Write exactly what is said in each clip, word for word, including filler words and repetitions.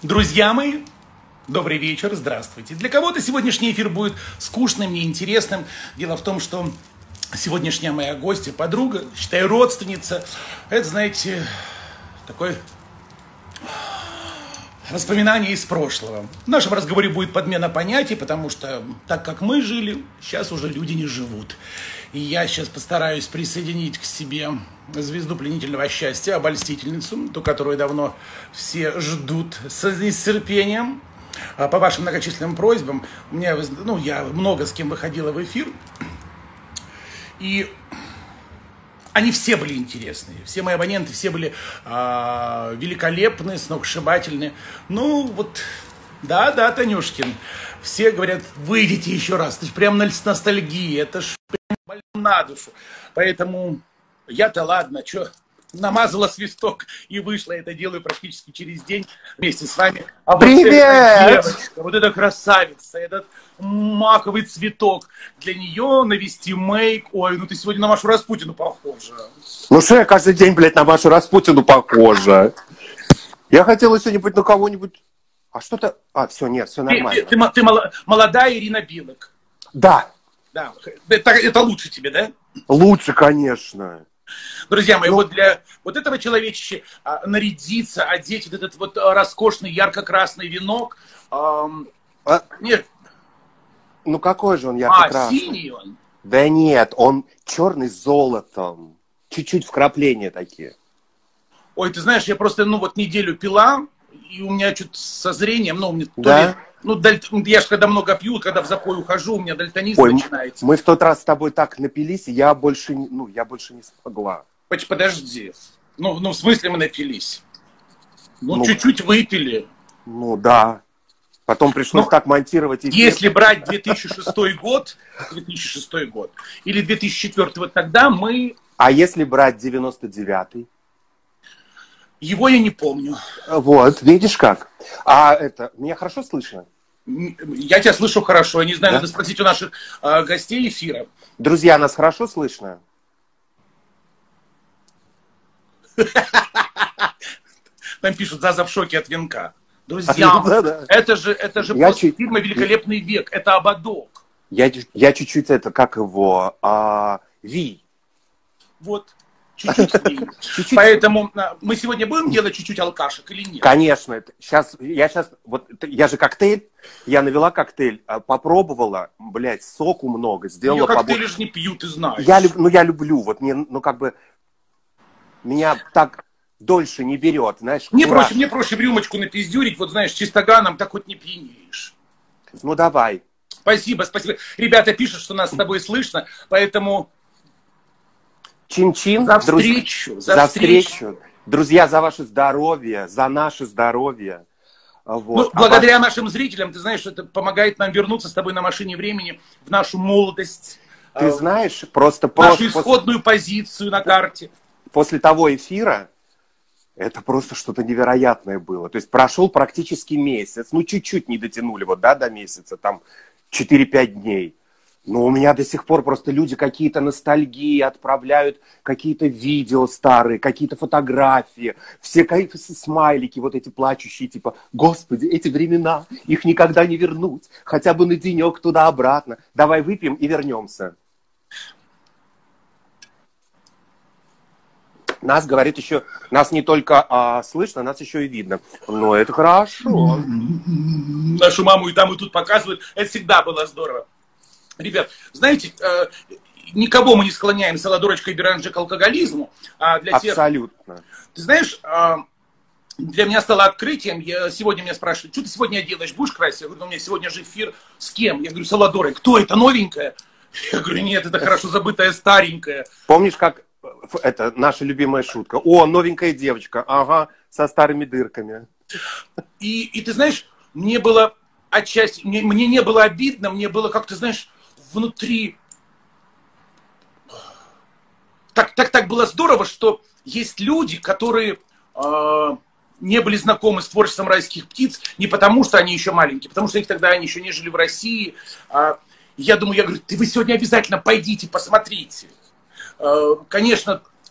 Друзья мои, добрый вечер, здравствуйте. Для кого-то сегодняшний эфир будет скучным, неинтересным. Дело в том, что сегодняшняя моя гостья, подруга, считай, родственница, это, знаете, такой воспоминание из прошлого. В нашем разговоре будет подмена понятий, потому что так как мы жили, сейчас уже люди не живут. И я сейчас постараюсь присоединить к себе звезду пленительного счастья, обольстительницу, ту, которую давно все ждут с нетерпением. По вашим многочисленным просьбам, у меня, ну, я много с кем выходила в эфир, и они все были интересные, все мои абоненты, все были э, великолепны, сногсшибательны. Ну, вот, да-да, Танюшкин, все говорят, выйдите еще раз, это же прям ностальгия, это ж прям больно на душу. Поэтому я-то ладно, что, намазала свисток и вышла, это делаю практически через день вместе с вами. А Привет! Вот эта девочка, вот эта красавица, этот маковый цветок, для нее навести мейк. Ой, ну ты сегодня на Машу Распутину похожа. Ну что я каждый день, блядь, на Машу Распутину похожа? Я хотела сегодня быть на кого-нибудь... А что-то... А, все, нет, все нормально. Ты, ты, ты, ты молодая Ирина Билык. Да. Да. Это, это лучше тебе, да? Лучше, конечно. Друзья мои, ну... вот для вот этого человечища а, нарядиться, одеть вот этот вот а, роскошный ярко-красный венок. А, а... Нет. Ну какой же он ярко-красный? А, синий он? Да нет, он черный с золотом. Чуть-чуть вкрапления такие. Ой, ты знаешь, я просто, ну вот неделю пила, и у меня что-то со зрением, ну, мне да? ли, ну, даль... я же когда много пью, когда в запой ухожу, у меня дальтонизм Ой, начинается. Мы в тот раз с тобой так напились, и я больше, ну, я больше не смогла. Подожди. Ну, ну, в смысле мы напились? Ну, ну чуть-чуть выпили. Ну, да. Потом пришлось ну, так монтировать. Эфир. Если брать две тысячи шестой год, две тысячи шестой год, или две тысячи четвёртый, вот тогда мы... А если брать девяносто девятый? Его я не помню. Вот, видишь как. А это, меня хорошо слышно? Я тебя слышу хорошо. Я не знаю, да? Надо спросить у наших э, гостей эфира. Друзья, нас хорошо слышно? Там пишут, Заза в шоке от венка. Друзья, да, да. это же, это же после чуть... фильма «Великолепный век». Это ободок. Я, я чуть-чуть, это, как его, а, Ви. Вот. Чуть-чуть. Поэтому мы сегодня будем делать чуть-чуть алкашек или нет? Конечно. Это, сейчас, я сейчас, вот, я же коктейль, я навела коктейль, попробовала, блядь, соку много, сделала... Я коктейли же не пью, ты знаешь. Я, ну, я люблю, вот мне, ну, как бы, меня так дольше не берет, знаешь. Мне проще, мне проще в рюмочку напиздюрить, вот, знаешь, чистоганом, так хоть не пьянеешь. Ну, давай. Спасибо, спасибо. Ребята пишут, что нас с тобой слышно, поэтому... Чин-чин. За встречу. Друз... За, за встречу. встречу. Друзья, за ваше здоровье, за наше здоровье. Вот. Ну, а благодаря ваш... нашим зрителям, ты знаешь, это помогает нам вернуться с тобой на машине времени в нашу молодость. Ты э... знаешь, просто... Нашу просто исходную после... позицию на карте. После того эфира это просто что-то невероятное было. То есть прошел практически месяц. Ну, чуть-чуть не дотянули вот, да, до месяца, там четыре-пять дней. Но у меня до сих пор просто люди какие-то ностальгии отправляют, какие-то видео старые, какие-то фотографии, все какие-то смайлики вот эти плачущие, типа, господи, эти времена, их никогда не вернуть, хотя бы на денек туда-обратно. Давай выпьем и вернемся. Нас, говорит, еще, нас не только а, слышно, нас еще и видно. Но это хорошо. Нашу маму и там, и тут показывают. Это всегда было здорово. Ребят, знаете, э, никого мы не склоняем с Ладурочкой Беранже к алкоголизму. А для Абсолютно. Тех... Ты знаешь, э, для меня стало открытием. Я, сегодня меня спрашивают, что ты сегодня делаешь, будешь красить? Я говорю, ну, у меня сегодня же эфир с кем? Я говорю, с Ладурой. Кто это, новенькая? Я говорю, нет, это хорошо забытая старенькая. Помнишь, как это наша любимая шутка? О, новенькая девочка, ага, со старыми дырками. И, и ты знаешь, мне было отчасти, мне, мне не было обидно, мне было, как ты знаешь, внутри так, так, так было здорово, что есть люди, которые э, не были знакомы с творчеством «Райских птиц» не потому, что они еще маленькие, потому что их тогда они еще не жили в России. Э, я думаю, я говорю, ты вы сегодня обязательно пойдите, посмотрите. Э, конечно,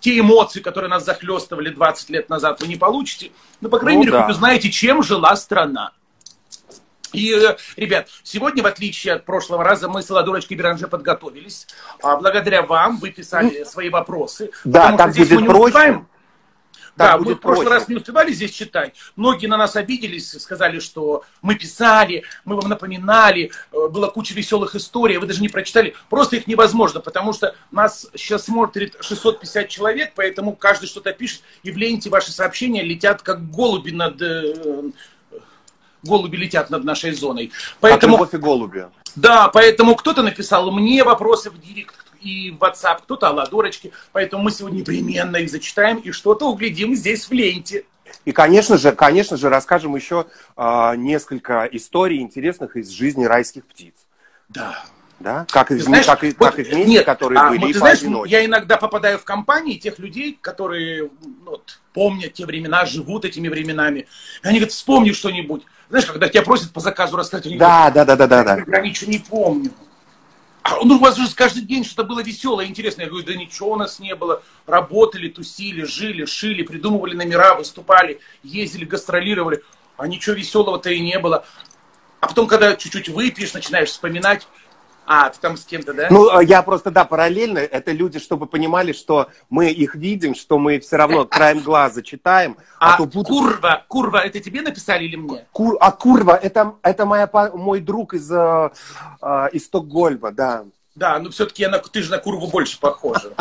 те эмоции, которые нас захлестывали двадцать лет назад, вы не получите. Но, по крайней Ну, мере, да. вы знаете, чем жила страна. И, ребят, сегодня, в отличие от прошлого раза, мы с Ладурочкой Беранже подготовились. А благодаря вам вы писали свои вопросы. Да, потому так что здесь будет мы не проще. успеваем. Так Да, будет мы в прошлый проще. раз не успевали здесь читать. Многие на нас обиделись, сказали, что мы писали, мы вам напоминали, э, была куча веселых историй, вы даже не прочитали. Просто их невозможно, потому что нас сейчас смотрит шестьсот пятьдесят человек, поэтому каждый что-то пишет, и в ленте ваши сообщения летят как голуби над... э, голуби летят над нашей зоной. Поэтому, Как любовь и голуби. да, поэтому кто-то написал мне вопросы в директ и в WhatsApp, кто-то о Ладурочке. Поэтому мы сегодня непременно их зачитаем и что-то углядим здесь в ленте. И, конечно же, конечно же, расскажем еще э, несколько историй интересных из жизни райских птиц. Да. Да? Как, из, Знаешь, как, и- вот, как и вместе, нет, которые а, были, вот и ты знаешь, поодиночке. я иногда попадаю в компании тех людей, которые ну, вот, помнят те времена, живут этими временами. И они говорят, вспомни что-нибудь. Знаешь, когда тебя просят по заказу рассказать, они Да, говорят, да, да, да, да, да. я ничего не помню. А, ну, у вас же каждый день что-то было веселое, интересное. Я говорю, да ничего у нас не было. Работали, тусили, жили, шили, придумывали номера, выступали, ездили, гастролировали. А ничего веселого-то и не было. А потом, когда чуть-чуть выпьешь, начинаешь вспоминать. А, ты там с кем-то, да? Ну, я просто, да, параллельно, это люди, чтобы понимали, что мы их видим, что мы все равно краем глаза читаем. А, А, то будут... курва, курва, это тебе написали или мне? Кур... А курва, это, это моя, па- мой друг из, э, э, из Стокгольма, да. Да, но все-таки я на, ты же на курву больше похожа.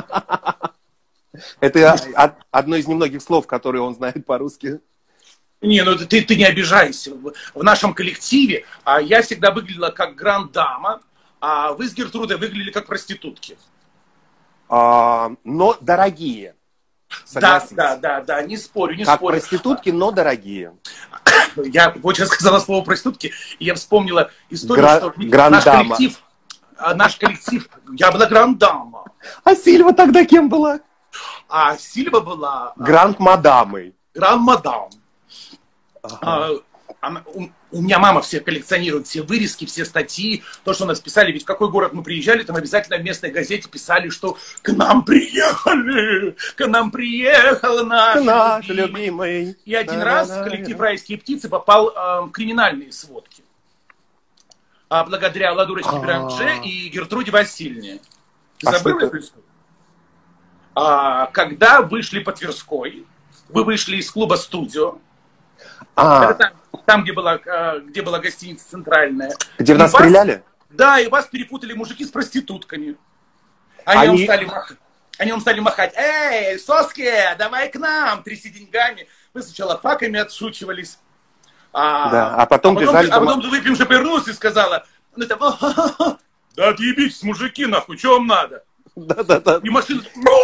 Это од- одно из немногих слов, которые он знает по-русски. Не, ну ты, ты не обижайся. В нашем коллективе а, я всегда выглядела как гранд-дама, а вы с Гертрудой выглядели как проститутки. А, но дорогие. Да, Согласись. да, да, да, не спорю, не Как спорю. проститутки, но дорогие. Я вот сейчас сказала слово проститутки, и я вспомнила историю, Гра- что наш гранд-дама. коллектив, а, наш коллектив, я была гранд-дама, А Сильва тогда кем была? а Сильва была а, Гранд-мадамой. гранд-мадам. Ага. А, она- у, у меня мама все коллекционирует, все вырезки, все статьи, то, что у нас писали. Ведь в какой город мы приезжали, там обязательно в местной газете писали, что к нам приехали, к нам приехал наш, Наш любимый. любимый. И один Да-да-да. раз коллектив «Райские птицы» попал э, в криминальные сводки. А благодаря Ладурочке А. Беранже и Гертруде Васильевне. Ты А забыл что эту историю? А, когда вышли по Тверской, вы вышли из клуба «Студио», А, это там, там, где, была, э, где была гостиница «Центральная». где в И нас вас- стреляли? Да, и вас перепутали мужики с проститутками. Они, Вам Они- стали махать. Они вам стали махать. Эй, соски, давай к нам, тряси деньгами. Вы сначала факами отшучивались. А, Да, а потом бежали А дома. потом выпьем же повернулась и сказала, ну, это, да отъебитесь, мужики, нахуй, что вам надо? Да-да-да. И машина,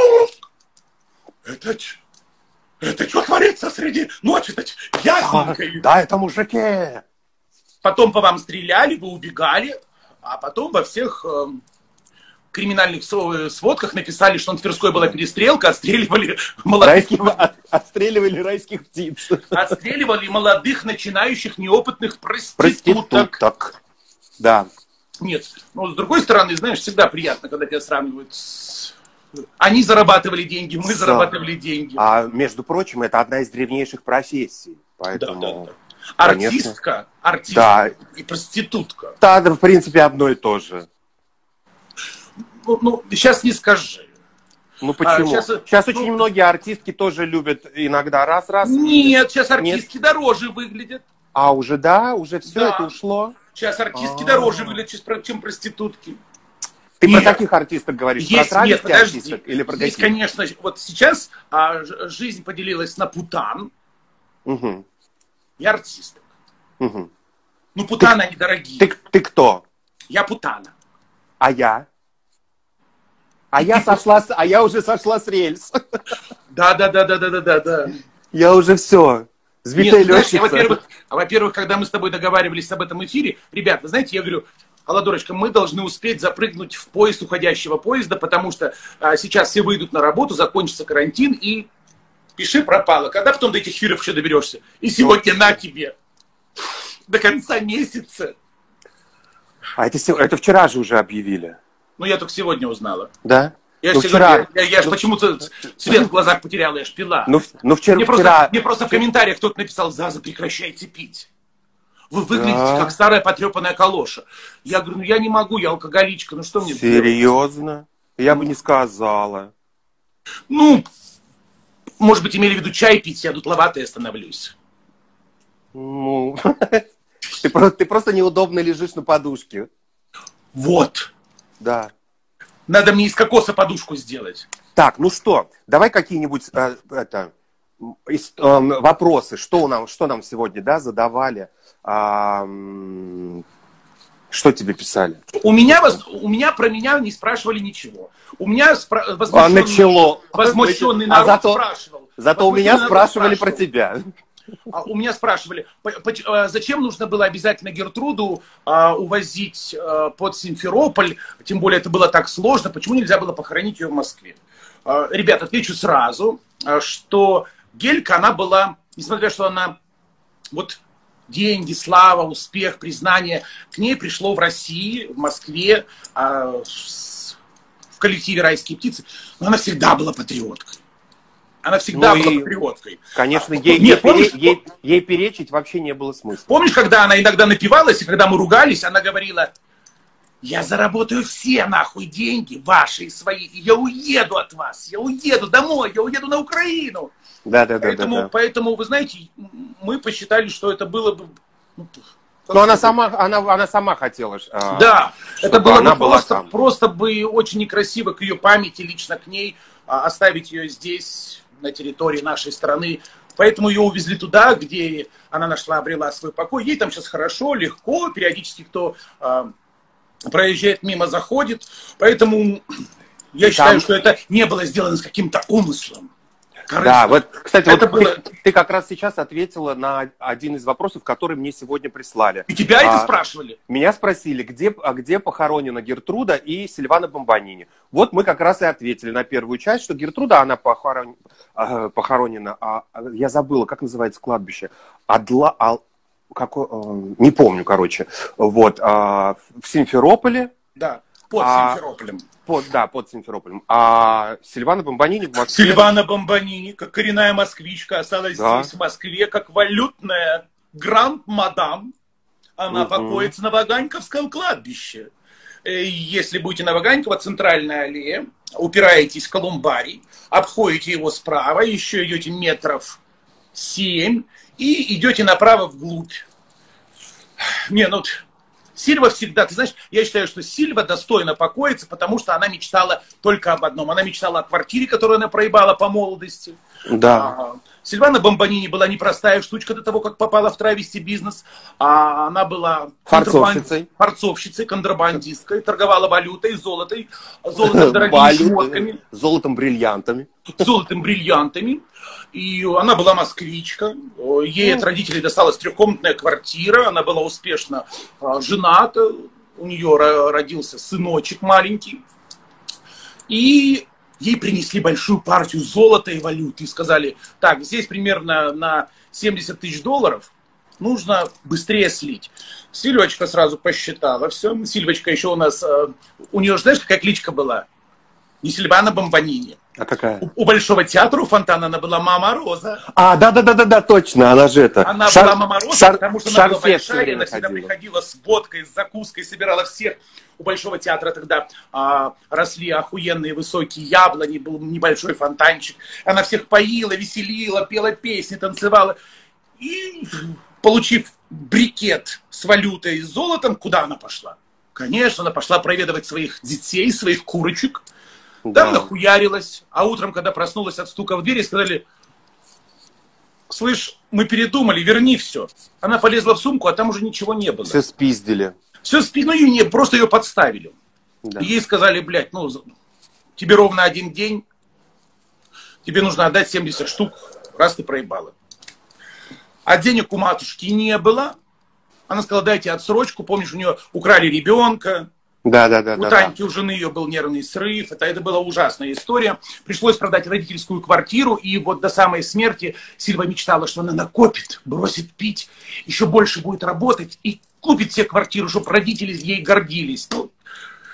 это, ч- это что творится среди ночи-то? А, Ясненько. Да, это мужики. Потом по вам стреляли, вы убегали, а потом во всех э, криминальных со- сводках написали, что на Тверской была перестрелка, отстреливали молодых, Райских, от- отстреливали райских птиц. отстреливали молодых начинающих неопытных проституток. Проституток. Да. Нет, но с другой стороны, знаешь, всегда приятно, когда тебя сравнивают с... Они зарабатывали деньги, мы С- зарабатывали деньги. А между прочим, это одна из древнейших профессий. Да, Поэтому... да, да. Конечно. Артистка, артистка Да. и проститутка. Да, да, в принципе, одно и то же. Ну, ну, сейчас не скажи. Ну почему? щас, Сейчас, ну- очень многие артистки тоже любят иногда раз-раз. Нет, сейчас артистки дороже выглядят. А уже да, уже все Да. это ушло. Сейчас артистки А. дороже выглядят, чем- чем проститутки. Ты Нет. про каких артисток говоришь? Есть, про нет, травести подожди. артисток или про Здесь, каких? конечно, вот сейчас а, ж- жизнь поделилась на путан Мгм, и артисток. мгм. Ну, путаны, они дорогие. Ты, ты кто? Я путана. А я? А я сошла, с- а я уже сошла с рельс. Да, да, да, да, да, да, да, да. Я уже все. Сбитая Нет, знаешь, я, летчица. во-первых, а, во-первых, когда мы с тобой договаривались об этом эфире, ребят, вы знаете, я говорю, Аладурочка, мы должны успеть запрыгнуть в поезд уходящего поезда, потому что а, сейчас все выйдут на работу, закончится карантин, и пиши пропало. Когда потом до этих эфиров еще доберешься? И сегодня на тебе. До конца месяца. А это, се- это вчера же уже объявили. Ну, я только сегодня узнала. Да? Я ну, же вчера... говорю, я, я, я же почему-то цвет в глазах потерял, я ж пила. Ну, ну вчера... Мне, вчера... просто, мне просто в комментариях кто-то написал: Заза, прекращайте пить. Вы выглядите да. как старая потрепанная калоша. Я говорю, ну я не могу, я алкоголичка, ну что мне делать? Серьезно? Я бы не сказала. Ну, может быть, имели в виду чай пить, я дутловатая становлюсь. Ну, ты, просто, ты просто неудобно лежишь на подушке. Вот. Да. Надо мне из кокоса подушку сделать. Так, ну что, давай какие-нибудь э, это, э, вопросы, что нам, что нам сегодня, да, задавали, а, что тебе писали? У меня, у меня про меня не спрашивали ничего. У меня спра- возмущенный, а, начало. возмущенный народ а зато, спрашивал. Зато у меня спрашивали про тебя. А у меня спрашивали, зачем нужно было обязательно Гертруду а, увозить а, под Симферополь, тем более это было так сложно, почему нельзя было похоронить ее в Москве? А, ребят, отвечу сразу, а, что Гелька, она была, несмотря что она, вот деньги, слава, успех, признание, к ней пришло в России, в Москве, а, с, в коллективе «Райские птицы», но она всегда была патриоткой. Она всегда ну была и, патриоткой. Конечно, а, ей, нет, ей, помнишь, ей, ей перечить вообще не было смысла. Помнишь, когда она иногда напивалась, и когда мы ругались, она говорила: я заработаю все нахуй деньги, ваши и свои, и я уеду от вас, я уеду домой, я уеду на Украину. Да, да, да. Поэтому, да, да. поэтому, вы знаете, мы посчитали, что это было бы... Ну, но она сама, она, она сама хотела. Да, это было бы просто, просто бы очень некрасиво к ее памяти, лично к ней, оставить ее здесь, на территории нашей страны. Поэтому ее увезли туда, где она нашла, обрела свой покой. Ей там сейчас хорошо, легко, периодически кто э, проезжает мимо, заходит. Поэтому я и считаю, там... что это не было сделано с каким-то умыслом. Корыстно. Да, вот, кстати, вот было... ты, ты как раз сейчас ответила на один из вопросов, который мне сегодня прислали. И тебя а, это спрашивали? Меня спросили, где, а где похоронена Гертруда и Сильвана Бомбанини. Вот мы как раз и ответили на первую часть, что Гертруда, она похорон... похоронена, а, я забыла, как называется кладбище, Адла... А, какой, не помню, короче, вот, а, в Симферополе. Да, под а, Симферополем. Под, да, под Симферополем. А Сильвана Бомбанини в Москве... Сильвана Бомбанини, как коренная москвичка, осталась да. здесь, в Москве, как валютная гранд-мадам. Она угу. покоится на Ваганьковском кладбище. Если будете на Ваганьково, центральная аллея, упираетесь в колумбарий, обходите его справа, еще идете метров семь и идете направо вглубь. Не, ну... Сильва всегда, ты знаешь, я считаю, что Сильва достойно покоится, потому что она мечтала только об одном. Она мечтала о квартире, которую она проебала по молодости. Да. А, Сильвана Бомбанини была непростая штучка до того, как попала в травести-бизнес. А она была форцовщицей, форцовщицей, контрабандисткой, торговала валютой, золотой, золотом, дорогими шмотками. Золотом, бриллиантами. Золотом, бриллиантами. И она была москвичка, ей от родителей досталась трехкомнатная квартира, она была успешно жената, у нее родился сыночек маленький. И ей принесли большую партию золота и валюты и сказали: так, здесь примерно на семьдесят тысяч долларов нужно быстрее слить. Сильвочка сразу посчитала все. Сильвочка еще у нас, у нее, знаешь, какая кличка была? Не Сильвана Бомбанини. А какая? У, у Большого театра, у Фонтана, она была Мама Роза. А, да-да-да-да, точно, она же это. Она Шар... была Мама Роза, Шар... потому что она была большая, она ходила. всегда приходила с водкой, с закуской, собирала всех. У Большого театра тогда а, росли охуенные высокие яблони, был небольшой фонтанчик. Она всех поила, веселила, пела песни, танцевала. И, получив брикет с валютой и с золотом, куда она пошла? Конечно, она пошла проведывать своих детей, своих курочек. Там да. нахуярилась, а утром, когда проснулась от стука в двери, сказали: слышь, мы передумали, верни все. Она полезла в сумку, а там уже ничего не было. Все спиздили. Все спиздили, ну, не, просто ее подставили. Да. И ей сказали: блядь, ну, тебе ровно один день, тебе нужно отдать семьдесят штук, раз ты проебала. А денег у матушки не было. Она сказала: дайте отсрочку, помнишь, у нее украли ребенка. Да, да, да. У да, Таньки, да. у жены ее был нервный срыв. Это, это была ужасная история. Пришлось продать родительскую квартиру. И вот до самой смерти Сильва мечтала, что она накопит, бросит пить, еще больше будет работать и купит себе квартиру, чтобы родители ей гордились. Ну,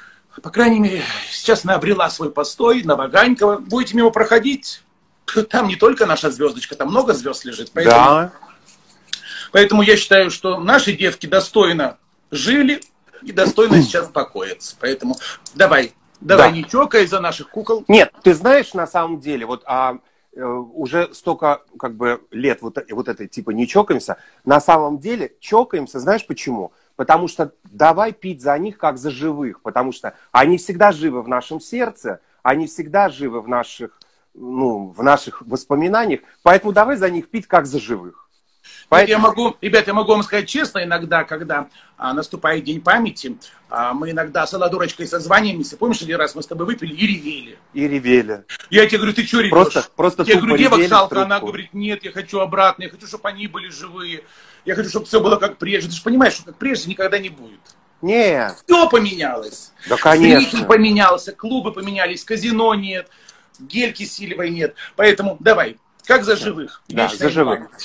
По крайней мере, сейчас она обрела свой постой на Ваганькова. Будете мимо проходить, там не только наша звездочка, там много звезд лежит. Поэтому, Да. Поэтому я считаю, что наши девки достойно жили и достойно сейчас покоятся. Поэтому давай, давай Да. не чокай за наших кукол. Нет, ты знаешь, на самом деле, вот а, э, уже столько как бы лет вот, вот этой типа не чокаемся, на самом деле чокаемся, знаешь почему? Потому что давай пить за них как за живых, потому что они всегда живы в нашем сердце, они всегда живы в наших, ну, в наших воспоминаниях, поэтому давай за них пить как за живых. Поэтому... Я могу, ребят, я могу вам сказать честно, иногда, когда а, наступает День памяти, а, мы иногда с Аладурочкой созваниваемся. Помнишь, один раз мы с тобой выпили и ревели? И ревели. Я тебе говорю, ты что ревешь? Просто, просто я говорю, девок жалко, она трубку. говорит, нет, я хочу обратно, я хочу, чтобы они были живые, я хочу, чтобы все было как прежде. Ты же понимаешь, что как прежде никогда не будет. Нет. Все поменялось. Да, конечно. Зритель поменялся, клубы поменялись, казино нет, гельки Силевой нет. Поэтому давай, как за живых. Да, Вечная за живых. память.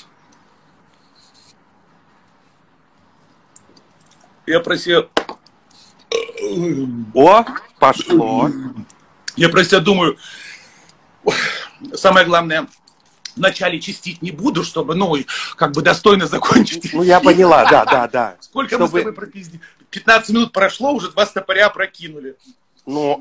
Я про себя... О, пошло. Я про себя думаю, самое главное, вначале чистить не буду, чтобы, ну, как бы достойно закончить. Ну, я поняла, да, да, да. Сколько чтобы... мы с тобой пропиздили? пятнадцать минут прошло, уже два стопоря прокинули. Ну,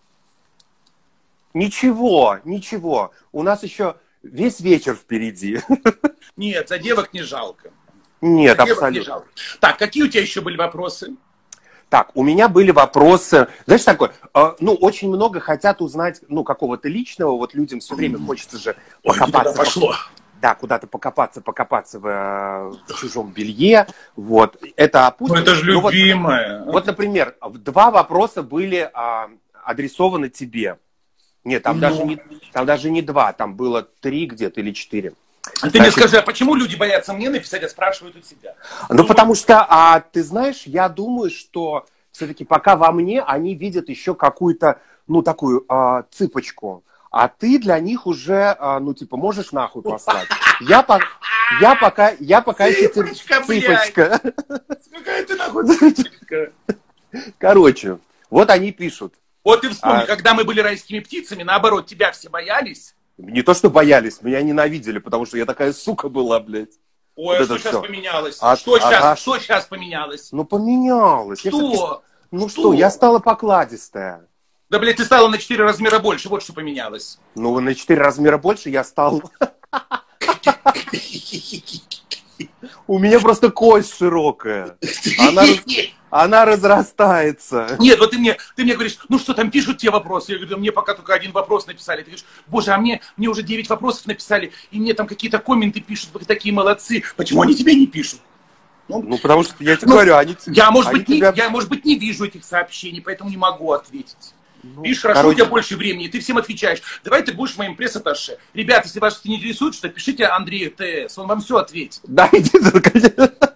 ничего, ничего. У нас еще весь вечер впереди. Нет, за девок не жалко. Нет, за девок абсолютно. Не жалко. Так, какие у тебя еще были вопросы? Так, у меня были вопросы, знаешь, такое, э, ну, очень много хотят узнать, ну, какого-то личного, вот людям все время хочется же Ой, покопаться. куда пошло. Да, куда-то покопаться, покопаться в, э, в чужом белье, вот, это опустим. Ну, это же Ну, вот, любимое. вот, например, два вопроса были а, адресованы тебе. Нет, там, Ну. даже не, там даже не два, там было три где-то или четыре. А ты мне скажи, а почему люди боятся мне написать, а спрашивают у тебя? Ну, потому что, а, ты знаешь, я думаю, что все-таки пока во мне они видят еще какую-то, ну, такую а, цыпочку. А ты для них уже, а, ну, типа, можешь нахуй послать. Я, по, я пока, я пока еще Цыпочка, цыпочка. Какая ты нахуй цыпочка? Короче, вот они пишут. Вот ты вспомни, А- когда мы были райскими птицами, наоборот, тебя все боялись. Не то, что боялись, меня ненавидели, потому что я такая сука была, блядь. Ой, Вот а это что сейчас всё. поменялось? А- что, а- сейчас, а- что сейчас поменялось? Ну, поменялось. Я всё-таки- Что? Ну Что? что, я стала покладистая. Да, блядь, ты стала на четыре размера больше, вот что поменялось. Ну, на четыре размера больше я стал... У меня просто кость широкая. Она, раз- она разрастается. Нет, вот ты мне, ты мне говоришь, ну что там пишут те вопросы? Я говорю, да мне пока только один вопрос написали. Ты говоришь, боже, а мне, мне уже девять вопросов написали, и мне там какие-то комменты пишут, вы такие молодцы. Почему они тебе не пишут? Ну, Ну, потому что я тебе ну, говорю, они... я, может они быть, не, тебя- я, может быть, не вижу этих сообщений, поэтому не могу ответить. Ну, Видишь, хорошо, короче, у тебя больше времени, ты всем отвечаешь. Давай ты будешь моим пресс-атташе. Ребят, если вас не интересует, что пишите Андрею ТС, он вам все ответит. Да, иди ты,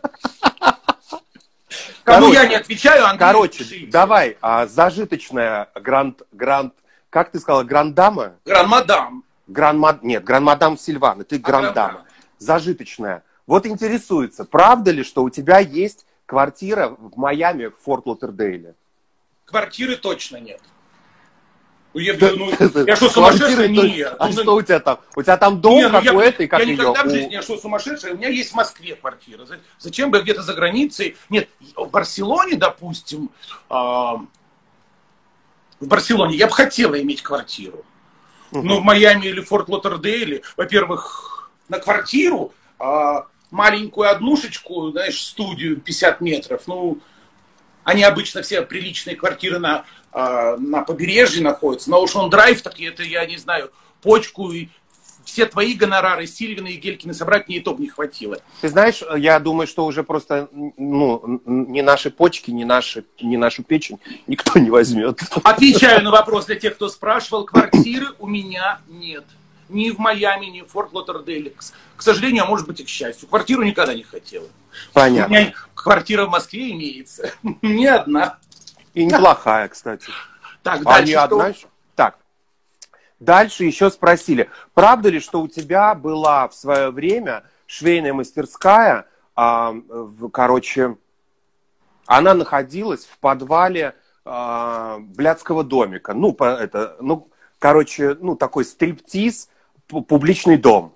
Кому Короче, я не отвечаю, Андрей, Короче, пишите. давай, а, зажиточная гранд, гранд, как ты сказала, грандама? Гран-мадам. Гран-мад, нет, гран-мадам Сильвана, ты грандама. гран-мадам. Зажиточная. Вот интересуется, правда ли, что у тебя есть квартира в Майами, в Форт Лотердейле? Квартиры точно нет. Ну, я, Да, ну, да, я что, квартиры сумасшедший? то- Нет. А Ну, что у тебя там? У тебя там дом не, ну, я- какой-то, и как я ее? никогда в У- жизни, я что, сумасшедший? У меня есть в Москве квартира. За- Зачем бы где-то за границей? Нет, в Барселоне, допустим, а, в Барселоне я бы хотела иметь квартиру. Но в Майами или Форт Лотердейле, во-первых, на квартиру, а, маленькую однушечку, знаешь, студию пятьдесят метров, ну, они обычно все приличные квартиры на, а, на побережье находятся. На Ocean Drive, так это, я не знаю, почку и все твои гонорары, Сильвины и Гелькины собрать мне и то бы не хватило. Ты знаешь, я думаю, что уже просто ну, ни наши почки, ни, наши, ни нашу печень никто не возьмет. Отвечаю на вопрос для тех, кто спрашивал. Квартиры у меня нет. Ни в Майами, ни в Форт Лотердейле. К, к сожалению, а может быть и к счастью. Квартиру никогда не хотела. Понятно. У меня квартира в Москве имеется. Не одна. И неплохая, кстати. Так, А дальше не что? одна еще? Так. Дальше еще спросили, правда ли, что у тебя была в свое время швейная мастерская, а, в, короче, она находилась в подвале а, блядского домика. Ну, по, это, ну, короче, ну, такой стриптиз, публичный дом.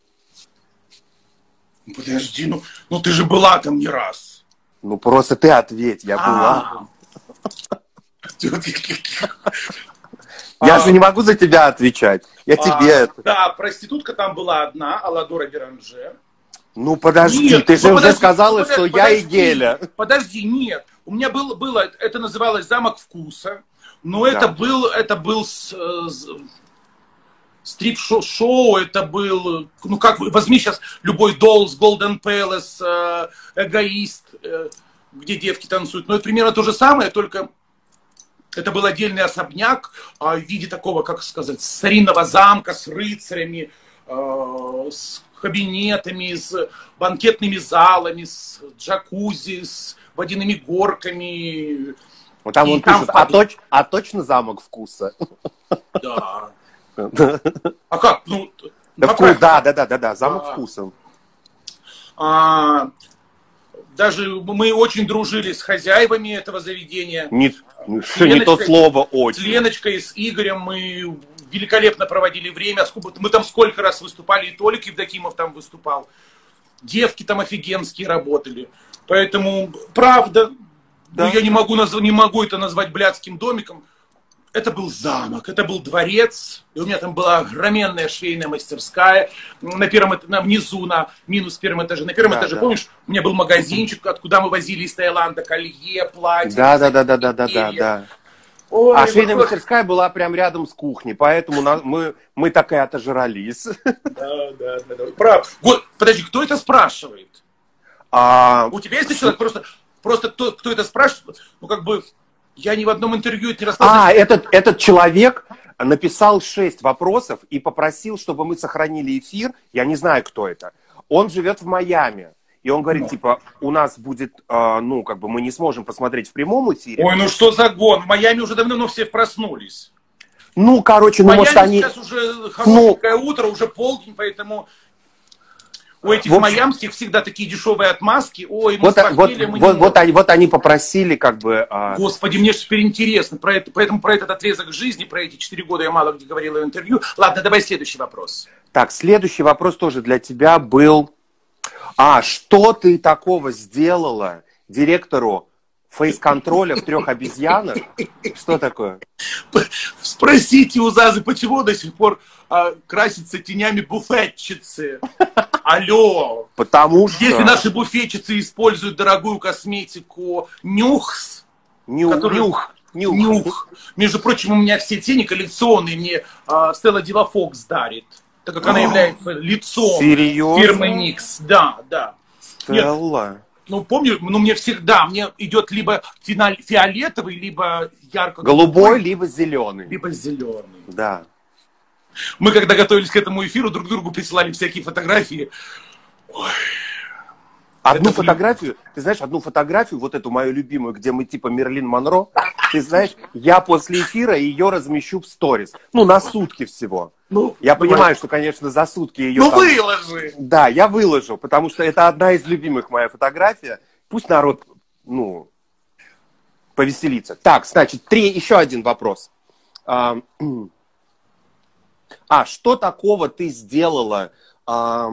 Подожди, ну, ну ты же была там не раз. Ну, просто ты ответь, я была. Я же не могу за тебя отвечать. Я тебе это... Да, проститутка там была одна, Аладора Беранже. Ну, подожди, ты же уже сказала, что я и Геля. Подожди, нет. У меня было, было это называлось «Замок вкуса», но это был, это был стрип-шоу, это был, ну как, возьми сейчас любой Dolls, Golden Palace, Эгоист, где девки танцуют. Но это примерно то же самое, только это был отдельный особняк в виде такого, как сказать, старинного замка с рыцарями, с кабинетами, с банкетными залами, с джакузи, с водяными горками. Вот там и он там пишет, а, точ, а точно замок вкуса? Да. А как? Ну, да, вкус, да, да, да, да, да, замок а, вкуса. А, даже мы очень дружили с хозяевами этого заведения. Не, что, не то слово очень. С Леночкой, с Игорем мы великолепно проводили время. Мы там сколько раз выступали, и Толик Евдокимов там выступал. Девки там офигенские работали. Поэтому, правда, да. ну, я не могу, назв... не могу это назвать блядским домиком. Это был замок, это был дворец. И у меня там была огроменная швейная мастерская. На первом этаже, на, внизу, на минус первом этаже. На первом да, этаже, да. помнишь, у меня был магазинчик, откуда мы возили из Таиланда колье, платье. Да, да, да, да, да, да, да, да. Ой, а швейная вот... мастерская была прям рядом с кухней, поэтому на... мы, мы так и отожрались. Да, да, да. да. Прав. Вот, подожди, кто это спрашивает? А... У тебя есть человек, просто, просто кто, кто это спрашивает, ну как бы, я ни в одном интервью это не рассказывал. А, этот, этот человек написал шесть вопросов и попросил, чтобы мы сохранили эфир, я не знаю, кто это. Он живет в Майами. И он говорит, ну. типа, у нас будет, э, ну, как бы мы не сможем посмотреть в прямом эфире. Ой, ну что за гон? В Майами уже давно все проснулись. Ну, короче, ну, может, они... сейчас уже хорошенькое ну... утро, уже полдень, поэтому у этих общем... майамских всегда такие дешевые отмазки. Ой, мы вот, с вот, мы вот, вот, они, вот они попросили, как бы... А... Господи, мне же теперь интересно. Про это, поэтому про этот отрезок жизни, про эти четыре года я мало где говорила в интервью. Ладно, давай следующий вопрос. Так, следующий вопрос тоже для тебя был... А что ты такого сделала директору фейс-контроля в трех обезьянах? Что такое? Спросите у Зазы, почему до сих пор а, красится тенями буфетчицы. Алло. Потому что... Если наши буфетчицы используют дорогую косметику Нюхс, Нюх, который... нюх, нюх. Нюх. Между прочим, у меня все тени коллекционные, мне а, Стелла Дива Фокс дарит. Так как она является лицом Серьезно? фирмы Никс. Да, да. Стелла. Нет, ну, помню, ну, мне всегда, мне идет либо фиолетовый, либо ярко-голубой. Голубой, либо зеленый. Либо зеленый. Да. Мы, когда готовились к этому эфиру, друг другу присылали всякие фотографии. Ой. Одну Это фотографию, ты знаешь, одну фотографию, вот эту мою любимую, где мы типа Мерлин Монро, ты знаешь, я после эфира ее размещу в сторис. Ну, на сутки всего. Ну, я давай. понимаю, что, конечно, за сутки ее... Ну, там... выложи! Да, я выложу, потому что это одна из любимых моя фотография. Пусть народ, ну, повеселится. Так, значит, три, еще один вопрос. А, а что такого ты сделала... А...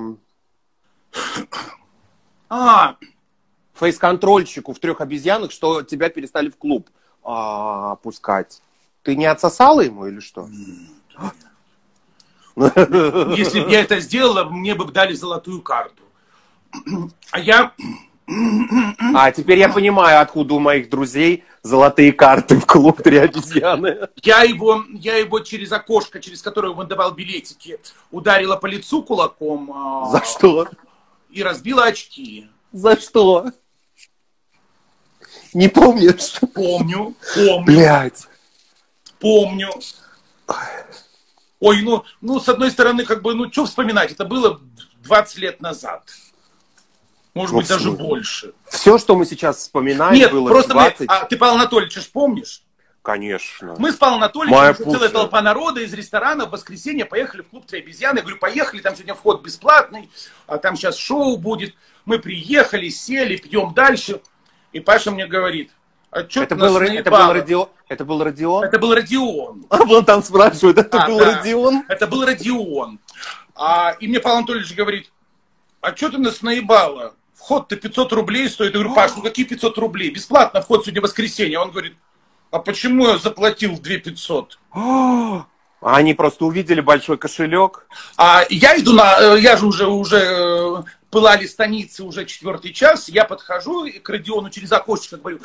А, фейс-контрольщику в трех обезьянах, что тебя перестали в клуб а, пускать. Ты не отсосала ему или что? Если бы я это сделала, мне бы дали золотую карту. А я... А теперь я понимаю, откуда у моих друзей золотые карты в клуб «Три обезьяны». Я его, я его через окошко, через которое он давал билетики, ударила по лицу кулаком. За что? И разбила очки. За что? Не помнишь? Помню, помню. Блядь. Помню. Ой, ну, ну, с одной стороны, как бы, ну, что вспоминать? Это было двадцать лет назад. Может ну, быть, даже больше. Все, что мы сейчас вспоминаем, Нет, было просто двадцать... мы... А ты Павел Анатольевич ж помнишь? Конечно. Мы с Павлом Анатольевичем, целая толпа народа из ресторана в воскресенье поехали в клуб «Три обезьяны». Я говорю, поехали, там сегодня вход бесплатный, а там сейчас шоу будет. Мы приехали, сели, пьем дальше. И Паша мне говорит, А чё Это ты нас был, Ра- это, был наебала? Родион, это был Родион? Это был Родион. А вон там спрашивают, это А, был да. Родион? Это был Родион. А, и мне Павел Анатольевич говорит, а что ты нас наебала? Вход-то пятьсот рублей стоит. Я говорю, Паш, ну какие пятьсот рублей? Бесплатно вход сегодня воскресенье. Он говорит, а почему я заплатил две тысячи пятьсот? А они просто увидели большой кошелек. А я иду на... Я же уже, уже пылали станицы, уже четвертый час. Я подхожу к Родиону через окошечко, говорю...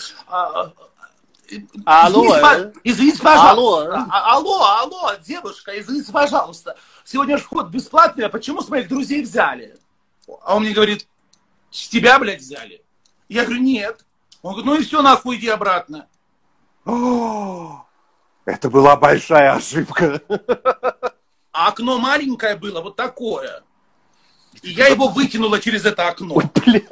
Алло, Извините, извините, пожалуйста. Алло. А, алло, алло, девушка, извините, пожалуйста. Сегодня же вход бесплатный, а почему с моих друзей взяли? А он мне говорит, с тебя, блядь, взяли. Я говорю, нет. Он говорит, ну и все, нахуй, иди обратно. О, это была большая ошибка. А окно маленькое было, вот такое. И я его выкинула через это окно. Ой, блядь.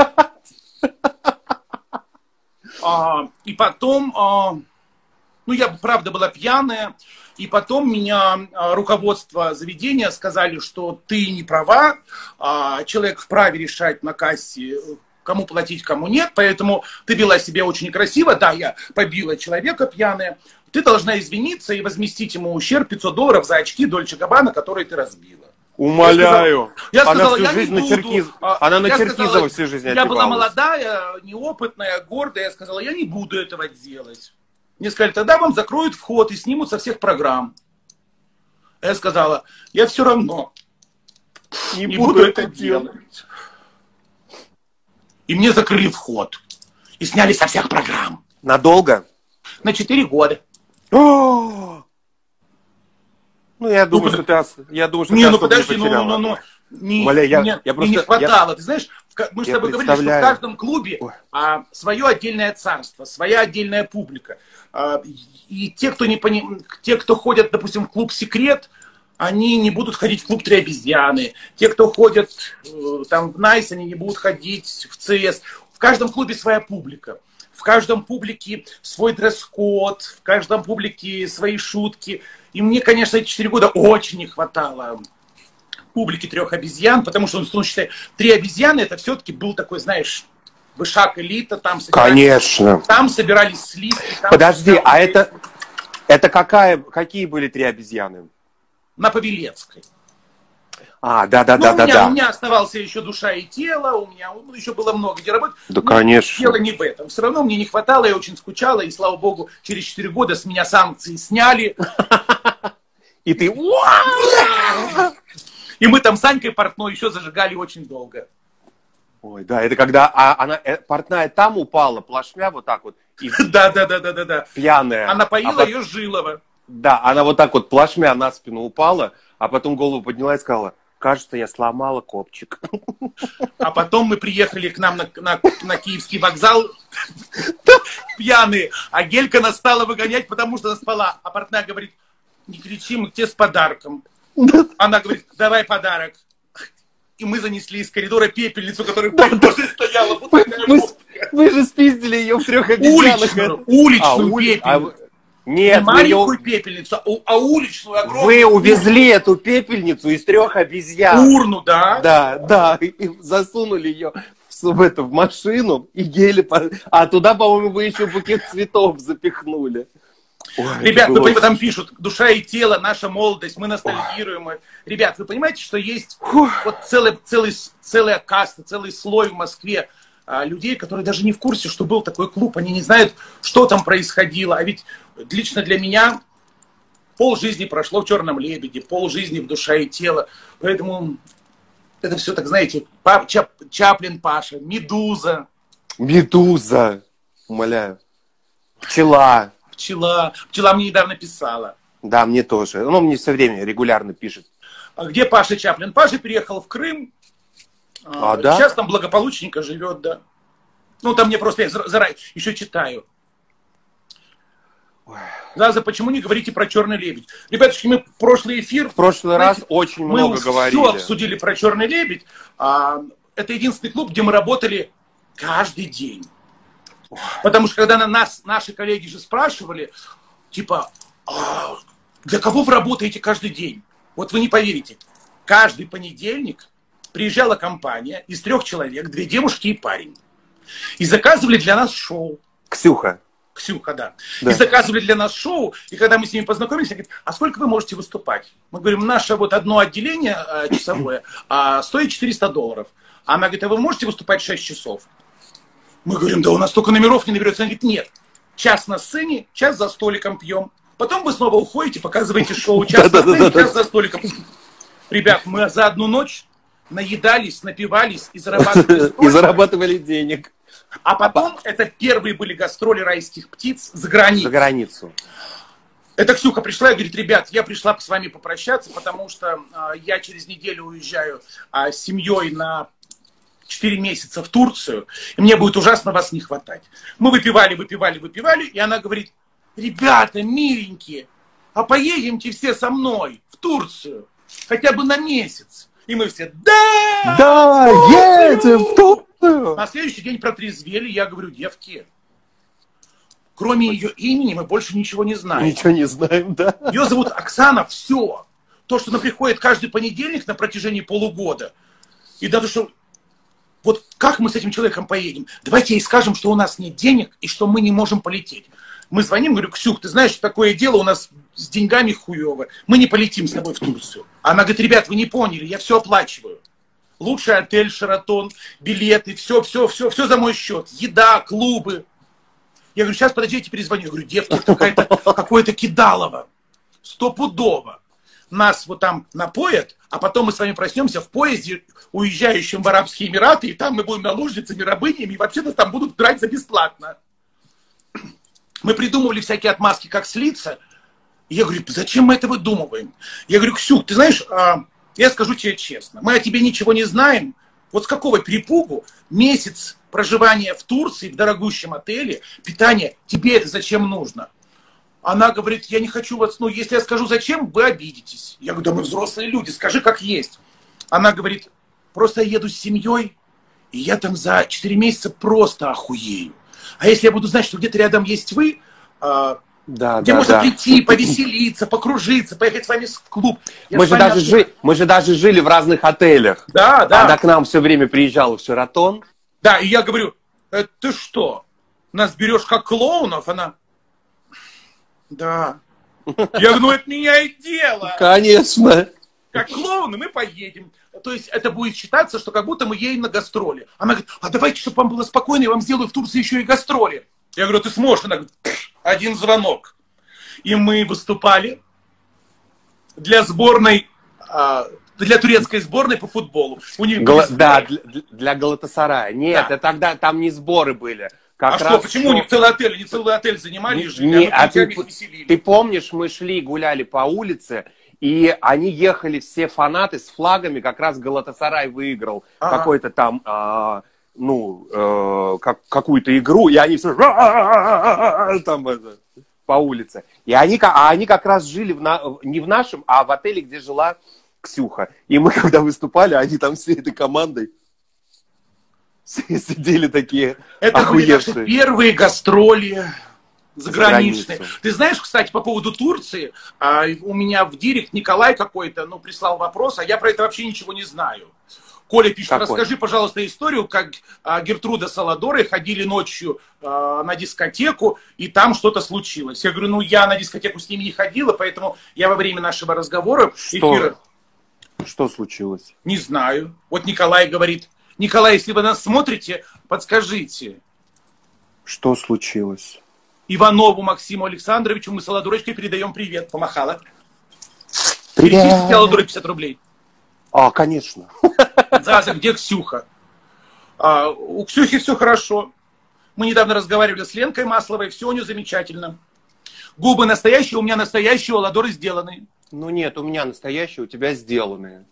А, и потом, а, ну я правда была пьяная, и потом меня а, руководство заведения сказали, что ты не права, а, человек вправе решать на кассе, кому платить, кому нет, поэтому ты вела себя очень некрасиво, да, я побила человека пьяная, ты должна извиниться и возместить ему ущерб пятьсот долларов за очки Дольче Габбана, которые ты разбила. Умоляю. Я сказала, она всю я жизнь не на буду. Черкиз... А, Она на я Черкизово сказала, всю жизнь Я отбивалась. была молодая, неопытная, гордая. Я сказала, я не буду этого делать. Мне сказали, тогда вам закроют вход и снимут со всех программ. Я сказала, я все равно Не, не буду, буду это это делать. делать. И мне закрыли вход. И сняли со всех программ. Надолго? На четыре года. О! Ну, я думаю, Ну, что ты, ос- я думаю, что Не, ты ну особо подожди, не ну, потеряла. ну, ну, не, Валя, я- мне, я мне не просто- хватало. Ты знаешь, в ка- мы с я тобой говорили, что в представляю. каждом клубе Ой. а, свое отдельное царство, своя отдельная публика. А, и те, кто не пони... те, кто ходят, допустим, в клуб «Секрет», они не будут ходить в клуб «Три обезьяны». Те, кто ходят э, там в «Найс», они не будут ходить в «ЦС». В каждом клубе своя публика. В каждом публике свой дресс-код, в каждом публике свои шутки. И мне, конечно, эти четыре года очень не хватало публики «Трех обезьян», потому что, ну, считай, «Три обезьяны» это все-таки был такой, знаешь, вышаг элита, там собирались, Конечно. там собирались сливки. Там Подожди, собирались а это, это какая, какие были три обезьяны? на Павелецкой. А, да, да, Ну, да, у, да, меня, да. у меня оставался еще душа и тело, у меня ну, еще было много где работать. Да, Но конечно. Дело не в этом. Все равно мне не хватало, я очень скучала, и, слава богу, через четыре года с меня санкции сняли. И ты... И мы там с Санькой Портной еще зажигали очень долго. Ой, да, это когда а, она, э, портная там упала, плашмя вот так вот, и Да, да, да, да, да, да. пьяная. Она поила А пот- ее Жилова. Да, она вот так вот плашмя на спину упала, а потом голову подняла и сказала, кажется, я сломала копчик. А потом мы приехали к нам на, на, на Киевский вокзал пьяные, а Гелька нас стала выгонять, потому что она спала. А Портная говорит, не кричи, мы к тебе с подарком. Она говорит, давай подарок. И мы занесли из коридора пепельницу, которая тоже стояла. Вот такая Вы, вот. вы же спиздили ее в трех обезьянах. Уличную, уличную А, ули- а вы- пепельницу. Нет, Не вы, маленькую её- пепельницу, а, у- а уличную, огромную. вы увезли эту пепельницу из трех обезьян. Урну, да? Да, да, и, и засунули ее в, в, эту, в машину и гели, по- а туда, по-моему, вы еще букет цветов запихнули. Ой, Ребят, это вы было понимаете, там пишут, душа и тело, наша молодость, мы ностальгируем. Ребят, вы понимаете, что есть вот целый, целый, целая каста, целый слой в Москве а, людей, которые даже не в курсе, что был такой клуб, они не знают, что там происходило. А ведь лично для меня полжизни прошло в «Черном лебеде», полжизни в «Душа и тело». Поэтому это все, так знаете, Пап, Чап, Чаплин Паша, Медуза. Медуза, умоляю. Пчела. Пчела. Пчела мне недавно писала. Да, мне тоже. Ну, мне все время регулярно пишет. А где Паша Чаплин? Паша переехал в Крым. А, А, да? Сейчас там благополучненько живет, да. Ну, там мне просто, я заранее еще читаю. Заза, почему не говорите про «Черный лебедь»? Ребятушки, мы прошлый эфир... В прошлый знаете, раз очень мы много все говорили. обсудили про «Черный лебедь». А, это единственный клуб, где мы работали каждый день. Потому что когда на нас, наши коллеги же спрашивали, типа, а для кого вы работаете каждый день? Вот вы не поверите. Каждый понедельник приезжала компания из трех человек, две девушки и парень. И заказывали для нас шоу. Ксюха. Ксюха, да. Да. И заказывали для нас шоу. И когда мы с ними познакомились, они говорят, а сколько вы можете выступать? Мы говорим, наше вот одно отделение э, часовое э, стоит четыреста долларов. А она говорит, а вы можете выступать шесть часов? Мы говорим, да у нас столько номеров не наберется. Она говорит, нет, час на сцене, час за столиком пьем. Потом вы снова уходите, показываете шоу, час на сцене, час за столиком. Ребят, мы за одну ночь наедались, напивались и зарабатывали И зарабатывали денег. А потом, это первые были гастроли «Райских птиц» за границу. За границу. Это Ксюха пришла и говорит, ребят, я пришла с вами попрощаться, потому что э, я через неделю уезжаю э, с семьей на четыре месяца в Турцию, и мне будет ужасно вас не хватать. Мы выпивали, выпивали, выпивали, и она говорит, ребята, миленькие, а поедемте все со мной в Турцию, хотя бы на месяц. И мы все, да! Да, едем в Турцию! На следующий день протрезвели, я говорю, девки, кроме ее имени мы больше ничего не знаем. Ничего не знаем, да. Ее зовут Оксана, все. То, что она приходит каждый понедельник на протяжении полугода. И даже что, вот как мы с этим человеком поедем? Давайте ей скажем, что у нас нет денег и что мы не можем полететь. Мы звоним, говорю, Ксюх, ты знаешь, такое дело у нас с деньгами хуево. Мы не полетим с тобой в Турцию. Она говорит, ребят, вы не поняли, я все оплачиваю. Лучший отель, Шератон, билеты, все, все, все, все за мой счет. Еда, клубы. Я говорю, сейчас подождите, перезвоню. Я говорю, девки, это какое-то кидалово. Стопудово. Нас вот там напоят, а потом мы с вами проснемся в поезде, уезжающем в Арабские Эмираты, и там мы будем наложницами, рабынями, и вообще нас там будут драть за бесплатно. Мы придумывали всякие отмазки, как слиться. И я говорю, зачем мы это выдумываем? Я говорю, Ксюх, ты знаешь, я скажу тебе честно, мы о тебе ничего не знаем. Вот с какого перепугу месяц проживания в Турции, в дорогущем отеле, питание, тебе это зачем нужно? Она говорит, я не хочу вас, ну, если я скажу зачем, вы обидитесь. Я говорю, да мы взрослые люди, скажи как есть. Она говорит, просто я еду с семьей, и я там за четыре месяца просто охуею. А если я буду знать, что где-то рядом есть вы, э, да, где да, можно да. прийти, повеселиться, покружиться, поехать с вами в клуб. Мы же, даже жи... мы же даже жили в разных отелях. Да, да. Она к нам все время приезжала в Шератон. Да, и я говорю, э, ты что, нас берешь как клоунов? Она, да. Я говорю, ну это меняет дело. Конечно. Как клоуны мы поедем. То есть это будет считаться, что как будто мы едем на гастроли. Она говорит, а давайте, чтобы вам было спокойно, я вам сделаю в Турции еще и гастроли. Я говорю, ты сможешь? Она говорит, один звонок. И мы выступали для сборной, для турецкой сборной по футболу. У них Гла- да, для, для Галатасарая. Нет, да. это тогда там не сборы были. Как а раз что, почему что... у них целый отель? Они целый отель занимали и жили, не, а мы а ты, веселили. Ты помнишь, мы шли, гуляли по улице, и они ехали, все фанаты с флагами, как раз Галатасарай выиграл ага. какой-то там, а, ну, а, как, какую-то игру, и они все там это, по улице. И они, а они как раз жили в на, не в нашем, а в отеле, где жила Ксюха. И мы, когда выступали, они там всей этой командой сидели такие это охуевшие. Это были наши первые гастроли заграничные. Ты знаешь, кстати, по поводу Турции, а, у меня в директ Николай какой-то, ну, прислал вопрос, а я про это вообще ничего не знаю. Коля пишет, Какой? расскажи, пожалуйста, историю, как а, Гертруда с Аладорой ходили ночью а, на дискотеку, и там что-то случилось. Я говорю, ну, я на дискотеку с ними не ходила, поэтому я во время нашего разговора... Что, эфира... что случилось? Не знаю. Вот Николай говорит, Николай, если вы нас смотрите, подскажите. Что случилось? Иванову Максиму Александровичу мы с Аладурочкой передаем привет. Помахала. Привет. Перечислите Аладуре пятьдесят рублей. А, конечно. Заза, где Ксюха? А, у Ксюхи все хорошо. Мы недавно разговаривали с Ленкой Масловой, все у нее замечательно. Губы настоящие, у меня настоящие, у Аладоры сделаны. Ну нет, у меня настоящие, у тебя сделанные.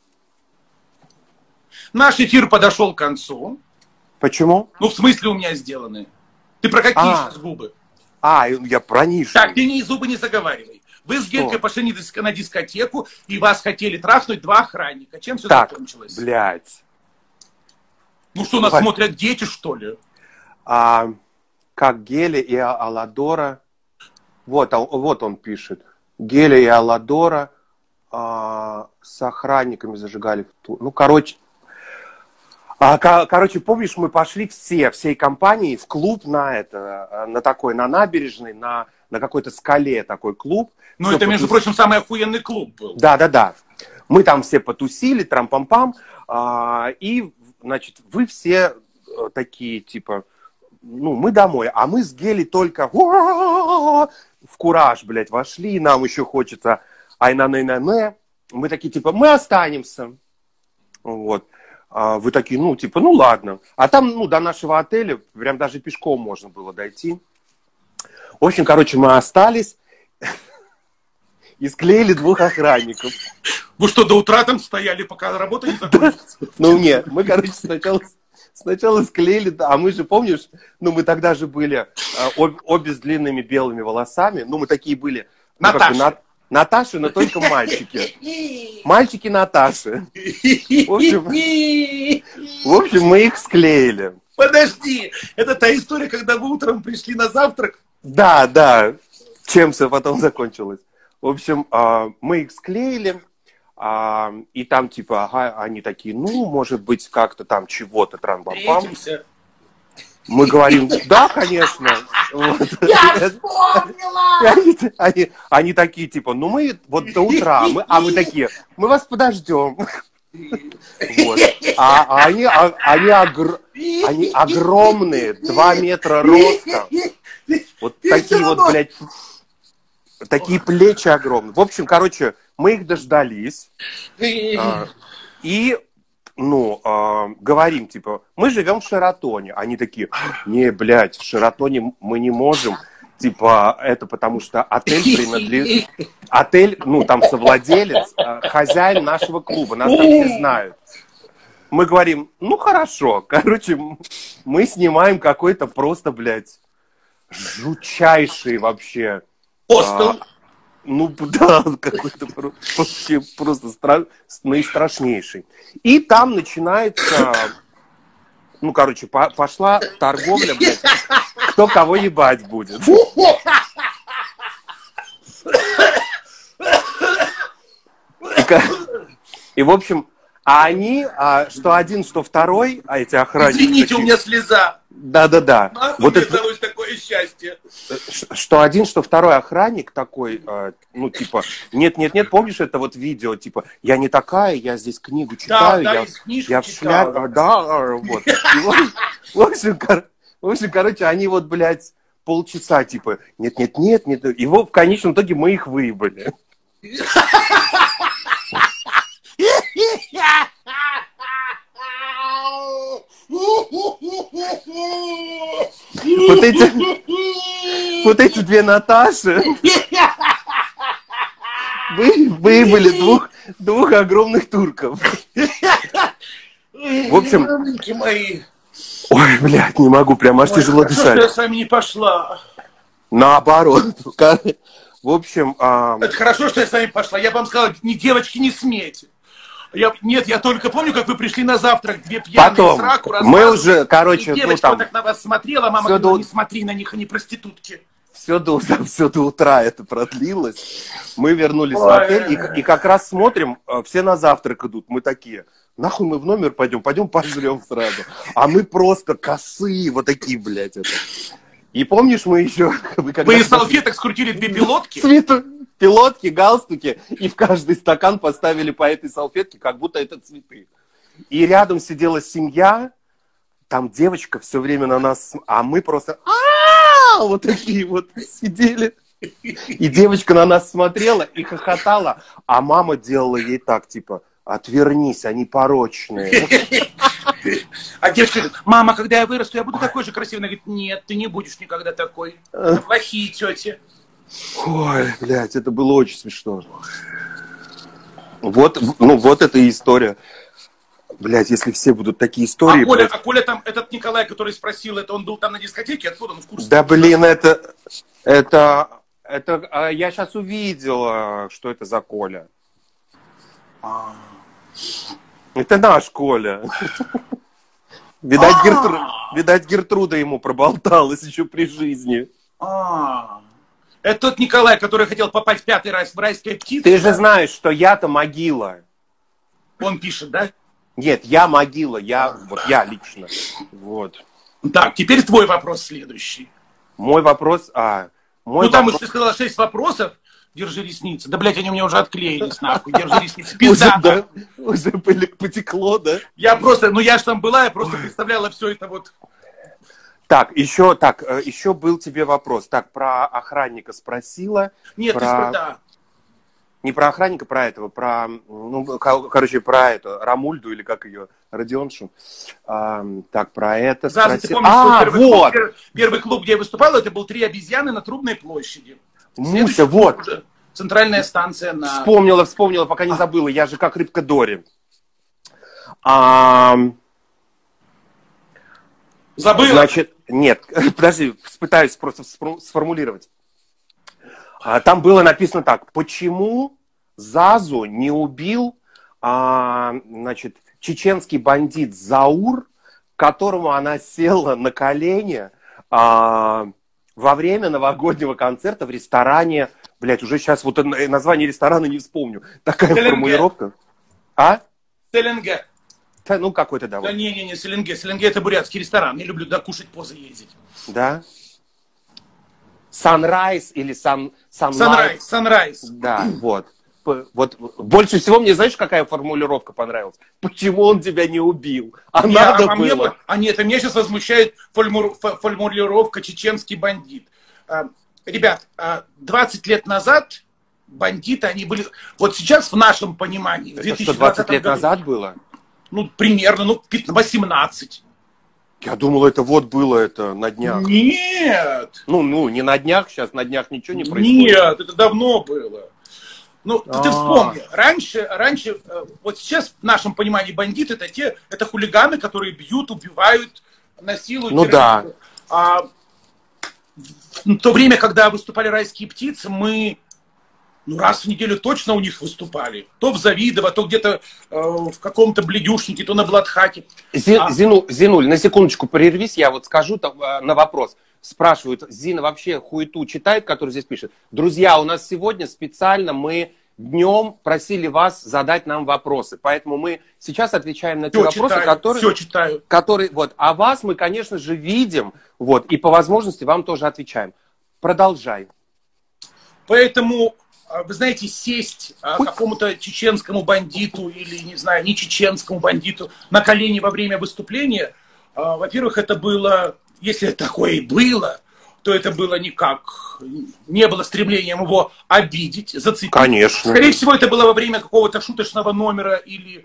Наш эфир подошел к концу. Почему? Ну, в смысле у меня сделаны. Ты про какие а. сейчас губы? А, я про нишу. Так, ты не зубы не заговаривай. Вы с Гелькой пошли на дискотеку, и вас хотели трахнуть два охранника. Чем все так, закончилось? Блядь. Ну что, нас Блядь. смотрят дети, что ли? А, как Геля и Аладора. Вот, вот он пишет. Геля и Аладора а, с охранниками зажигали в ту. Ну, короче. А, короче, помнишь, мы пошли все, всей компанией в клуб на это, на такой, на набережной, на, на какой-то скале такой клуб. Ну, это, между прочим, самый охуенный клуб был. Да, да, да. Мы там все потусили, трам-пам-пам. А, и, значит, вы все такие, типа, ну, мы домой. А мы с Гели только в кураж, блядь, вошли. Нам еще хочется ай-на-на-на-на. Мы такие, типа, мы останемся. Вот. А вы такие, ну, типа, ну, ладно. А там, ну, до нашего отеля прям даже пешком можно было дойти. В общем, короче, мы остались и склеили двух охранников. Вы что, до утра там стояли, пока работа не закончится? Ну, нет, мы, короче, сначала, сначала склеили, а мы же, помнишь, ну, мы тогда же были обе с длинными белыми волосами, ну, мы такие были. Наташа. Наташи, но только мальчики. Мальчики Наташи. В общем, в общем, мы их склеили. Подожди, это та история, когда вы утром пришли на завтрак? Да, да. Чем все потом закончилось. В общем, мы их склеили, и там, типа, ага, они такие, ну, может быть, как-то там чего-то, тран-бам-пам. Мы говорим, да, конечно. Вот. Я вспомнила! Они, они, они такие, типа, ну мы вот до утра, мы, а мы такие, мы вас подождем. Вот. А, а, они, а они, огр, они огромные, два метра роста. Вот такие вот, блядь, такие плечи огромные. В общем, короче, мы их дождались. А, и... Ну, э, говорим, типа, мы живем в Шератоне. Они такие, не, блядь, в Шератоне мы не можем. Типа, это потому что отель принадлежит... Отель, ну, там совладелец, э, хозяин нашего клуба. Нас там все знают. Мы говорим, ну, хорошо. Короче, мы снимаем какой-то просто, блядь, жутчайший вообще... Хостел. Э, Ну, да, какой-то вообще просто стра... наистрашнейший. И там начинается, ну, короче, по пошла торговля, блядь, кто кого ебать будет. И, и в общем, а они, а, что один, что второй, а эти охранники... Извините, такие, у меня слеза. Да-да-да. Вот мне это... далось такое счастье. Что один, что второй охранник такой, э, ну, типа, нет-нет-нет, помнишь это вот видео, типа, я не такая, я здесь книгу читаю, да, я, да, я в шляпе, да, вот. И вот. В общем, кор... в общем, короче, они вот, блядь, полчаса, типа, нет-нет-нет, нет, и вот в конечном итоге мы их выебали. Вот эти, вот эти две Наташи вы, выебали двух, двух огромных турков. В общем... мои. Ой, блядь, не могу, прям аж Ой, тяжело хорошо, дышать. Что я с вами не пошла. Наоборот. В общем... А... Это хорошо, что я с вами пошла. Я вам сказала, ни девочки, не смейте. Я, нет, я только помню, как вы пришли на завтрак, две пьяные Потом, сраку, мы уже, короче, и девочка ну, там, вот так на вас смотрела, мама говорила, до... не смотри на них, они проститутки. Все до, все до утра это продлилось. Мы вернулись Ой. в отель, и, и как раз смотрим, все на завтрак идут. Мы такие, нахуй мы в номер пойдем, пойдем пожрем сразу. А мы просто косые, вот такие, блядь, это. И помнишь, мы еще... Вы из салфеток скрутили две пилотки? Цвету, пилотки, галстуки, и в каждый стакан поставили по этой салфетке, как будто это цветы. И рядом сидела семья, там девочка все время на нас... А мы просто... А-а-а! Вот такие вот сидели. И девочка на нас смотрела и хохотала, а мама делала ей так, типа, отвернись, они порочные. А девочка говорит, мама, когда я вырасту, я буду такой же красивый. Она говорит, нет, ты не будешь никогда такой. Это плохие тети. Ой, блядь, это было очень смешно. Вот, ну, вот эта история. Блядь, если все будут такие истории... А Коля, блядь... а Коля там, этот Николай, который спросил, это он был там на дискотеке? Откуда он в курсе? Да, блин, это... Это... это я сейчас увидел, что это за Коля. А... Это наш Коля. Видать, Гертру... Видать, Гертруда ему проболталась еще при жизни. А-а-а. Это тот Николай, который хотел попасть в пятый раз в райские птицы. Ты же знаешь, что я-то могила. Он пишет, да? Нет, я могила, я, вот я лично. Вот. Так, теперь твой вопрос следующий. Мой вопрос, а... Мой ну, там вопрос... еще ты сказала шесть вопросов. Держи ресницы. Да, блядь, они у меня уже отклеились, нахуй. Держи ресницы. Пизда. Уже, да, уже потекло, да? Я просто, ну я ж там была, я просто представляла все это вот. Так, еще, так, еще был тебе вопрос. Так, про охранника спросила. Нет, про... ты спро... да. Не про охранника, про этого, про, ну, короче, про эту, Рамульду, или как ее, Родионшу. А, так, про это Заза, спросил. ты помнишь, а, первый, вот! клуб, первый клуб, где я выступал, это был «Три обезьяны» на Трубной площади. Муся, вот. Уже центральная станция на... Вспомнила, вспомнила, пока не забыла. Я же как рыбка Дори. А... Забыла? Значит, нет, подожди, пытаюсь просто сформулировать. Там было написано так. Почему Зазу не убил, а, значит, чеченский бандит Заур, которому она села на колени а, во время новогоднего концерта в ресторане, блядь, уже сейчас вот название ресторана не вспомню. Такая СЛНГ. Формулировка. А? СЛНГ. Да, ну, какой-то, да. Да не-не-не, СЛНГ. СЛНГ это бурятский ресторан. Я люблю туда кушать, позы ездить. Да? Sunrise или Sun, Sunrise. Sunrise. Да, вот. Вот. Больше всего мне, знаешь, какая формулировка понравилась? Почему он тебя не убил? А не, надо а, а было. Мне, а нет, а меня сейчас возмущает формулировка «чеченский бандит». А, ребят, двадцать лет назад бандиты, они были... Вот сейчас в нашем понимании... Это что, двадцать лет году, назад было? Ну, примерно, ну, восемнадцать. Я думал, это вот было это на днях. Нет. Ну, ну, не на днях, сейчас на днях ничего не происходит. Нет, это давно было. Ну, ты, ты вспомни, раньше, раньше, вот сейчас в нашем понимании бандиты это те, это хулиганы, которые бьют, убивают, насилуют. Ну да. А в то время, когда выступали «Райские птицы», мы ну, раз в неделю точно у них выступали. То в Завидово, то где-то э, в каком-то Бледюшнике, то на Бладхаке. Зин, а... Зину, Зинуль, на секундочку прервись, я вот скажу там, на вопрос. Спрашивают, Зина вообще хуету читает, который здесь пишет? Друзья, у нас сегодня специально мы днем просили вас задать нам вопросы. Поэтому мы сейчас отвечаем на те все вопросы, читаю, которые... Все читаю. Которые, вот, а вас мы, конечно же, видим, вот, и по возможности вам тоже отвечаем. Продолжай. Поэтому, вы знаете, сесть какому-то чеченскому бандиту или, не знаю, не чеченскому бандиту на колени во время выступления, во-первых, это было... Если такое и было, то это было никак, не было стремлением его обидеть, зацепить. Конечно. Скорее всего, это было во время какого-то шуточного номера, или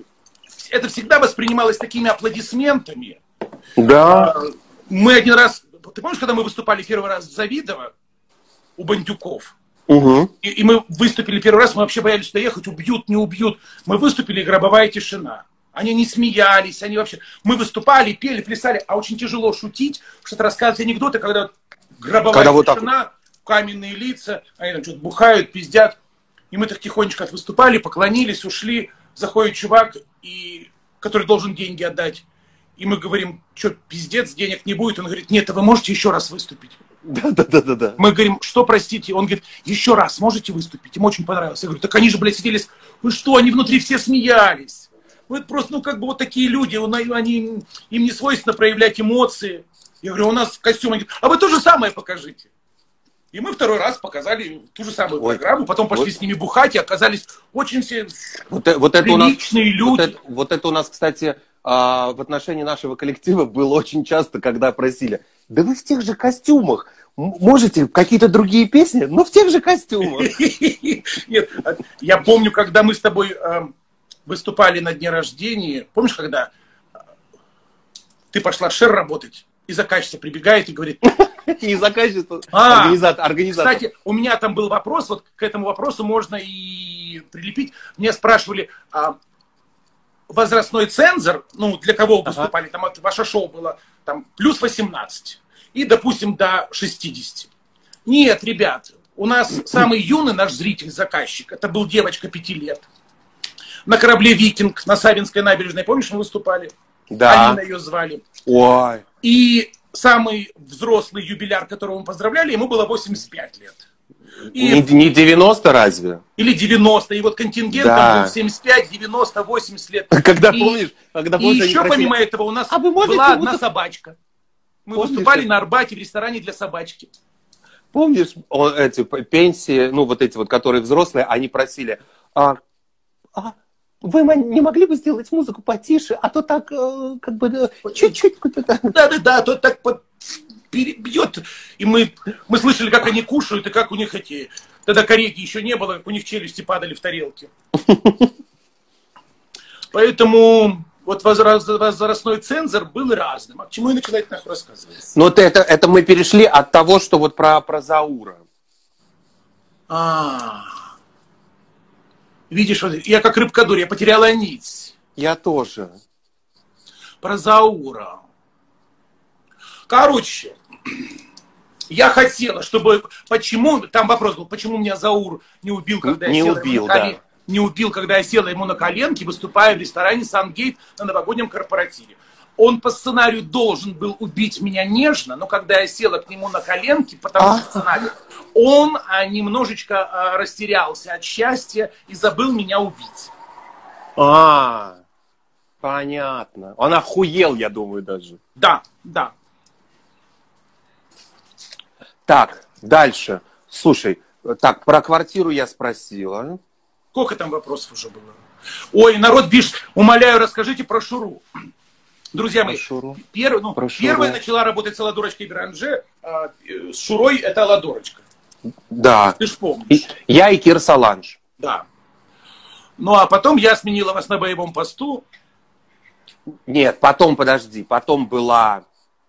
это всегда воспринималось такими аплодисментами. Да. Мы один раз, ты помнишь, когда мы выступали первый раз в Завидово у бандюков? Угу. И, и мы выступили первый раз, мы вообще боялись туда ехать, убьют, не убьют. Мы выступили, гробовая тишина. Они не смеялись, они вообще... Мы выступали, пели, плясали, а очень тяжело шутить, что-то рассказывать анекдоты, когда гробовая когда тишина, вот каменные лица, они там что-то бухают, пиздят. И мы так тихонечко выступали, поклонились, ушли. Заходит чувак, и... который должен деньги отдать. И мы говорим, что, пиздец, денег не будет? Он говорит, нет, а вы можете еще раз выступить? Да, да, да, да, да. Мы говорим, что, простите? Он говорит, еще раз можете выступить? Им очень понравилось. Я говорю, так они же, блядь, сидели... Вы что, они внутри все смеялись. Ну, это просто, ну, как бы вот такие люди, они, им не свойственно проявлять эмоции. Я говорю, у нас костюм. Они говорят, а вы то же самое покажите. И мы второй раз показали ту же самую Ой. программу, потом пошли вот. с ними бухать, и оказались очень все вот, вот это приличные у нас, люди. Вот это, вот это у нас, кстати, в отношении нашего коллектива было очень часто, когда просили, да вы в тех же костюмах. Можете какие-то другие песни, но в тех же костюмах. Нет, я помню, когда мы с тобой... выступали на дне рождения. Помнишь, когда ты пошла шер работать, и заказчица прибегает и говорит... Не заказчица, а организатор. Кстати, у меня там был вопрос, вот к этому вопросу можно и прилепить. Меня спрашивали, возрастной цензор, ну, для кого вы выступали, там ваше шоу было там плюс восемнадцать, и, допустим, до шестидесяти. Нет, ребят, у нас самый юный наш зритель-заказчик, это был девочка пяти лет. На корабле «Викинг» на Савинской набережной, помнишь, мы выступали? Да. Алина ее звали. Ой. И самый взрослый юбиляр, которого мы поздравляли, ему было восемьдесят пять лет. И... Не, не девяносто разве? Или девяносто. И вот контингент да. там был семьдесят пять, девяносто, восемьдесят лет. Когда и, помнишь, когда и помнишь, еще просили... помимо этого у нас а была одна музыку... собачка. Мы помнишь, выступали это? на Арбате в ресторане для собачки. Помнишь, эти пенсии, ну вот эти вот, которые взрослые, они просили, а, а, вы не могли бы сделать музыку потише, а то так, как бы, чуть-чуть. Да-да-да, а то так под... перебьет. И мы, мы слышали, как они кушают, и как у них эти... Тогда кореги еще не было, как у них челюсти падали в тарелки. Поэтому вот возрастной цензор был разным. А к чему я начала это нахуй рассказывать? Ну, вот это, это мы перешли от того, что вот про, про Заура. А, видишь, вот я как рыбка-дурь, я потеряла нить. Я тоже. Про Заура. Короче, я хотела, чтобы... Почему... Там вопрос был, почему меня Заур не убил, когда не я села убил, ему на колен... да. Не убил, когда я села ему на коленки, выступая в ресторане «Сангейт» на новогоднем корпоративе. Он по сценарию должен был убить меня нежно, но когда я села к нему на коленки, потому что сценарий, он а, немножечко а, растерялся от счастья и забыл меня убить. А, понятно. Он охуел, я думаю, даже. Да, да. Так, дальше. Слушай, так, про квартиру я спросила. Сколько там вопросов уже было? Ой, народ пишет, умоляю, расскажите про Шуру. Друзья мои, пер, ну, первая начала работать с Аладорочкой Гранже, а, с Шурой это Аладорочка. Да. Ты ж помнишь. Я и Кир Саланж. Да. Ну, а потом я сменила вас на боевом посту. Нет, потом, подожди, потом была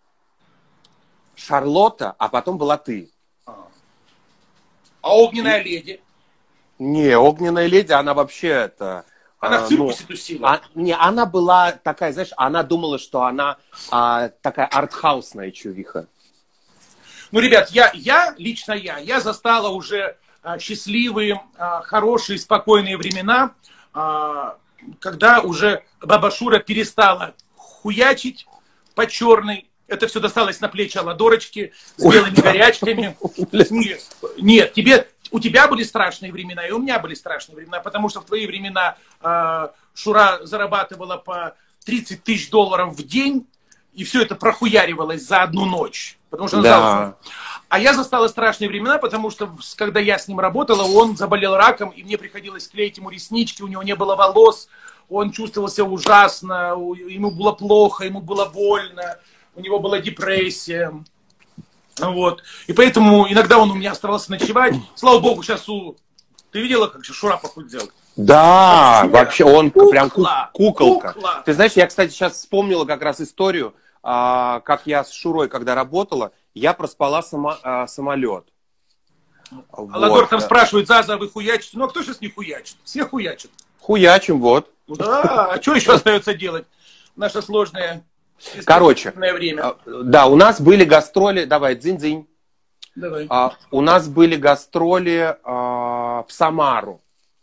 Шарлотта, а потом была ты. А, а огненная и... леди? Не, огненная леди, она вообще это... Она а, в циркусе ну, тусила? А, не, она была такая, знаешь, она думала, что она а, такая артхаусная чувиха. Ну, ребят, я, я, лично я, я застала уже а, счастливые, а, хорошие, спокойные времена, а, когда уже баба Шура перестала хуячить по черной. Это все досталось на плечи Аладорочки с белыми горячками. Нет, нет, тебе... У тебя были страшные времена, и у меня были страшные времена, потому что в твои времена э, Шура зарабатывала по тридцать тысяч долларов в день, и все это прохуяривалось за одну ночь. Потому что да. А я застала страшные времена, потому что, когда я с ним работала, он заболел раком, и мне приходилось клеить ему реснички, у него не было волос, он чувствовал себя ужасно, ему было плохо, ему было больно, у него была депрессия. Вот. И поэтому иногда он у меня оставался ночевать. Слава богу, сейчас у... Ты видела, как Шура похудел? Да, вообще, вообще он кукла, прям ку- куколка. Кукла. Ты знаешь, я, кстати, сейчас вспомнила как раз историю, а, как я с Шурой, когда работала, я проспала само, а, самолет. Аладор вот. там спрашивает, Заза, вы хуячите? Ну, а кто сейчас не хуячит? Все хуячат. Хуячим, вот. Да, а что еще остается делать? Наша сложная... Короче, время. Да, у нас были гастроли, давай, дзинь-дзинь. Давай. А, у нас были гастроли а, в Самару.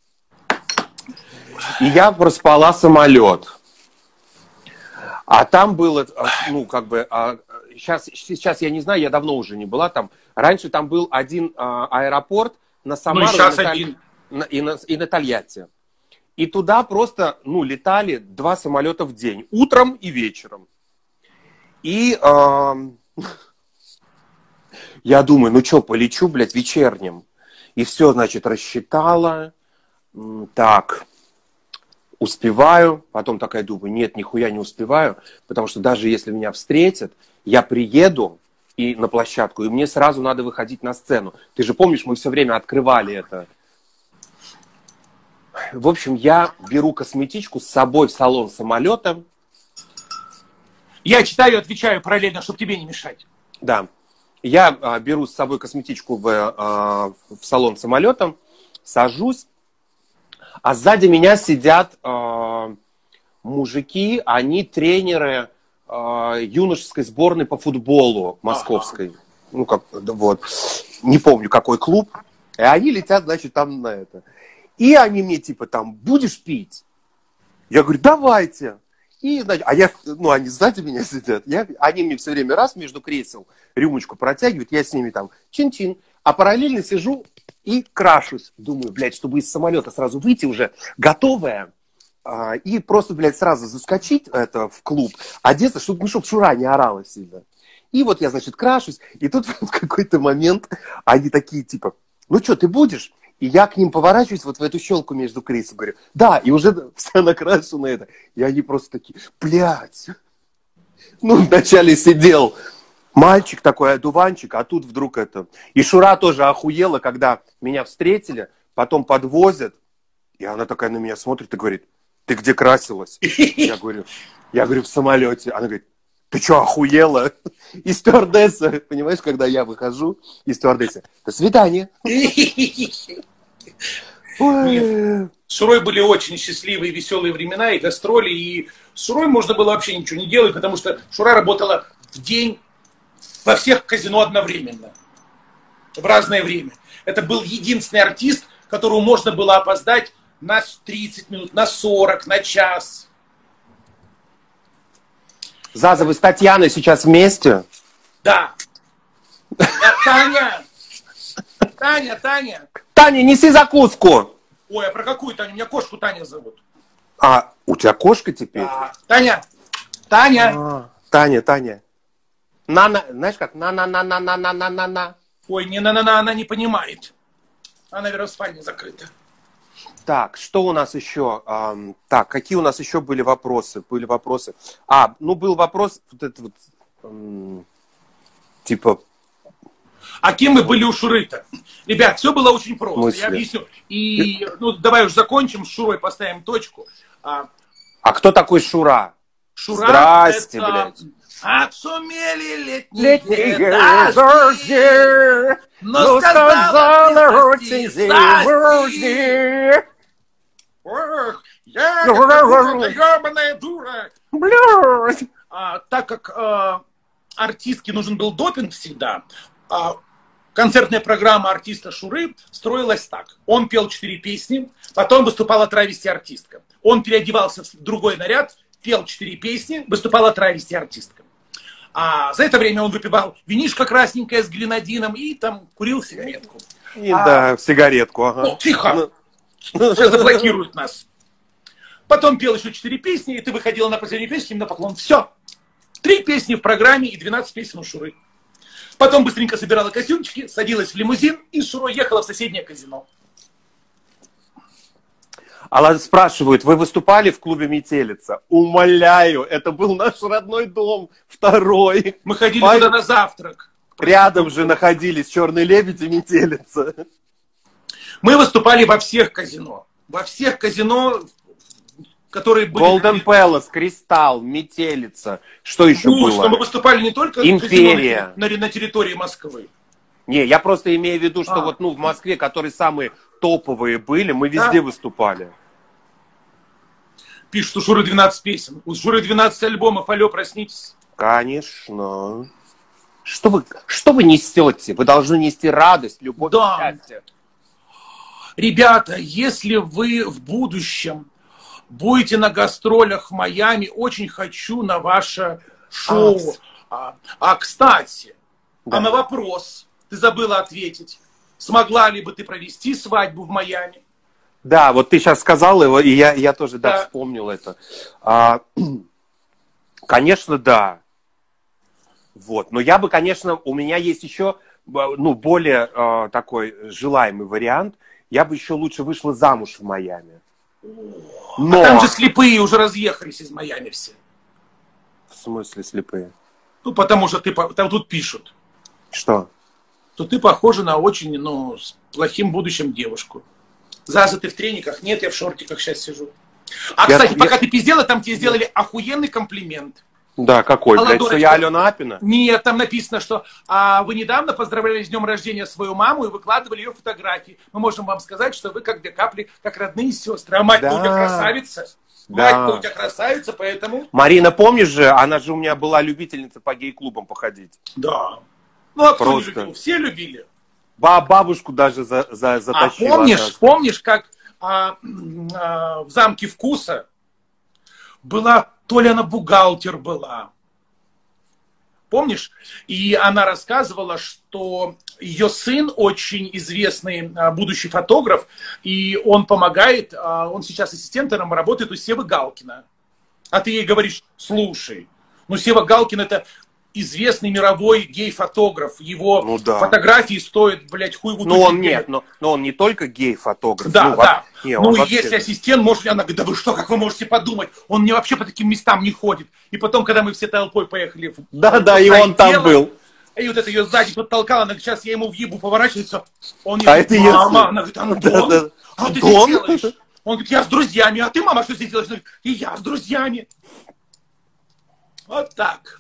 И я проспала самолет. А там было, ну, как бы, а, сейчас, сейчас я не знаю, я давно уже не была там. Раньше там был один а, аэропорт на Самару, ну, и, сейчас на, один. На, и, на, и на Тольятти. И туда просто, ну, летали два самолета в день, утром и вечером. И э, я думаю, ну что, полечу, блядь, вечерним. И все, значит, рассчитала. Так, успеваю. Потом такая думаю, нет, нихуя не успеваю. Потому что даже если меня встретят, я приеду и на площадку, и мне сразу надо выходить на сцену. Ты же помнишь, мы все время открывали это. В общем, я беру косметичку с собой в салон самолета. Я читаю и отвечаю параллельно, чтобы тебе не мешать. Да. Я а, беру с собой косметичку в, а, в салон самолета, сажусь, а сзади меня сидят а, мужики, они тренеры а, юношеской сборной по футболу московской. Ага. Ну, как, вот. Не помню, какой клуб. И они летят, значит, там на это. И они мне типа там, будешь пить? Я говорю, давайте. И, значит, а я, ну, они сзади меня сидят, я, они мне все время раз между кресел рюмочку протягивают, я с ними там чин-чин, а параллельно сижу и крашусь. Думаю, блядь, чтобы из самолета сразу выйти уже готовая, а, и просто, блядь, сразу заскочить это, в клуб, одеться, чтобы, ну, чтобы Шура не орала сильно. И вот я, значит, крашусь, и тут в какой-то момент они такие, типа, ну что, ты будешь? И я к ним поворачиваюсь вот в эту щелку между кресел, говорю, да, и уже вся накрашена это. И они просто такие, блядь. Ну, вначале сидел мальчик такой, одуванчик, а тут вдруг это. И Шура тоже охуела, когда меня встретили, потом подвозят. И она такая на меня смотрит и говорит, ты где красилась? Я говорю, я говорю, в самолете. Она говорит, ты что, охуела? И стюардесса, понимаешь, когда я выхожу, и стюардесса, до свидания. Ой. С Шурой были очень счастливые, веселые времена и гастроли, и с Шурой можно было вообще ничего не делать, потому что Шура работала в день во всех казино одновременно, в разное время. Это был единственный артист, которому можно было опоздать на тридцать минут, на сорок, на час. Заза, вы с Татьяной сейчас вместе? Да. Да, Таня! Таня, Таня! Таня, неси закуску! Ой, а про какую Таню? Меня кошку Таня зовут. А, у тебя кошка теперь? Да. Таня! Таня! А, Таня, Таня. На-на, знаешь как? На-на-на-на-на-на-на-на. Ой, не на-на-на, она не понимает. Она, наверное, в спальне закрыта. Так, что у нас еще? Эм, так, какие у нас еще были вопросы? Были вопросы. А, ну был вопрос, вот этот вот, эм, типа... А кем мы были у Шуры-то? Ребят, все было очень просто. Мысли. Я объясню. И, ну, давай уж закончим с Шурой, поставим точку. А, а кто такой Шура? Шура Здрасте, это... блядь. Отшумели летние, летние дожди, но, но сказала очень зимой. Ох, я ебаная дура. Блядь. А, так как а, артистке нужен был допинг всегда, а, концертная программа артиста Шуры строилась так. Он пел четыре песни, потом выступала травести-артистка. Он переодевался в другой наряд, пел четыре песни, выступала травести-артистка. А за это время он выпивал винишко красненькое с глинадином и там курил сигаретку. И, а... Да, сигаретку, ага. О, тихо! Сейчас заблокируют нас. Потом пел еще четыре песни, и ты выходила на последнюю песню, им на поклон. Все. Три песни в программе и двенадцать песен у Шуры. Потом быстренько собирала костюмчики, садилась в лимузин и с Шурой ехала в соседнее казино. А спрашивают, вы выступали в клубе «Метелица»? Умоляю, это был наш родной дом, второй. Мы ходили Пай... туда на завтрак. Рядом же находились «Черный лебедь» и «Метелица». Мы выступали во всех казино. Во всех казино, которые были... Golden Palace, Кристалл, «Метелица». Что еще ну, было? Что мы выступали не только Империя. В казино на, на территории Москвы. Не, я просто имею в виду, что а. вот ну, в Москве, которые самые топовые были, мы везде да. выступали. Пишут, у Шуры двенадцать песен. У Шуры двенадцать альбомов. Алло, проснитесь. Конечно. Что вы, что вы несете? Вы должны нести радость, любовь да. и счастье. Ребята, если вы в будущем будете на гастролях в Майами, очень хочу на ваше шоу. А, а кстати, да. а на вопрос ты забыла ответить. Смогла ли бы ты провести свадьбу в Майами? Да, вот ты сейчас сказал его, и я, я тоже да. Да, вспомнил это. А, конечно, да. Вот. Но я бы, конечно, у меня есть еще ну, более а, такой желаемый вариант. Я бы еще лучше вышла замуж в Майами. Но... А там же слепые уже разъехались из Майами все. В смысле слепые? Ну, потому что ты, там тут пишут. Что? То ты похожа на очень, ну, с плохим будущим девушку. Заза, ты в трениках? Нет, я в шортиках сейчас сижу. А, я, кстати, я... пока ты пиздела, там тебе сделали охуенный комплимент. Да, какой? Блядь, что я Алена Апина? Нет, там написано, что а, вы недавно поздравляли с днем рождения свою маму и выкладывали ее фотографии. Мы можем вам сказать, что вы как две капли, как родные сестры. А мать-то да. у тебя красавица. Да. Мать-то у тебя красавица, поэтому... Марина, помнишь же, она же у меня была любительница по гей-клубам походить. Да. Ну, а кто Просто... не любил? Все любили. Бабушку даже за, за, затащила. А помнишь, помнишь, как а, а, в замке Вкуса была то ли она бухгалтер была. Помнишь? И она рассказывала, что ее сын очень известный будущий фотограф, и он помогает, он сейчас ассистентом работает у Севы Галкина. А ты ей говоришь, слушай, ну Сева Галкин это известный мировой гей-фотограф. Его ну, да. фотографии стоят, блядь, хуй в Ну он нет, но, но он не только гей-фотограф. Да, ну, да. Не, ну и вообще... если ассистент может, она говорит, да вы что, как вы можете подумать? Он мне вообще по таким местам не ходит. И потом, когда мы все толпой поехали... Да, да, и он там был. И вот это ее сзади подтолкала, она говорит, сейчас я ему въебу, поворачивается. Он а это мама, она говорит, Антон, да, да. а ты что делаешь? Он говорит, я с друзьями, а ты, мама, что здесь делаешь? Она говорит, и я с друзьями. Вот так.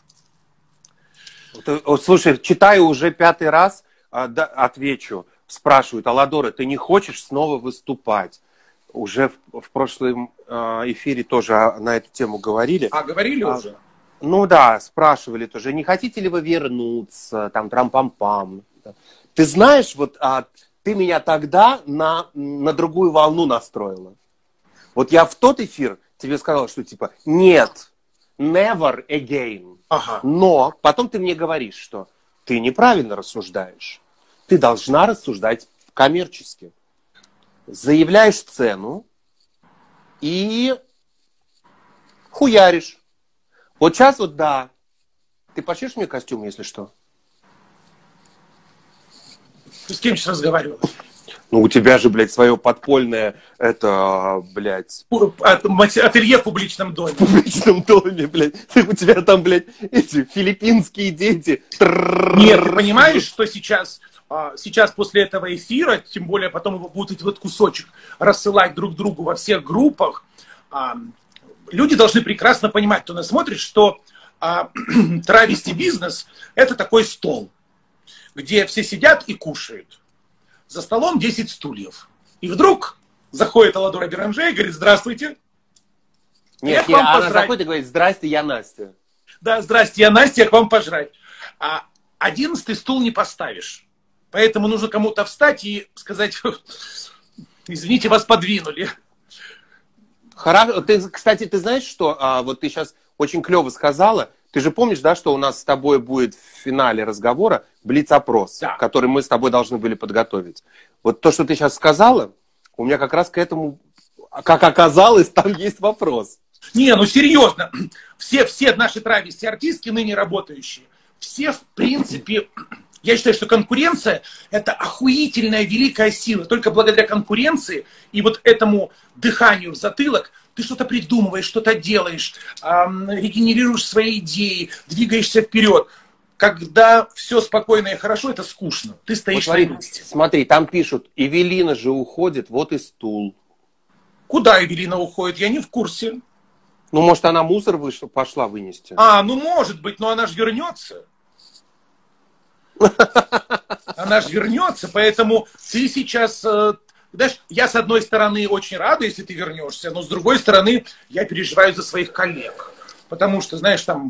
Слушай, читаю уже пятый раз, отвечу. Спрашивают, Аладора, ты не хочешь снова выступать? Уже в, в прошлом эфире тоже на эту тему говорили. А, говорили а, уже? Ну да, спрашивали тоже. Не хотите ли вы вернуться? Там трам-пам-пам. Ты знаешь, вот а, ты меня тогда на, на другую волну настроила. Вот я в тот эфир тебе сказал, что типа нет, never again. Ага. Но потом ты мне говоришь, что ты неправильно рассуждаешь. Ты должна рассуждать коммерчески. Заявляешь цену и хуяришь. Вот сейчас вот да. Ты пошьешь мне костюм, если что? Ты с кем сейчас разговаривал? Ну, у тебя же, блядь, свое подпольное, это, блядь... Ателье в публичном доме. В публичном доме, блядь. У тебя там, блядь, эти филиппинские дети. Нет, ты понимаешь, что сейчас... Сейчас после этого эфира, тем более потом его будут вот кусочек рассылать друг другу во всех группах, люди должны прекрасно понимать, кто нас смотрит, что травести бизнес – это такой стол, где все сидят и кушают. За столом десять стульев. И вдруг заходит Аладора Беранже и говорит, здравствуйте. Нет, нет, она заходит и говорит, здрасте, я Настя. Да, здрасте, я Настя, я к вам пожрать. А одиннадцатый стул не поставишь. Поэтому нужно кому-то встать и сказать, извините, вас подвинули. Хорошо. Ты, кстати, ты знаешь, что а, вот ты сейчас очень клево сказала. Ты же помнишь, да, что у нас с тобой будет в финале разговора блиц-опрос, да. который мы с тобой должны были подготовить. Вот то, что ты сейчас сказала, у меня как раз к этому, как оказалось, там есть вопрос. Не, ну серьезно. Все, все наши травести-артистки, ныне работающие, все в принципе... Я считаю, что конкуренция – это охуительная великая сила. Только благодаря конкуренции и вот этому дыханию в затылок ты что-то придумываешь, что-то делаешь, эм, регенерируешь свои идеи, двигаешься вперед. Когда все спокойно и хорошо, это скучно. Ты стоишь вот, на месте. Смотри, там пишут, Эвелина же уходит, вот и стул. Куда Эвелина уходит? Я не в курсе. Ну, может, она мусор вышла, пошла вынести. А, ну может быть, но она же вернется. Она же вернется, поэтому ты сейчас, знаешь, я с одной стороны очень рада, если ты вернешься, но с другой стороны я переживаю за своих коллег, потому что, знаешь, там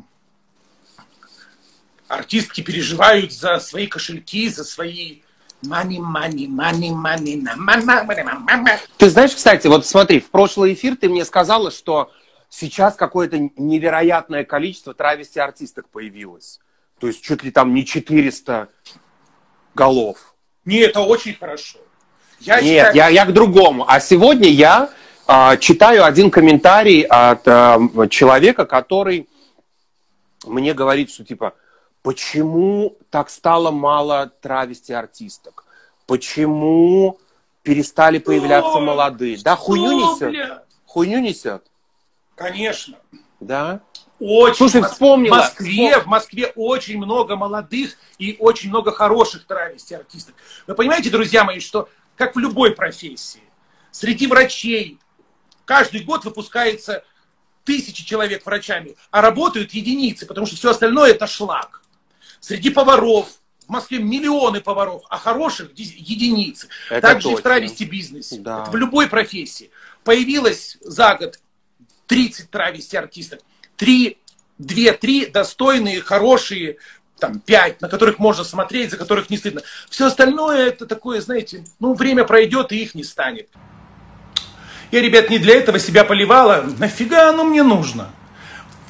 артистки переживают за свои кошельки, за свои money, money, money, money, money. Ты знаешь, кстати, вот смотри, в прошлый эфир ты мне сказала, что сейчас какое-то невероятное количество травести-артисток появилось. То есть чуть ли там не четыреста голов. Не, это очень хорошо. Я Нет, считаю... я, я к другому. А сегодня я а, читаю один комментарий от а, человека, который мне говорит, что типа, почему так стало мало травести-артисток? Почему перестали появляться Ой, молодые? Да, хуйню несет. Бля? Хуйню несет. Конечно. Да. Очень. Слушай, вспомнила. В Москве, в Москве очень много молодых и очень много хороших травести-артисток. Вы понимаете, друзья мои, что как в любой профессии, среди врачей каждый год выпускается тысячи человек врачами, а работают единицы, потому что все остальное это шлак. Среди поваров, в Москве миллионы поваров, а хороших единицы. Это Также точно. И в травести-бизнесе. Да. Это в любой профессии. Появилось за год тридцать травести-артисток. Три, две-три достойные, хорошие, там, пять, на которых можно смотреть, за которых не стыдно. Все остальное это такое, знаете, ну, время пройдет и их не станет. Я, ребят, не для этого себя поливала. Нафига оно мне нужно?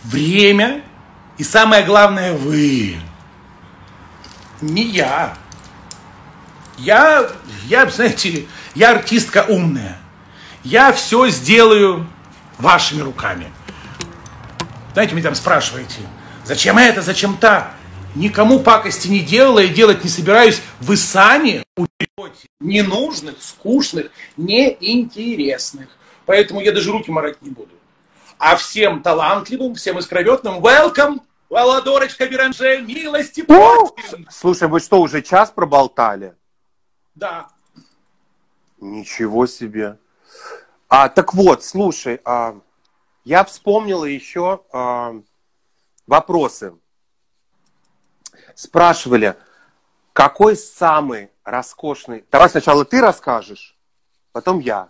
время и, самое главное, вы. Не я. Я, я, знаете, я артистка умная. Я все сделаю вашими руками. Знаете, меня там спрашиваете, зачем это, зачем та? Никому пакости не делала и делать не собираюсь. Вы сами уберете ненужных, скучных, неинтересных. Поэтому я даже руки марать не буду. А всем талантливым, всем искрометным, welcome, Володорочка Беранже, милости просим. Слушай, вы что, уже час проболтали? Да. Ничего себе. А, так вот, слушай, а, я вспомнила еще а, вопросы. Спрашивали, какой самый роскошный... Давай сначала ты расскажешь, потом я.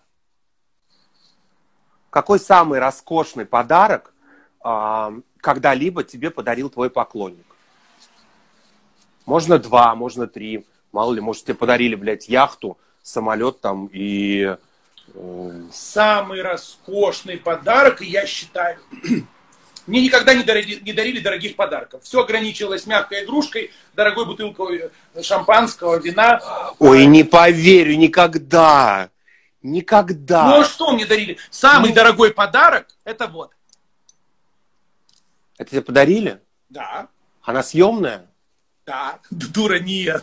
Какой самый роскошный подарок а, когда-либо тебе подарил твой поклонник? Можно два, можно три. Мало ли, может, тебе подарили, блядь, яхту, самолет там и... Э... Самый роскошный подарок, я считаю... Мне никогда не дарили, не дарили дорогих подарков. Все ограничивалось мягкой игрушкой, дорогой бутылкой шампанского, вина. Ой, не поверю, никогда. Никогда. Ну, а что мне дарили? Самый ну... дорогой подарок, это вот. Это тебе подарили? Да. Она съемная? Да. Дура, нет.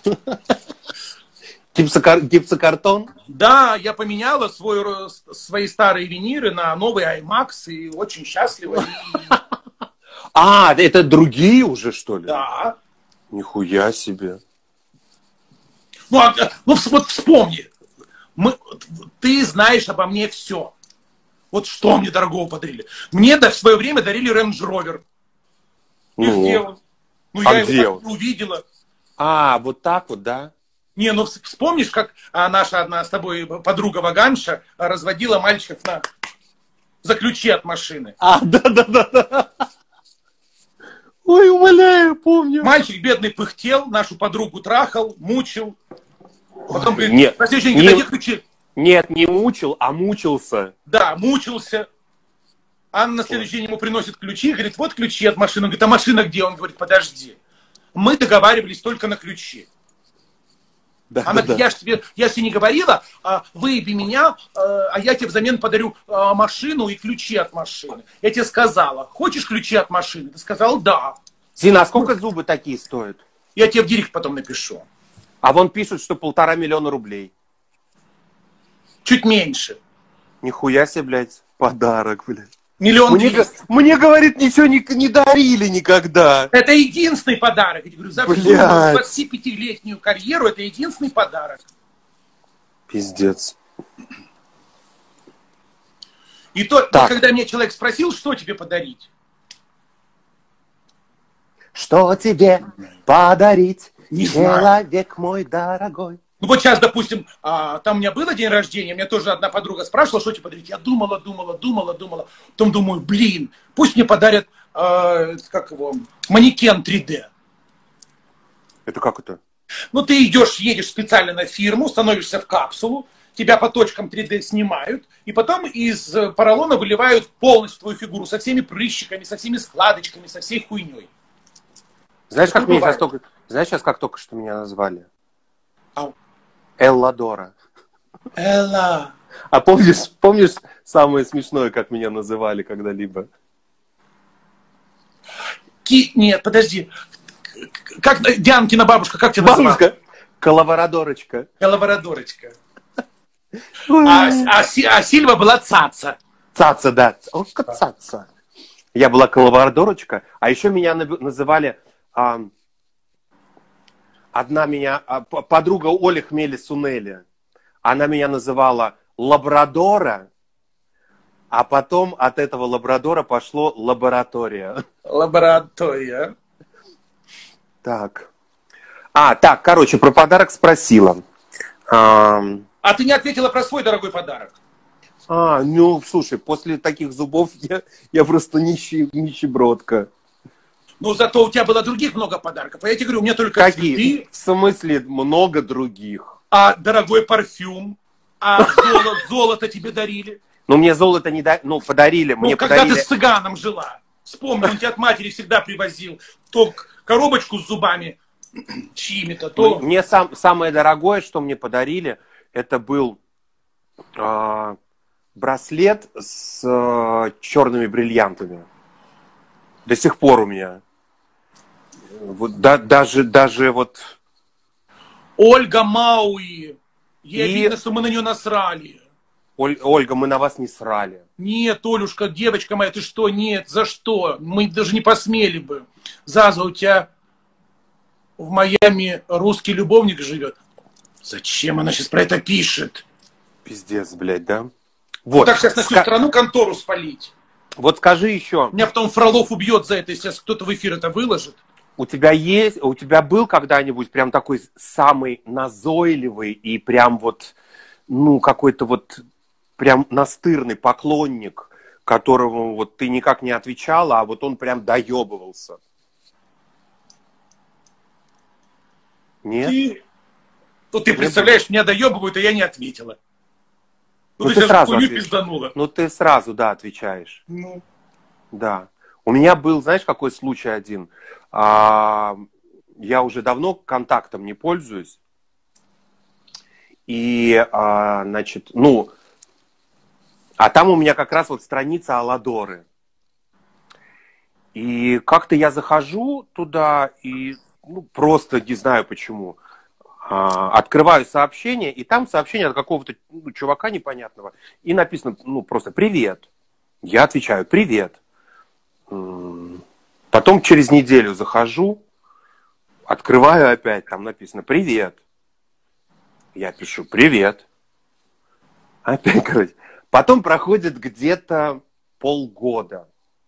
Гипсокартон? Да, я поменяла свой, свои старые виниры на новый IMAX и очень счастлива. А, это другие уже, что ли? Да. Нихуя себе. Ну, а, ну вот вспомни. Мы, ты знаешь обо мне все. Вот что мне дорогого подарили. Мне в свое время дарили Range Rover. И ну, где он? Ну, а я где его он? увидела. А, вот так вот, да? Не, ну вспомнишь, как а, наша одна с тобой подруга Ваганша разводила мальчиков на... за ключи от машины. А, да-да-да. Ой, умоляю, помню. Мальчик бедный пыхтел, нашу подругу трахал, мучил. Потом говорит, нет, на следующий не, день дай ключи. Нет, не мучил, а мучился. Да, мучился. Анна на следующий день ему приносит ключи, говорит, вот ключи от машины. Он говорит, а машина где? Он говорит, подожди. Мы договаривались только на ключи. Да, Она да, говорит, да. я же тебе, я же тебе не говорила, а, выеби меня, а, а я тебе взамен подарю а, машину и ключи от машины. Я тебе сказала, хочешь ключи от машины? Ты сказал, да. Зина, а сколько зубы такие стоят? Я тебе в директ потом напишу. А вон пишут, что полтора миллиона рублей. Чуть меньше. Нихуя себе, блядь, подарок, блядь. Миллион мне, мне, говорит, ничего не, не дарили никогда. Это единственный подарок. Я говорю, за всю двадцатипятилетнюю карьеру это единственный подарок. Пиздец. И то, то, когда меня человек спросил, что тебе подарить? Что тебе подарить, не человек знаю. Мой дорогой? Ну вот сейчас, допустим, а, там у меня было день рождения, мне тоже одна подруга спрашивала, что тебе подарить. Я думала, думала, думала, думала. Потом думаю, блин, пусть мне подарят, э, как его, манекен три дэ. Это как это? Ну ты идешь, едешь специально на фирму, становишься в капсулу, тебя по точкам три дэ снимают, и потом из поролона выливают полностью твою фигуру со всеми прыщиками, со всеми складочками, со всей хуйней. Знаешь, как меня сейчас только, знаешь, сейчас как только что меня назвали? Ау. Элладора. Элла. А помнишь, помнишь самое смешное, как меня называли когда-либо? Ки... Нет, подожди. Как Дианкина бабушка, как тебя называла? Бабушка. Коловородорочка. Коловородорочка. А, а, а Сильва была цаца. Цаца, да. О, цаца. Я была коловородорочка, а еще меня называли... А, одна меня, а, подруга Оли Хмели Сунели, она меня называла Лабрадора, а потом от этого Лабрадора пошло лаборатория. Лаборатория. Так. А, так, короче, про подарок спросила. А, а ты не ответила про свой дорогой подарок. А, ну, слушай, после таких зубов я, я просто нищий, нищебродка. Ну, зато у тебя было других много подарков. А я тебе говорю, у меня только какие? Цветы. В смысле много других? А дорогой парфюм. А золото, золото тебе дарили. Ну, мне золото не дарили. Ну, подарили. Ну, мне когда подарили... ты с цыганом жила. Вспомни, он тебе от матери всегда привозил то коробочку с зубами чьими-то, то... Мне сам, самое дорогое, что мне подарили, это был э, браслет с э, черными бриллиантами. До сих пор у меня. Вот, да, даже, даже вот... Ольга Мауи. Ей И... видно, что мы на нее насрали. Оль, Ольга, мы на вас не срали. Нет, Олюшка, девочка моя, ты что? Нет, за что? Мы даже не посмели бы. Заза, у тебя в Майами русский любовник живет. Зачем она сейчас про это пишет? Пиздец, блядь, да? Вот. Вот. Так сейчас на всю Ска... страну контору спалить. Вот скажи еще. Меня потом Фролов убьет за это, если сейчас кто-то в эфир это выложит. У тебя есть, у тебя был когда-нибудь прям такой самый назойливый и прям вот, ну, какой-то вот прям настырный поклонник, которому вот ты никак не отвечала, а вот он прям доебывался? Нет? Ты... Ну, ты представляешь, меня доебывают, а я не ответила. Ну, Ну, ты, ты сейчас сразу хуйню ответишь. пизданула. Ну, ты сразу, да, отвечаешь. Ну. Да. У меня был, знаешь, какой случай один? А, я уже давно контактом не пользуюсь. И, а, значит, ну, а там у меня как раз вот страница Аладоры. И как-то я захожу туда и, ну, просто не знаю почему, а, открываю сообщение, и там сообщение от какого-то, ну, чувака непонятного. И написано, ну, просто «Привет». Я отвечаю «Привет». Потом через неделю захожу, открываю опять, там написано «Привет». Я пишу «Привет». Опять, короче. Потом проходит где-то полгода.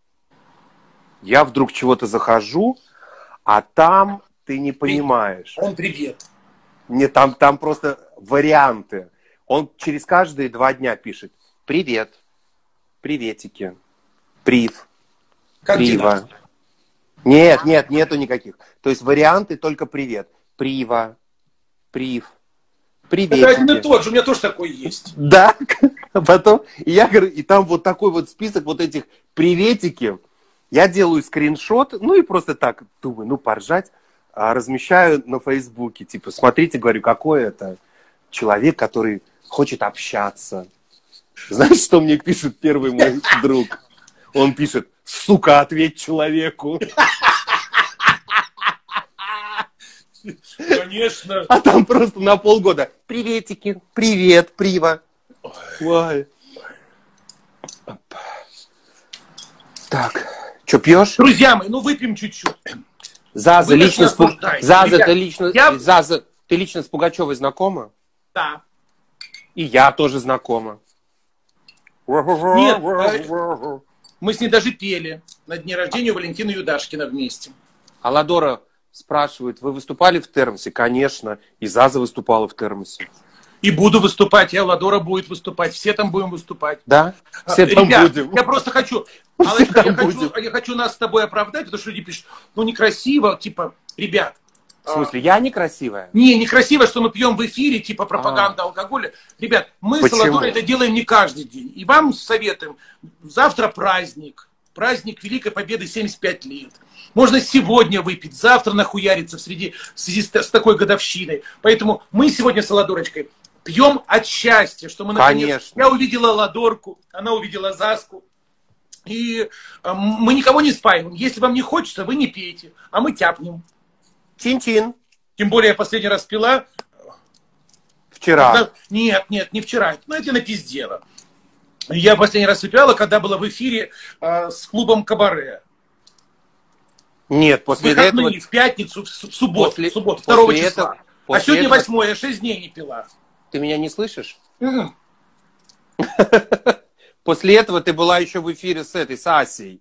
Я вдруг чего-то захожу, а там ты не понимаешь. Он привет. Не, там, там просто варианты. Он через каждые два дня пишет «Привет», «Приветики», «Прив», Как «Прива». дела? Нет, нет, нету никаких. То есть варианты только «Привет», «Прива», «Прив», «Приветики». Это один и тот же, у меня тоже такой есть. Да, потом, и я говорю, и там вот такой вот список вот этих приветики. Я делаю скриншот, ну и просто так думаю, ну поржать, а размещаю на Фейсбуке. Типа, смотрите, говорю, какой это человек, который хочет общаться. Знаешь, что мне пишет первый мой друг? Он пишет: сука, ответь человеку. Конечно. А там просто на полгода: приветики, привет, Прива. Ой. Так, что пьешь? Друзья мои, ну выпьем чуть-чуть. Заза, Вы лично нас с Пу- осуждаете. Заза, Ребят, ты лично... я- Заза, ты лично с Пугачевой знакома? Да. И я тоже знакома. Нет, э, мы с ней даже пели на дне рождения у Валентины Юдашкина вместе. Аладора спрашивает: вы выступали в термосе? Конечно. И Заза выступала в термосе. И буду выступать, и Аладора будет выступать, все там будем выступать. Да? Все А, там Ребят, будем. я просто хочу, Все Аллочка, там я хочу, будем. я хочу нас с тобой оправдать, потому что люди пишут, ну некрасиво, типа, ребят. В смысле, я некрасивая? Не, некрасиво, что мы пьем в эфире, типа пропаганда алкоголя. Ребят, мы Почему? с Аладорой это делаем не каждый день. И вам советуем, завтра праздник, праздник Великой Победы семьдесят пять лет. Можно сегодня выпить, завтра нахуяриться в, среди, в связи с, с такой годовщиной. Поэтому мы сегодня с Аладорочкой пьем от счастья, что мы наконец... Конечно. Я увидела Аладорку, она увидела Заску. И э, мы никого не спаиваем. Если вам не хочется, вы не пейте, а мы тяпнем. Чин-чин. Тем более я последний раз пила. Вчера. Когда... Нет, нет, не вчера. Ну, это напиздела. Я последний раз выпивала, когда была в эфире э, с клубом «Кабаре». Нет, В после выходные, этого... в пятницу, в, с- в субботу, После- в субботу, второго после числа. этого- А после сегодня этого- восьмое, я шесть дней не пила. Ты меня не слышишь? М. После этого ты была еще в эфире с этой, с Асей.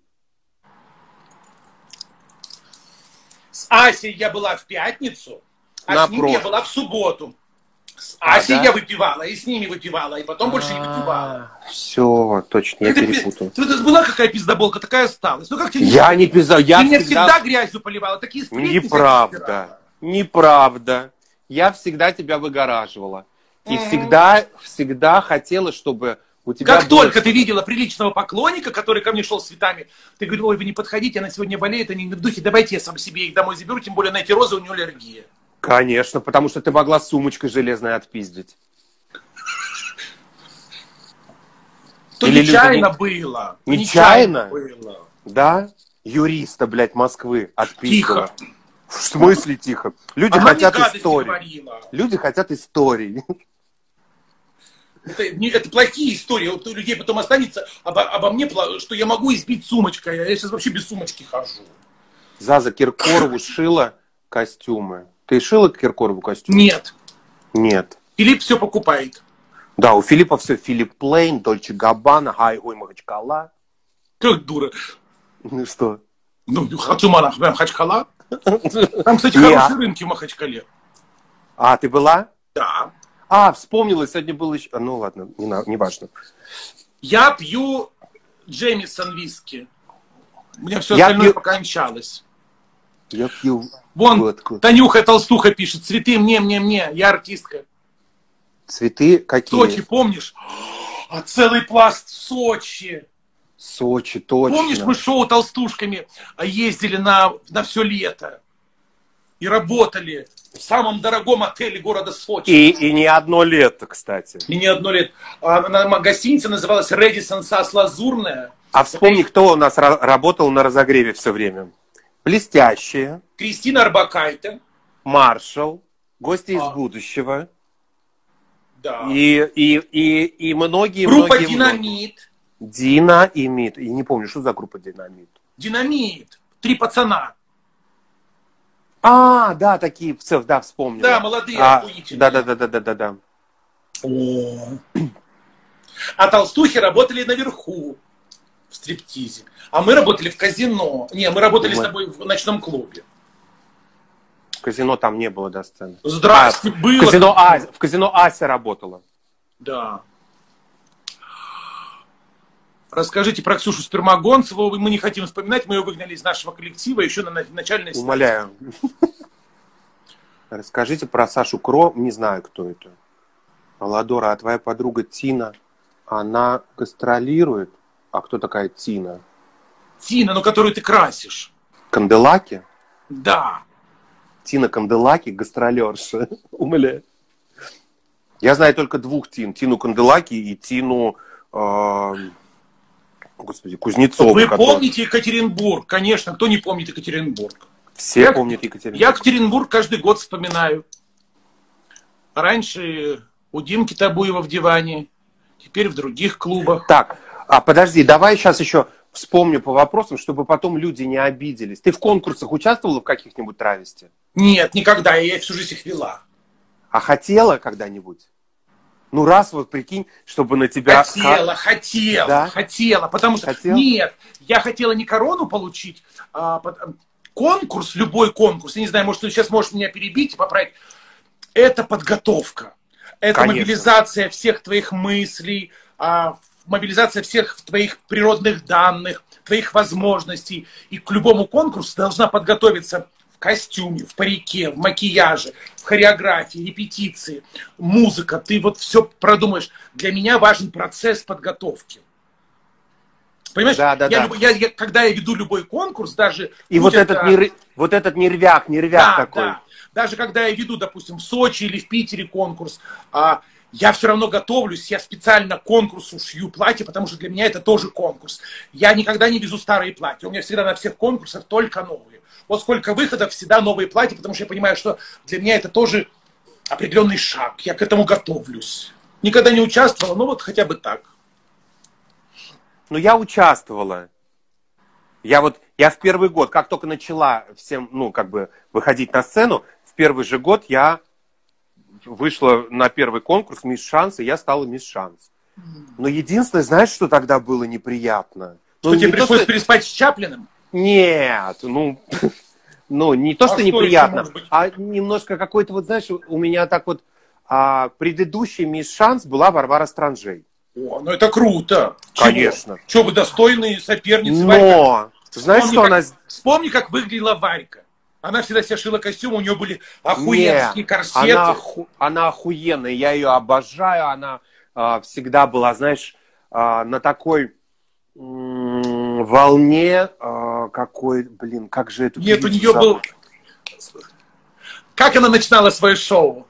С Асей я была в пятницу, а На с ним я прошлом. была в субботу. С А, Асей да? я выпивала, и с ними выпивала, и потом больше не выпивала. Все, точно, я Это пи- перепутал. Ты- ты была какая пиздоболка, такая осталась. Ну как тебе Я не пизда, я Ты меня всегда... всегда грязью поливала, такие сплетни всякие Неправда, собирала. неправда. Я всегда тебя выгораживала. И Мгм. всегда, всегда хотела, чтобы У тебя Как было... только ты видела приличного поклонника, который ко мне шел с цветами, ты говорила, ой, вы не подходите, она сегодня болеет, они в духе, давайте я сам себе их домой заберу, тем более на эти розы у нее аллергия. Конечно, потому что ты могла сумочкой железной отпиздить. То Или нечаянно люди... было. То Нечаянно? было. Да? Юриста, блядь, Москвы отпиздила. Тихо. В смысле тихо? Люди Она хотят мне истории. говорила. Люди хотят историй. Это, не, это плохие истории. Вот у людей потом останется обо, обо мне, что я могу избить сумочкой. Я сейчас вообще без сумочки хожу. Заза Киркорову шила костюмы. Ты шила Киркорову костюмы? Нет. Нет. Филипп все покупает. Да, у Филиппа все. Филипп Плейн, Дольче Габбана, Хайгой Махачкала. Как дура. Ну что? Ну, Хацумана, Махачкала. Там, кстати, Не, хорошие а- рынки в Махачкале. А, ты была? Да. А, вспомнила, сегодня был еще... А, ну ладно, не, на- не важно. Я пью Джеймисон виски. У меня все Я остальное пью- покончалось. Я пью Вон, водку. Танюха Толстуха пишет, цветы мне, мне, мне, я артистка. Цветы В какие? Сочи, помнишь? А целый пласт в Сочи. Сочи, точно. Помнишь, мы шоу толстушками ездили на, на все лето и работали в самом дорогом отеле города Сочи. И, и не одно лето, кстати. И не одно лето. А на гостиница называлась Редисон Сас Лазурная. А вспомни, кто у нас ра- работал на разогреве все время. Блестящие, Кристина Арбакайте. Маршал, гости из А. будущего. Да. И, и, и, и многие, Группа многие, Динамит. многие. Динамит. Я не помню, что за группа Динамит. Динамит. Три пацана. А, да, такие, все, да, вспомнил. Да, молодые, а, охуительные. да, да, да, да, да, да, да. О. А толстухи работали наверху в стриптизе. А мы работали в казино. Не, мы работали Мы- с тобой в ночном клубе. В казино там не было, да, сцены. Здрасте, А, было. В казино, А- в казино Ася работала. Да. Расскажите про Ксюшу Спермогонцеву. Мы не хотим вспоминать, мы ее выгнали из нашего коллектива еще на начальной стадии. Умоляю. Расскажите про Сашу Кро. Не знаю, кто это. Ладора, а твоя подруга Тина, она гастролирует? А кто такая Тина? Тина, ну которую ты красишь. Канделаки? Да. Тина Канделаки, гастролерша. Умоляю. Я знаю только двух Тин. Тину Канделаки и Тину... э, Господи, Кузнецову. Вы которая- помните Екатеринбург? Конечно, кто не помнит Екатеринбург? Все Я- помнят Екатеринбург. Я Екатеринбург каждый год вспоминаю. Раньше у Димки Табуева в диване, теперь в других клубах. Так, а подожди, давай сейчас еще вспомню по вопросам, чтобы потом люди не обиделись. Ты в конкурсах участвовала в каких-нибудь травести? Нет, никогда, я всю жизнь их вела. А хотела когда-нибудь? Ну раз вот прикинь, чтобы на тебя... Хотела, хотела, Да? хотела, потому что... Хотела? Нет, я хотела не корону получить, а под- конкурс, любой конкурс, я не знаю, может, ты сейчас можешь меня перебить и поправить, это подготовка. Это Конечно. мобилизация всех твоих мыслей, а, мобилизация всех твоих природных данных, твоих возможностей. И к любому конкурсу должна подготовиться в костюме, в парике, в макияже, в хореографии, репетиции, музыка. Ты вот все продумаешь. Для меня важен процесс подготовки. Понимаешь? Да, да, я, да. люб- я- я- когда я веду любой конкурс, даже... И будь вот этот, это- нер... вот этот нервяк, нервяк да, такой. да. Даже когда я веду, допустим, в Сочи или в Питере конкурс, а, я все равно готовлюсь, я специально к конкурсу шью платье, потому что для меня это тоже конкурс. Я никогда не везу старые платья, у меня всегда на всех конкурсах только новые. Вот сколько выходов, всегда новые платья, потому что я понимаю, что для меня это тоже определенный шаг, я к этому готовлюсь. Никогда не участвовала, но вот хотя бы так. Ну, я участвовала. Я вот, я в первый год, как только начала всем, ну, как бы, выходить на сцену, в первый же год я вышла на первый конкурс «Мисс Шанс», и я стала «Мисс Шанс». Но единственное, знаешь, что тогда было неприятно? Что Ну, тебе не то, пришлось что- переспать с Чаплиным? Нет, ну, ну не то, А что что еще неприятно, может быть? а немножко какой-то, вот знаешь, у меня так вот, а, предыдущий «Мисс Шанс» была Варвара Странжей. О, ну это круто. Конечно. Что вы достойные соперницы, Варька? Но, знаешь, Вспомни, что как, она... вспомни, как выглядела Варька. Она всегда себе шила костюм, у нее были охуенские Не, корсеты. Она, оху- она охуенная, я ее обожаю, она а, всегда была, знаешь, а, на такой м- волне а, какой, блин, как же это... Нет, у нее был... Как она начинала свое шоу?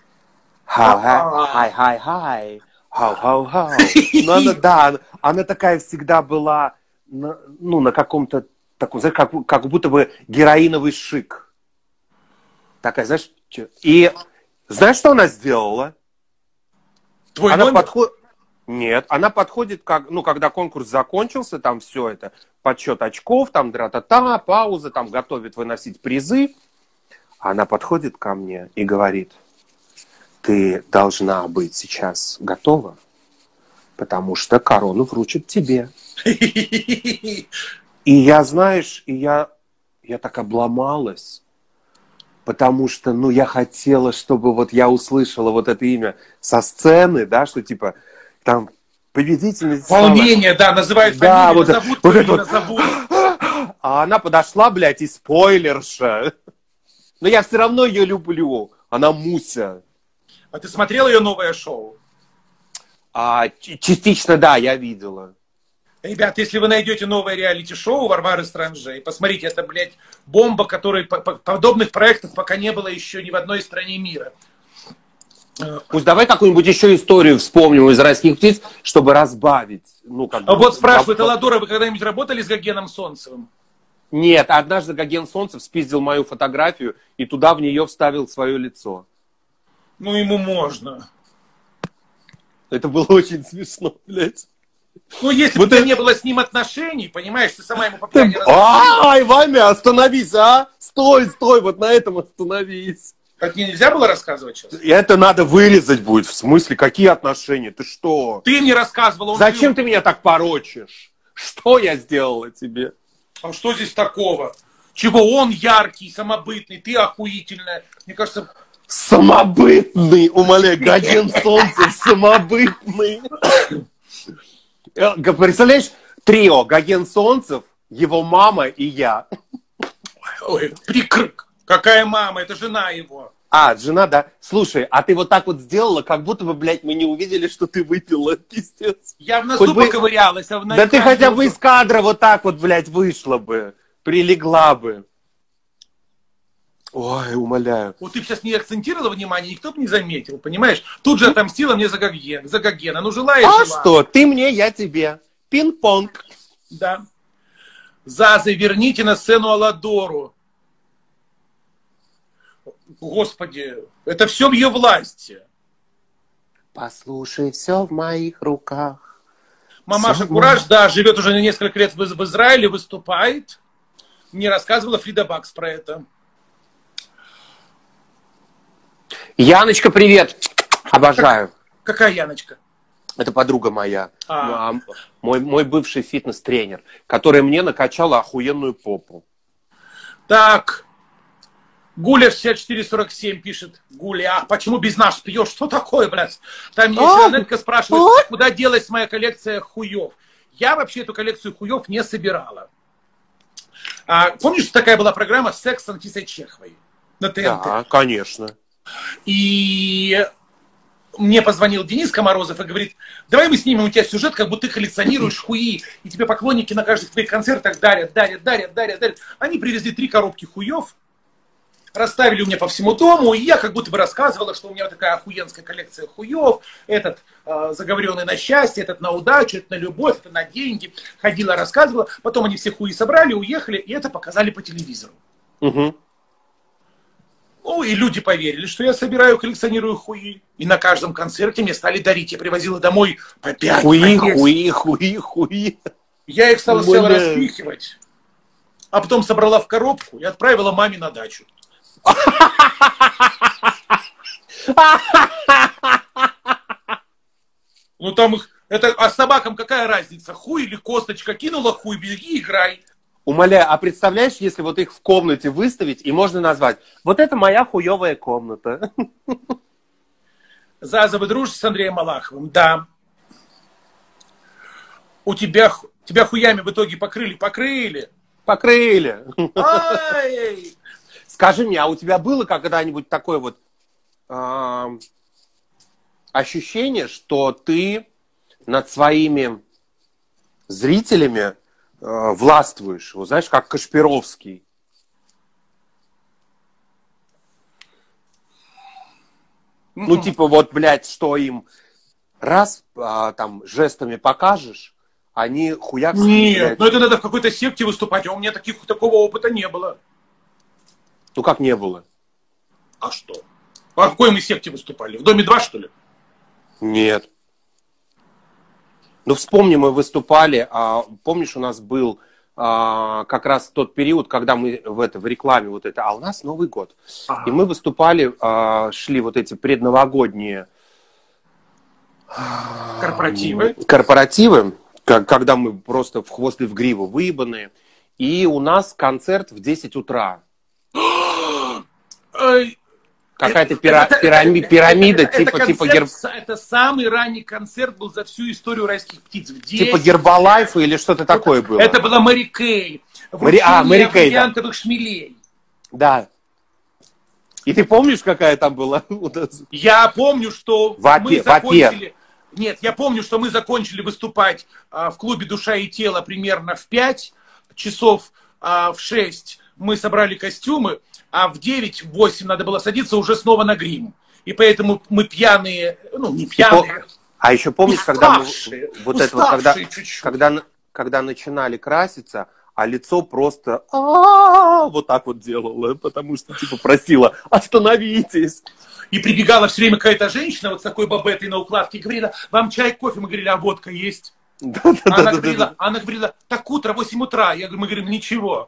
Хай, хай, хай, хау, хау, хау. Ну, она, да, она, она такая всегда была, на, ну, на каком-то таком, знаешь, как, как будто бы героиновый шик. Такая, знаешь, и знаешь, что она сделала? Твой она номер? подходит... Нет, она подходит, как, ну, когда конкурс закончился, там все это, подсчет очков, там дра-та-та, пауза, там готовит выносить призы. Она подходит ко мне и говорит: ты должна быть сейчас готова, потому что корону вручат тебе. И я, знаешь, и я, я так обломалась, потому что, ну, я хотела, чтобы вот я услышала вот это имя со сцены, да, что типа там победительница. Волнение, да, называют да, фамилию, вот, зовут, вот фамилию, вот. зовут. А она подошла, блядь, и спойлерша. Но я все равно ее люблю. Она Муся. А ты смотрел ее новое шоу? А, частично, да, я видела. Ребят, если вы найдете новое реалити-шоу Варвары Странжей, посмотрите, это, блядь, бомба, которой подобных проектов пока не было еще ни в одной стране мира. Пусть давай какую-нибудь еще историю вспомним из «Райских птиц», чтобы разбавить. Ну, как а бы, вот спрашивает да, Аладора, вы когда-нибудь работали с Гогеном Солнцевым? Нет, однажды Гоген Солнцев спиздил мою фотографию и туда в нее вставил свое лицо. Ну, ему можно. Это было очень смешно, блядь. Ну, если вот бы у тебя это... не было с ним отношений, понимаешь, ты сама ему по пьяни рассказывала. Ай, Ваня, остановись, а! Стой, стой, вот на этом остановись. Так мне нельзя было рассказывать сейчас? Это надо вырезать будет. В смысле, какие отношения? Ты что? Ты мне рассказывала. Он Зачем жил... ты меня так порочишь? Что я сделала тебе? А что здесь такого? Чего он яркий, самобытный, ты охуительная. Мне кажется... Самобытный, умоляю, Гоген Солнцев самобытный. Представляешь, трио: Гоген Солнцев, его мама и я. Ой, прикрык. Какая мама? Это жена его. А, жена, да. Слушай, а ты вот так вот сделала, как будто бы, блядь, мы не увидели, что ты выпила, пиздец. Я в носу бы... поковырялась, а в Да ты хотя бы из кадра вот так вот, блядь, вышла бы. Прилегла бы. Ой, умоляю. Вот ты сейчас не акцентировала внимание, никто бы не заметил, понимаешь? Тут же отомстила мне за Гоген, за Гогена. Ну, жила и жила. А что? Ты мне, я тебе. Пинг-понг. Да. Зазы, верните на сцену Аладору. Господи, это все в ее власти. Послушай, все в моих руках. Мамаша Кураж, да, живет уже несколько лет в, в Израиле, выступает. Мне рассказывала Фрида Бакс про это. Яночка, привет. Обожаю. Как, какая Яночка? Это подруга моя. А. Мой, мой бывший фитнес-тренер, которая мне накачала охуенную попу. Так. Гуля шестьдесят четыре сорок семь пишет. Гуля, а почему без нас пьешь? Что такое, блядь? Там мне Сиранетка спрашивает, куда делась моя коллекция хуев. Я вообще эту коллекцию хуев не собирала. А, помнишь, такая была программа «Секс с Анфисой Чеховой» на ТНТ? Да, конечно. И мне позвонил Денис Комарозов и говорит: давай мы снимем у тебя сюжет, как будто ты коллекционируешь хуи, и тебе поклонники на каждых твоих концертах дарят, дарят, дарят, дарят, дарят. Они привезли три коробки хуев, расставили у меня по всему дому, и я как будто бы рассказывала, что у меня вот такая охуенская коллекция хуев, этот э, заговоренный на счастье, этот на удачу, этот на любовь, это на деньги. Ходила, рассказывала, потом они все хуи собрали, уехали, и это показали по телевизору. Угу. Ну, и люди поверили, что я собираю, коллекционирую хуи. И на каждом концерте мне стали дарить. Я привозила домой по пять. Хуи, по хуи, хуи, хуи. Я их стала сначала распихивать, а потом собрала в коробку и отправила маме на дачу. Ну там их... Это, а собакам какая разница? Хуй или косточка? Кинула хуй, беги, играй. Умоляю, а представляешь, если вот их в комнате выставить, и можно назвать: вот это моя хуевая комната. Заза, вы дружите с Андреем Малаховым? Да. У тебя, тебя хуями в итоге покрыли? Покрыли. Покрыли. Ай! Скажи мне, а у тебя было когда-нибудь такое вот э, ощущение, что ты над своими зрителями э, властвуешь. Вот знаешь, как Кашпировский. Ну, типа, вот, блядь, что им раз а, там жестами покажешь, они хуяк... Нет, ну это надо в какой-то секте выступать, а у меня таких, такого опыта не было. Ну, как не было? А что? А в какой мы секте выступали? В Доме два, что ли? Нет. Ну, вспомни, мы выступали, а, помнишь, у нас был а, как раз тот период, когда мы в, это, в рекламе вот это, а у нас Новый год. Ага. И мы выступали, а, шли вот эти предновогодние корпоративы. Корпоративы, когда мы просто в хвост и в гриву выебанные. И у нас концерт в десять утра. Какая-то пира, это, пирами, это, пирамида, это, типа, это, типа концерт, герб... это самый ранний концерт был за всю историю райских птиц. В типа Гербалайфа или что-то это, такое было? Это была Мэри Кей. Мэри... А, Мэри Кей, да. Шмелей. Да. И ты помнишь, какая там была? Я помню, что Вапе, мы закончили... Вапе. Нет, я помню, что мы закончили выступать а, в клубе «Душа и тело» примерно в пять часов, а, в шесть мы собрали костюмы, а в девять-восемь надо было садиться уже снова на грим. И поэтому мы пьяные, ну не пьяные. А еще помнишь, когда мы вот это вот, когда, чуть-чуть. когда, когда начинали краситься, а лицо просто вот так вот делало, потому что типа просила: остановитесь. И прибегала все время какая-то женщина вот с такой бабетой на укладке и говорила: вам чай, кофе? Мы говорили: а водка есть? Да, да, она, да, говорила, да, да. она говорила: так утро, восемь утра. Я, мы говорим: ничего.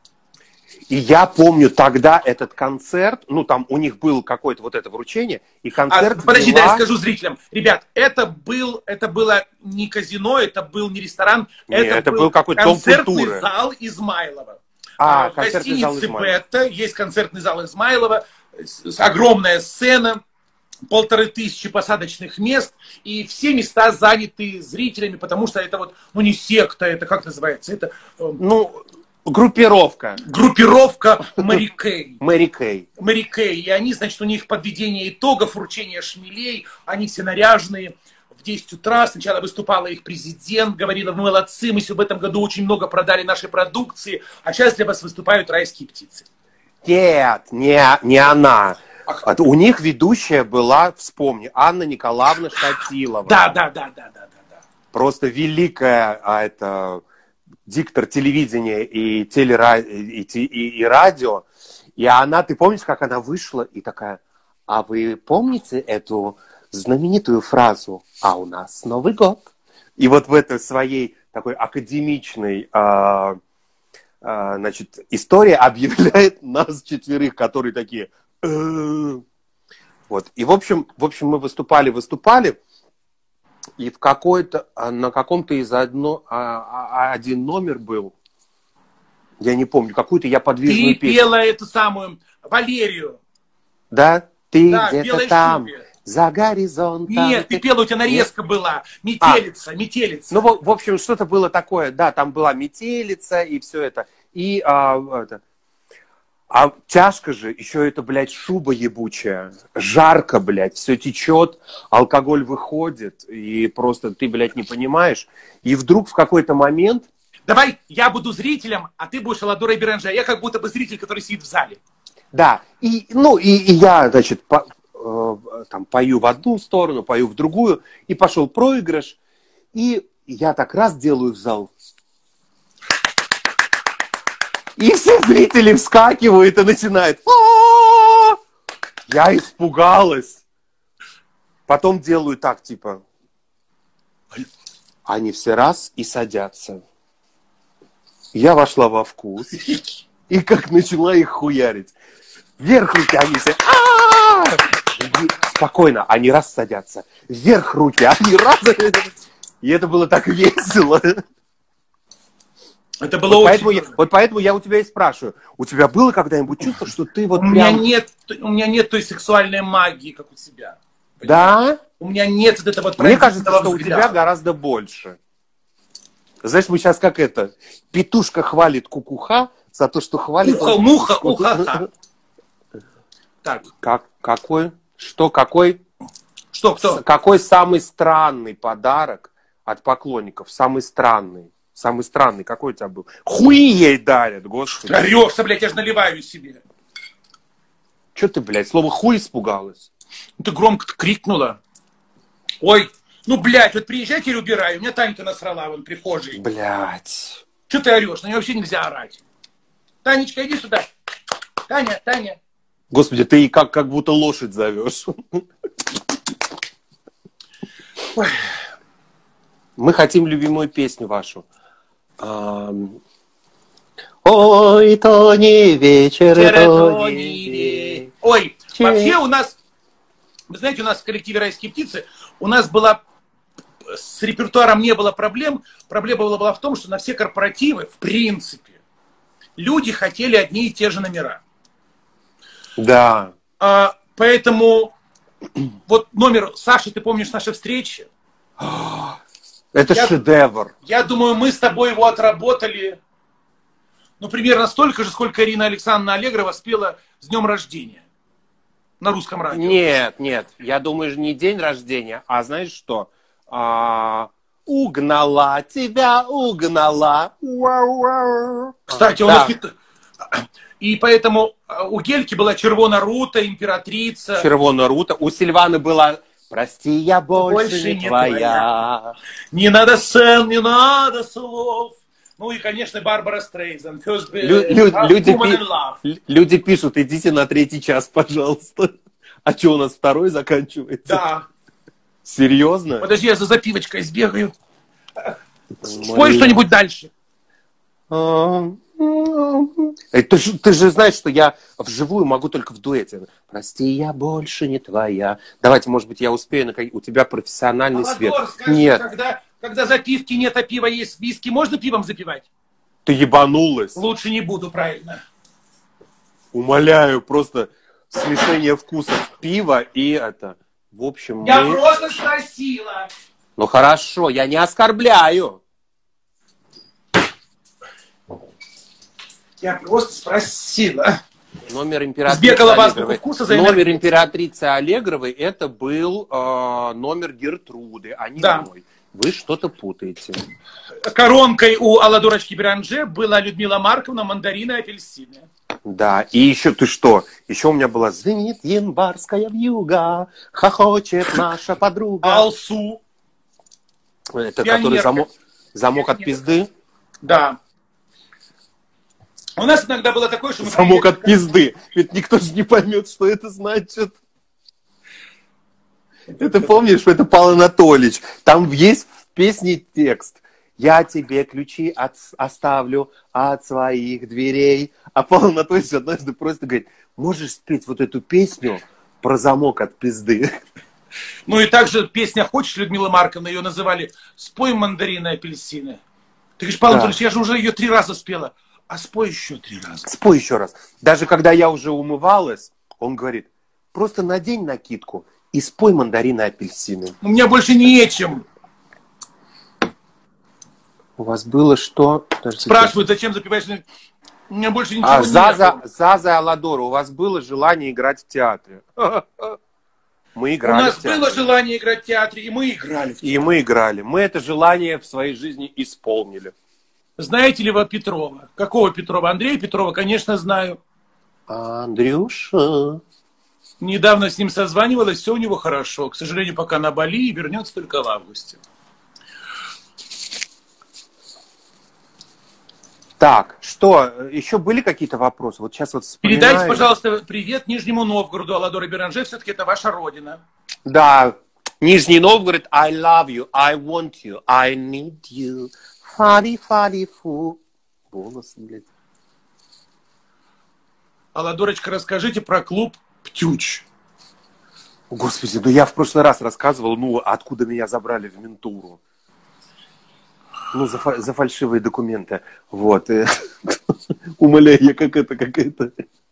И я помню тогда этот концерт, ну там у них было какое-то вот это вручение, и концерт... А, подожди, была... да, я скажу зрителям. Ребят, это, был, это было не казино, это был не ресторан, Нет, это, это был, был какой-то дом концертный культуры. Зал Измайлова. А, в гостинице Бетта есть концертный зал Измайлова, огромная сцена, полторы тысячи посадочных мест, и все места заняты зрителями, потому что это вот, ну не секта, это как называется, это... Ну... Группировка. Группировка Мэри Кей. Мэри Кей. Мэри Кей. И они, значит, у них подведение итогов, вручение шмелей. Они все наряженные. В десять утра сначала выступала их президент, говорила: вы молодцы, мы в этом году очень много продали нашей продукции, а сейчас для вас выступают райские птицы. Нет, не, не она. А у них ведущая была, вспомни, Анна Николаевна Шатилова. Да, да, да, да, да, да. Просто великая, а это... диктор телевидения и, телера... и, и, и радио. И она, ты помнишь, как она вышла и такая: а вы помните эту знаменитую фразу: а у нас Новый год? И вот в этой своей такой академичной а, а, значит, истории объявляет нас четверых, которые такие... Вот. И в общем, в общем мы выступали, выступали. И в какой-то, на каком-то из одно, а, а, один номер был, я не помню, какую-то я подвижную Ты песню. Ты пела эту самую Валерию. Да? Ты да, где-то там, шубе. За горизонтом. Нет, ты пела, у тебя нарезка Нет? была. Метелица, а. метелица. Ну, в, в общем, что-то было такое. Да, там была метелица и все это. И а, это... А тяжко же, еще это, блядь, шуба ебучая. Жарко, блядь, все течет, алкоголь выходит, и просто ты, блядь, не понимаешь. И вдруг в какой-то момент... Давай я буду зрителем, а ты будешь Аладора Беранже. Я как будто бы зритель, который сидит в зале. Да, и, ну, и, и я, значит, по, э, там, пою в одну сторону, пою в другую, и пошел проигрыш, и я так раз делаю в зал... И все зрители вскакивают и начинают. А-а-а! Я испугалась. Потом делаю так, типа. Они все раз и садятся. Я вошла во вкус. И как начала их хуярить. Вверх руки, они все. Спокойно, они раз садятся. Вверх руки, они раз. И это было так весело. Это было вот, очень... поэтому я, вот поэтому я у тебя и спрашиваю. У тебя было когда-нибудь чувство, что ты вот у прям... Меня нет, у меня нет той сексуальной магии, как у тебя. Понимаешь? Да? У меня нет вот этого... Мне кажется, что взгляда. У тебя гораздо больше. Знаешь, мы сейчас как это... Петушка хвалит кукуха за то, что хвалит... Уха, муха, уха-ха. Так. Как, какой? Что, какой? Что, кто? Какой самый странный подарок от поклонников, самый странный. Самый странный, какой у тебя был? Хуи ей дарят, господи. Орёшься, блядь, я же наливаю себе. Че ты, блядь, слово хуй испугалась? Ну, ты громко крикнула. Ой, ну, блядь, вот приезжай, теперь убирай. У меня Танька насрала вон в прихожей. Блядь. Че ты орешь? На нее вообще нельзя орать. Танечка, иди сюда. Таня, Таня. Господи, ты и как, как будто лошадь зовешь. Ой. Мы хотим любимую песню вашу. Ой, то не вечер, то не вечер. Ой, вообще у нас, вы знаете, у нас в коллективе «Райские птицы» у нас была, с репертуаром не было проблем. Проблема была, была в том, что на все корпоративы, в принципе, люди хотели одни и те же номера. Да. А, поэтому вот номер «Саша, ты помнишь наши встречи?» Это я, шедевр. Я думаю, мы с тобой его отработали, ну, примерно столько же, сколько Ирина Александровна Аллегрова спела «С днем рождения» на русском радио. Нет, нет, я думаю, не день рождения, а знаешь что? А, угнала тебя, угнала. Кстати, у да. нас... И поэтому у Гельки была «Червона рута», «Императрица». «Червона рута». У Сильваны была... Прости, я больше, больше не, не твоя. твоя. Не надо сцен, не надо слов. Ну и, конечно, Барбара Стрейзанд. Лю- лю- люди, пи- люди пишут, идите на третий час, пожалуйста. А что, у нас второй заканчивается? Да. Серьезно? Подожди, я за запивочкой сбегаю. Спой что-нибудь дальше. Ты же, ты же знаешь, что я вживую могу только в дуэте. Прости, я больше не твоя. Давайте, может быть, я успею. На... У тебя профессиональный Аладор, свет. скажи, нет. Когда, когда запивки нет, а пива есть, виски, можно пивом запивать? Ты ебанулась. Лучше не буду, правильно. Умоляю, просто смешение вкусов пива и это. В общем, я мы... просто спросила. Ну хорошо, я не оскорбляю. Я просто спросила. Номер императрицы Сбегала в Аллегровой. вкуса за Номер императрицы Аллегровой это был э, номер Гертруды, а не да. мой. Вы что-то путаете. Коронкой у Аладурочки Беранже была Людмила Марковна «Мандарины и апельсины». Да, и еще ты что? Еще у меня была «Звенит январская вьюга, хохочет наша подруга». Алсу. Это Пионерка. который замок, замок от пизды? Да. У нас иногда было такое, что мы... Замок от пизды. Ведь никто же не поймет, что это значит. Ты помнишь, что это Павел Анатольевич? Там есть в песне текст. Я тебе ключи от, оставлю от своих дверей. А Павел Анатольевич однажды просто говорит, можешь спеть вот эту песню про замок от пизды? Ну и также песня «Хочешь» Людмила Марковна, ее называли «Спой мандарины и апельсины». Ты говоришь, Павел да. Анатольевич, я же уже ее три раза спела. А спой еще три раза. Спой еще раз. Даже когда я уже умывалась, он говорит, просто надень накидку и спой мандарины и апельсины. У меня больше нечем. У вас было что? Подождите. Спрашивают, зачем запиваешь? У меня больше ничего а, нет. Заза, Заза Аладора, у вас было желание играть в театре? Мы играли. У нас в театре. было желание играть в театре, и мы играли в театре. И мы играли. Мы это желание в своей жизни исполнили. Знаете ли вы Петрова? Какого Петрова? Андрея Петрова, конечно, знаю. Андрюша. Недавно с ним созванивалась, все у него хорошо. К сожалению, пока на Бали и вернется только в августе. Так, что, еще были какие-то вопросы? Вот сейчас вот вспоминаю. Передайте, пожалуйста, привет Нижнему Новгороду, Аладора Беранже, все-таки это ваша родина. Да, Нижний Новгород, I love you, I want you, I need you. Фари-фари-фу. Голос, блядь. Аладорочка, расскажите про клуб «Птюч». Господи, ну я в прошлый раз рассказывал, ну, откуда меня забрали в ментуру. Ну, за, за фальшивые документы. Вот. Умоляю, я как это, как это.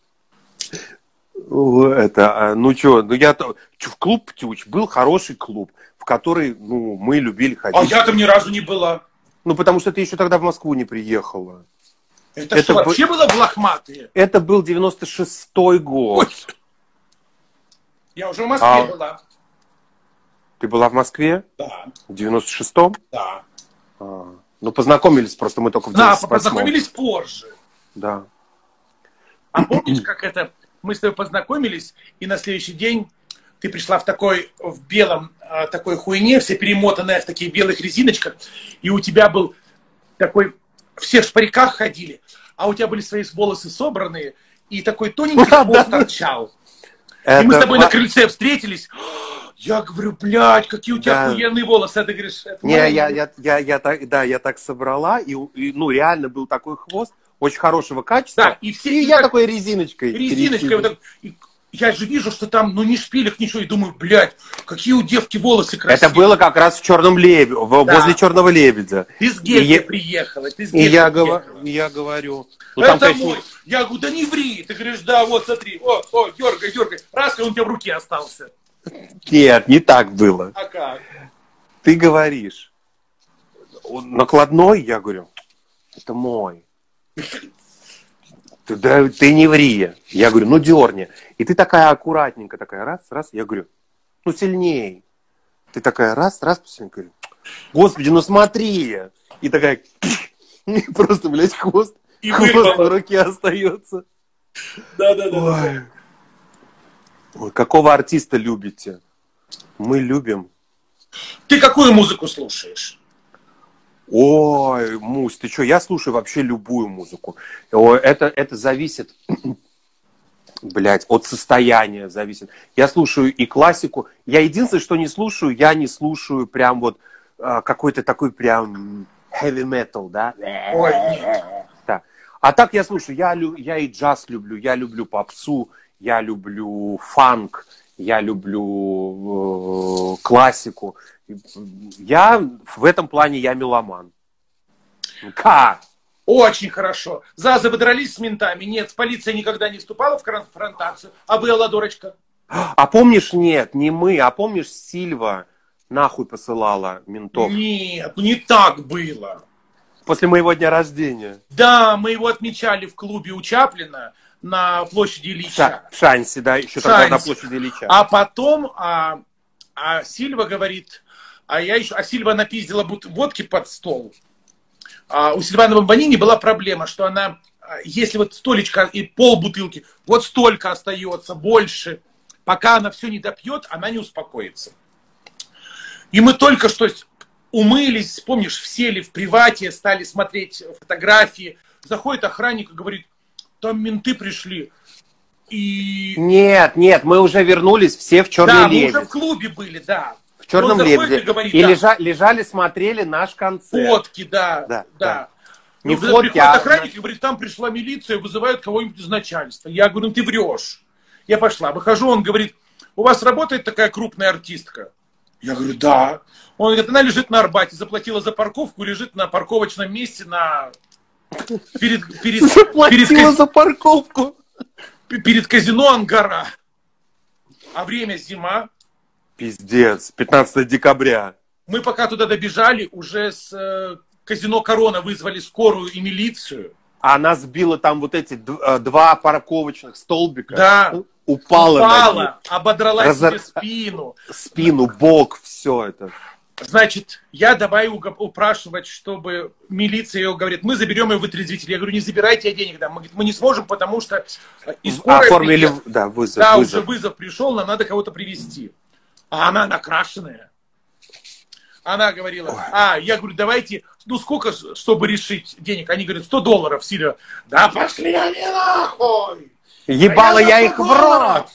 Это, ну что, ну я в клуб «Птюч» был хороший клуб, в который, ну, мы любили ходить. А я там ни разу не была. Ну, потому что ты еще тогда в Москву не приехала. Это, это что, б... вообще было в лохматые? Это был девяносто шестой год. Ой. Я уже в Москве а... была. Ты была в Москве? Да. В девяносто шестом? Да. А, ну, познакомились просто мы только в Да, девяносто восьмом. познакомились позже. Да. А помнишь, как это, мы с тобой познакомились, и на следующий день ты пришла в такой, в белом, такой хуйне, вся перемотанная в таких белых резиночках, и у тебя был такой, все в париках ходили, а у тебя были свои волосы собранные, и такой тоненький хвост торчал. И мы с тобой на крыльце встретились. Я говорю, блядь, какие у тебя Да. охуенные волосы. А ты говоришь, это Не, я, я, я, я, я так, да, я так собрала, и, и, ну, реально был такой хвост, очень хорошего качества. Да, и все- и и я так- такой резиночкой. резиночкой. Вот так. И я же вижу, что там, ну, ни шпилек, ничего. И думаю, блядь, какие у девки волосы красивые. Это было как раз в Черном лебеде, Да. возле Черного лебедя. Ты с Гельки И- приехала. Ты с И Гельки я, приехала. говорю, я говорю, ну там, Это конечно, мой. Я говорю, да не ври. Ты говоришь, да, вот смотри. О, о, дергай, дергай. Раз, и он у тебя в руке остался. нет, не так было. А как? Ты говоришь, он накладной, я говорю, это мой. Ты, да, ты не ври. Я говорю, ну дерни. И ты такая аккуратненькая, такая раз, раз. Я говорю, ну сильней. Ты такая раз, раз, посильнее. Говорю, господи, ну смотри. И такая, просто, блядь, хвост. И Хвост вырвала. в руке остается. Да, да, да. Ой. Ой, какого артиста любите? Мы любим. Ты какую музыку слушаешь? Ой, Мусь, ты что? Я слушаю вообще любую музыку. Ой, Это, это зависит, блядь, от состояния зависит. Я слушаю и классику. Я единственное, что не слушаю, я не слушаю прям вот а, какой-то такой прям heavy metal, да? Ой, нет. Да. А так я слушаю, я, лю- я и джаз люблю, я люблю попсу, я люблю фанк, я люблю э, классику. Я в этом плане я меломан. Как? Очень хорошо. Зазы, вы дрались с ментами? Нет, полиция никогда не вступала в конфронтацию. А вы, Аладорочка? А помнишь, нет, не мы, а помнишь, Сильва нахуй посылала ментов Нет, ну не так было. после моего дня рождения? Да, мы его отмечали в клубе у Чаплина на площади В Ильича. Ша- в Шансе, да, еще тогда на Шансе. площади Ильича. А потом а, а Сильва говорит, а я еще, а Сильва напиздила бут- водки под стол. А у Сильваны Бомбанини была проблема, что она, а, если вот столечко и пол бутылки, вот столько остается, больше, пока она все не допьет, она не успокоится. И мы только что умылись, помнишь, сели в привате, стали смотреть фотографии. Заходит охранник и говорит, там менты пришли. И... Нет, нет, мы уже вернулись все в Черный Да, мы лебедь. уже в клубе были, да. В Черном Он заходит лебеде. и говорит, И да. лежа- лежали, смотрели наш концерт. Фотки, да, Да, да. да. Ну, Не когда фотки, приходит а- охранник и говорит, там пришла милиция, вызывают кого-нибудь из начальства. Я говорю, ну ты врешь. Я пошла, выхожу, он говорит, у вас работает такая крупная артистка? Я говорю, да. Он говорит, она лежит на Арбате, заплатила за парковку, лежит на парковочном месте на... перед, перед, Заплатила перед, каз- за парковку. перед казино Ангара. А время зима. Пиздец, пятнадцатого декабря. Мы пока туда добежали, уже с э, казино Корона вызвали скорую и милицию. А она сбила там вот эти д- э, два парковочных столбика. Да. Упала, на них. Упала, ободрала Разор- себе спину. Спину, бок, все это. Значит, я давай уго- упрашивать, чтобы милиция ее говорит, мы заберем ее вытрезвитель. Я говорю, не забирайте, я денег дам. Мы, говорит, мы не сможем, потому что и скорая Оформили, приехала. да, вызов. Да, вызов. уже вызов пришел, нам надо кого-то привезти. А она накрашенная. Она говорила, а, я говорю, давайте, ну сколько, ж, чтобы решить денег? Они говорят, сто долларов, Сильва. Да пошли они нахуй! Ебала А я за их сто в рот! долларов!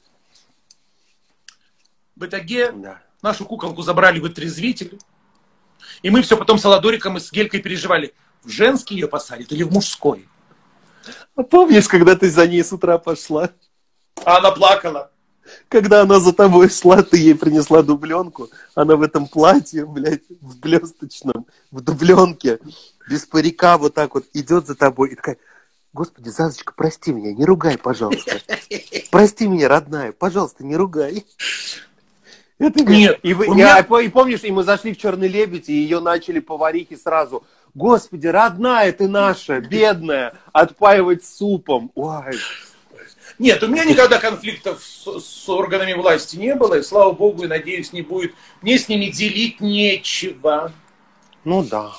В итоге Да. нашу куколку забрали в отрезвитель. И мы все потом с Аладориком и с Гелькой переживали, в женский ее посадят или в мужской? А помнишь, когда ты за ней с утра пошла? А она плакала. Когда она за тобой шла, ты ей принесла дубленку. Она в этом платье, блядь, в блесточном, в дубленке, без парика вот так вот идет за тобой и такая: Господи, Зазочка, прости меня, не ругай, пожалуйста. Прости меня, родная, пожалуйста, не ругай. Это Нет, и, вы, у и, меня- а, и помнишь, и мы зашли в Черный лебедь, и ее начали поварихи сразу: Господи, родная ты наша, бедная, отпаивать супом. Ой. Нет, у меня никогда конфликтов с, с органами власти не было, и слава богу, и надеюсь, не будет. Мне с ними делить нечего. Ну да.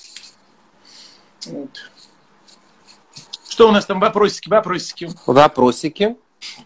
Вот. Что у нас там, вопросики, вопросики? Вопросики.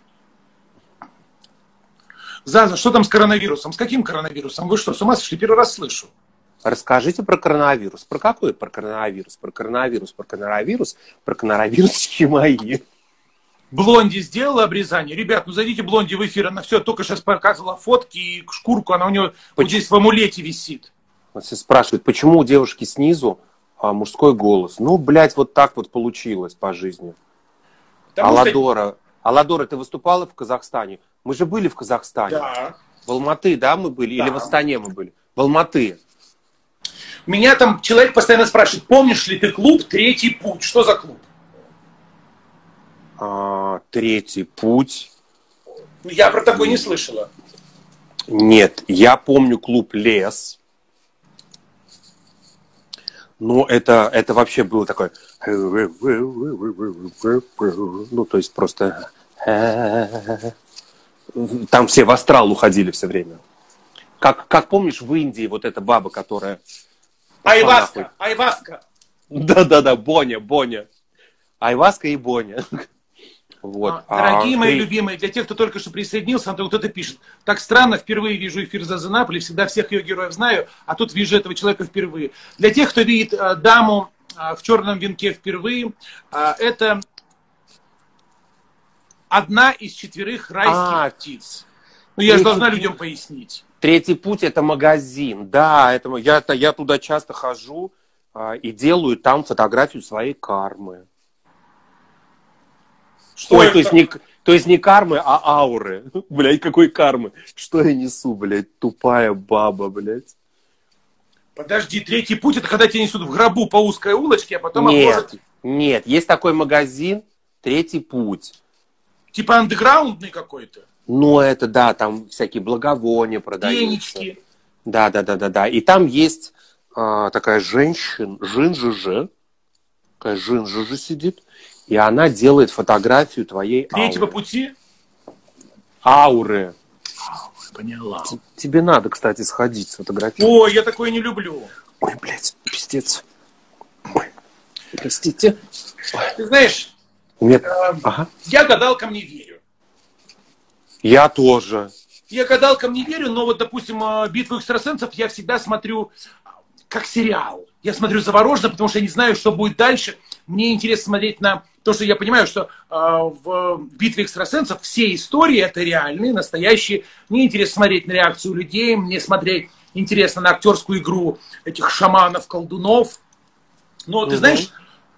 Заза, что там с коронавирусом? С каким коронавирусом? Вы что, с ума сошли? Первый раз слышу. Расскажите про коронавирус. Про какой про коронавирус? Про коронавирус, про коронавирус, про коронавирусчики мои. Блонди сделала обрезание. Ребят, ну зайдите Блонди в эфир. Она все только сейчас показывала фотки и шкурку. Она у нее вот здесь в амулете висит. Вот все спрашивают, почему у девушки снизу а, мужской голос? Ну, блядь, вот так вот получилось по жизни. Потому Аладора, что... Аладора, ты выступала в Казахстане? Мы же были в Казахстане. Да. В Алматы, да, мы были? Да. Или в Астане мы были? В Алматы. Меня там человек постоянно спрашивает, помнишь ли ты клуб «Третий путь»? Что за клуб? А, «Третий путь». Я про такой не слышала. Нет, я помню клуб «Лес». Ну, это, это вообще было такое... Ну, то есть просто... Там все в астрал уходили все время. Как, как помнишь, в Индии вот эта баба, которая... Айваска, айваска. Да-да-да, Боня, Боня. Айваска и Боня. Вот. Дорогие а, мои ты... любимые, для тех, кто только что присоединился, то кто-то пишет. Так странно, впервые вижу эфир Зазы Наполи, всегда всех ее героев знаю, а тут вижу этого человека впервые. Для тех, кто видит а, даму а, в черном венке впервые, а, это одна из четверых райских а, птиц. Ну, я же должна путь... людям пояснить. Третий путь — это магазин. Да, это, я, я туда часто хожу а, и делаю там фотографию своей кармы. Что Ой, это? То, есть не, то есть не кармы, а ауры. Блядь, какой кармы? Что я несу, блядь? Тупая баба, блядь. Подожди, третий путь — это когда тебя несут в гробу по узкой улочке, а потом нет, обложат... Нет, есть такой магазин «Третий путь». Типа андеграундный какой-то? Ну, это да, там всякие благовония продаются. Денечки. Да, да, да, да, да. И там есть а, такая женщина, жин-жи-жи, такая жин-жи-жи сидит, и она делает фотографию твоей Третьего ауры. пути? Ауры. Поняла. Т- тебе надо, кстати, сходить сфотографировать. Ой, я такое не люблю. Ой, блядь, пиздец. Ой, простите. Ты знаешь, Нет. Э, ага. я гадалкам не верю. Я тоже. Я гадалкам не верю, но вот, допустим, «Битву экстрасенсов» я всегда смотрю как сериал. Я смотрю завороженно, потому что я не знаю, что будет дальше. Мне интересно смотреть на то, что я понимаю, что э, в «Битве экстрасенсов» все истории это реальные, настоящие. Мне интересно смотреть на реакцию людей, мне смотреть интересно на актерскую игру этих шаманов, колдунов. Но ты знаешь,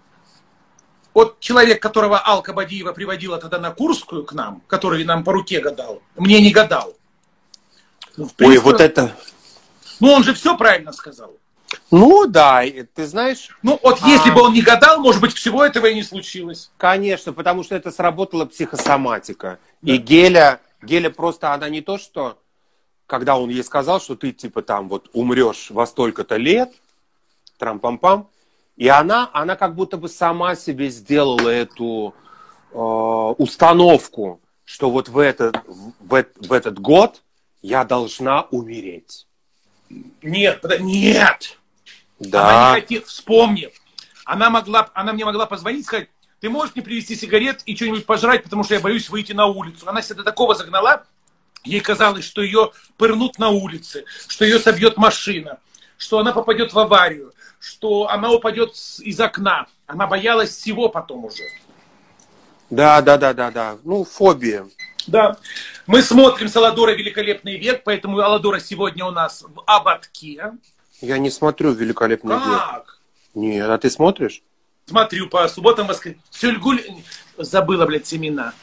вот человек, которого Алка Бадиева приводила тогда на Курскую к нам, который нам по руке гадал, мне не гадал. Ну, принципе, ой, вот это... Ну, он же все правильно сказал. Ну, да, ты знаешь... Ну, вот а... если бы он не гадал, может быть, всего этого и не случилось. Конечно, потому что это сработала психосоматика. Да. И Геля, Геля просто, она не то, что... Когда он ей сказал, что ты, типа, там, вот, умрешь во столько-то лет, трам-пам-пам, и она, она как будто бы сама себе сделала эту э, установку, что вот в этот, в, в этот год я должна умереть. Нет, нет. Да. Она не хотела, вспомни. Она, могла, она мне могла позвонить и сказать, ты можешь мне привезти сигарет и что-нибудь пожрать, потому что я боюсь выйти на улицу. Она себя до такого загнала, ей казалось, что ее пырнут на улице, что ее собьет машина, что она попадет в аварию, что она упадет из окна. Она боялась всего потом уже. Да, да, да, да, да. Ну, фобия. Да. Мы смотрим с Аладорой «Великолепный век», поэтому Аладора сегодня у нас в ободке. Я не смотрю «Великолепный как? век». Как? Нет, а ты смотришь? Смотрю по субботам, воскресеньям. Сюльгуль... Забыла, блядь, семена.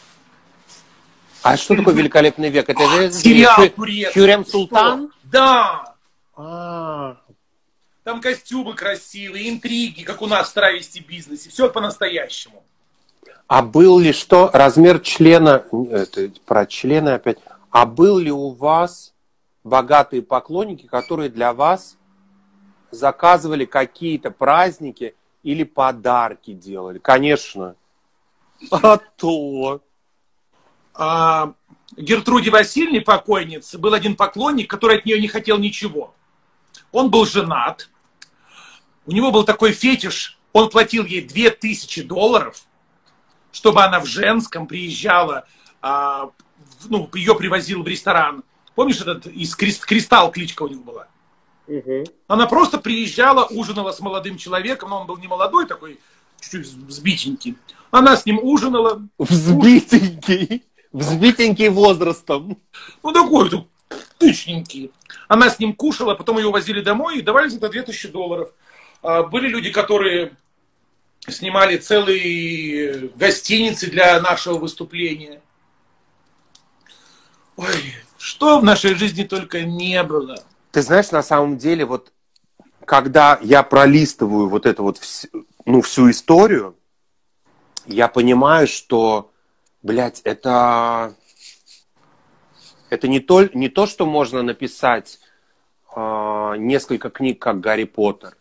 А что такое «Великолепный век»? Это же сериал Хюррем Султан? Да. А-а-а. Там костюмы красивые, интриги, как у нас в травести бизнесе. Все по-настоящему. А был ли что, размер члена, это про члены опять, а был ли у вас богатые поклонники, которые для вас заказывали какие-то праздники или подарки делали? Конечно. А то. а, Гертруде Васильевне, покойнице, был один поклонник, который от нее не хотел ничего. Он был женат, у него был такой фетиш, он платил ей две тысячи долларов, чтобы она в женском приезжала, а, ну, ее привозил в ресторан. Помнишь, этот из Кристалл кличка у него была? Угу. Она просто приезжала, ужинала с молодым человеком, но он был не молодой, такой чуть-чуть взбитенький. Она с ним ужинала. Взбитенький? Взбитенький возрастом. Ну, такой вот тычненький. Она с ним кушала, потом ее возили домой и давали за две тысячи долларов. Были люди, которые снимали целые гостиницы для нашего выступления. Ой, что в нашей жизни только не было. Ты знаешь, на самом деле, вот когда я пролистываю вот эту вот вс- ну, всю историю, я понимаю, что, блядь, это, это не, то, не то, что можно написать э, несколько книг, как Гарри Поттер.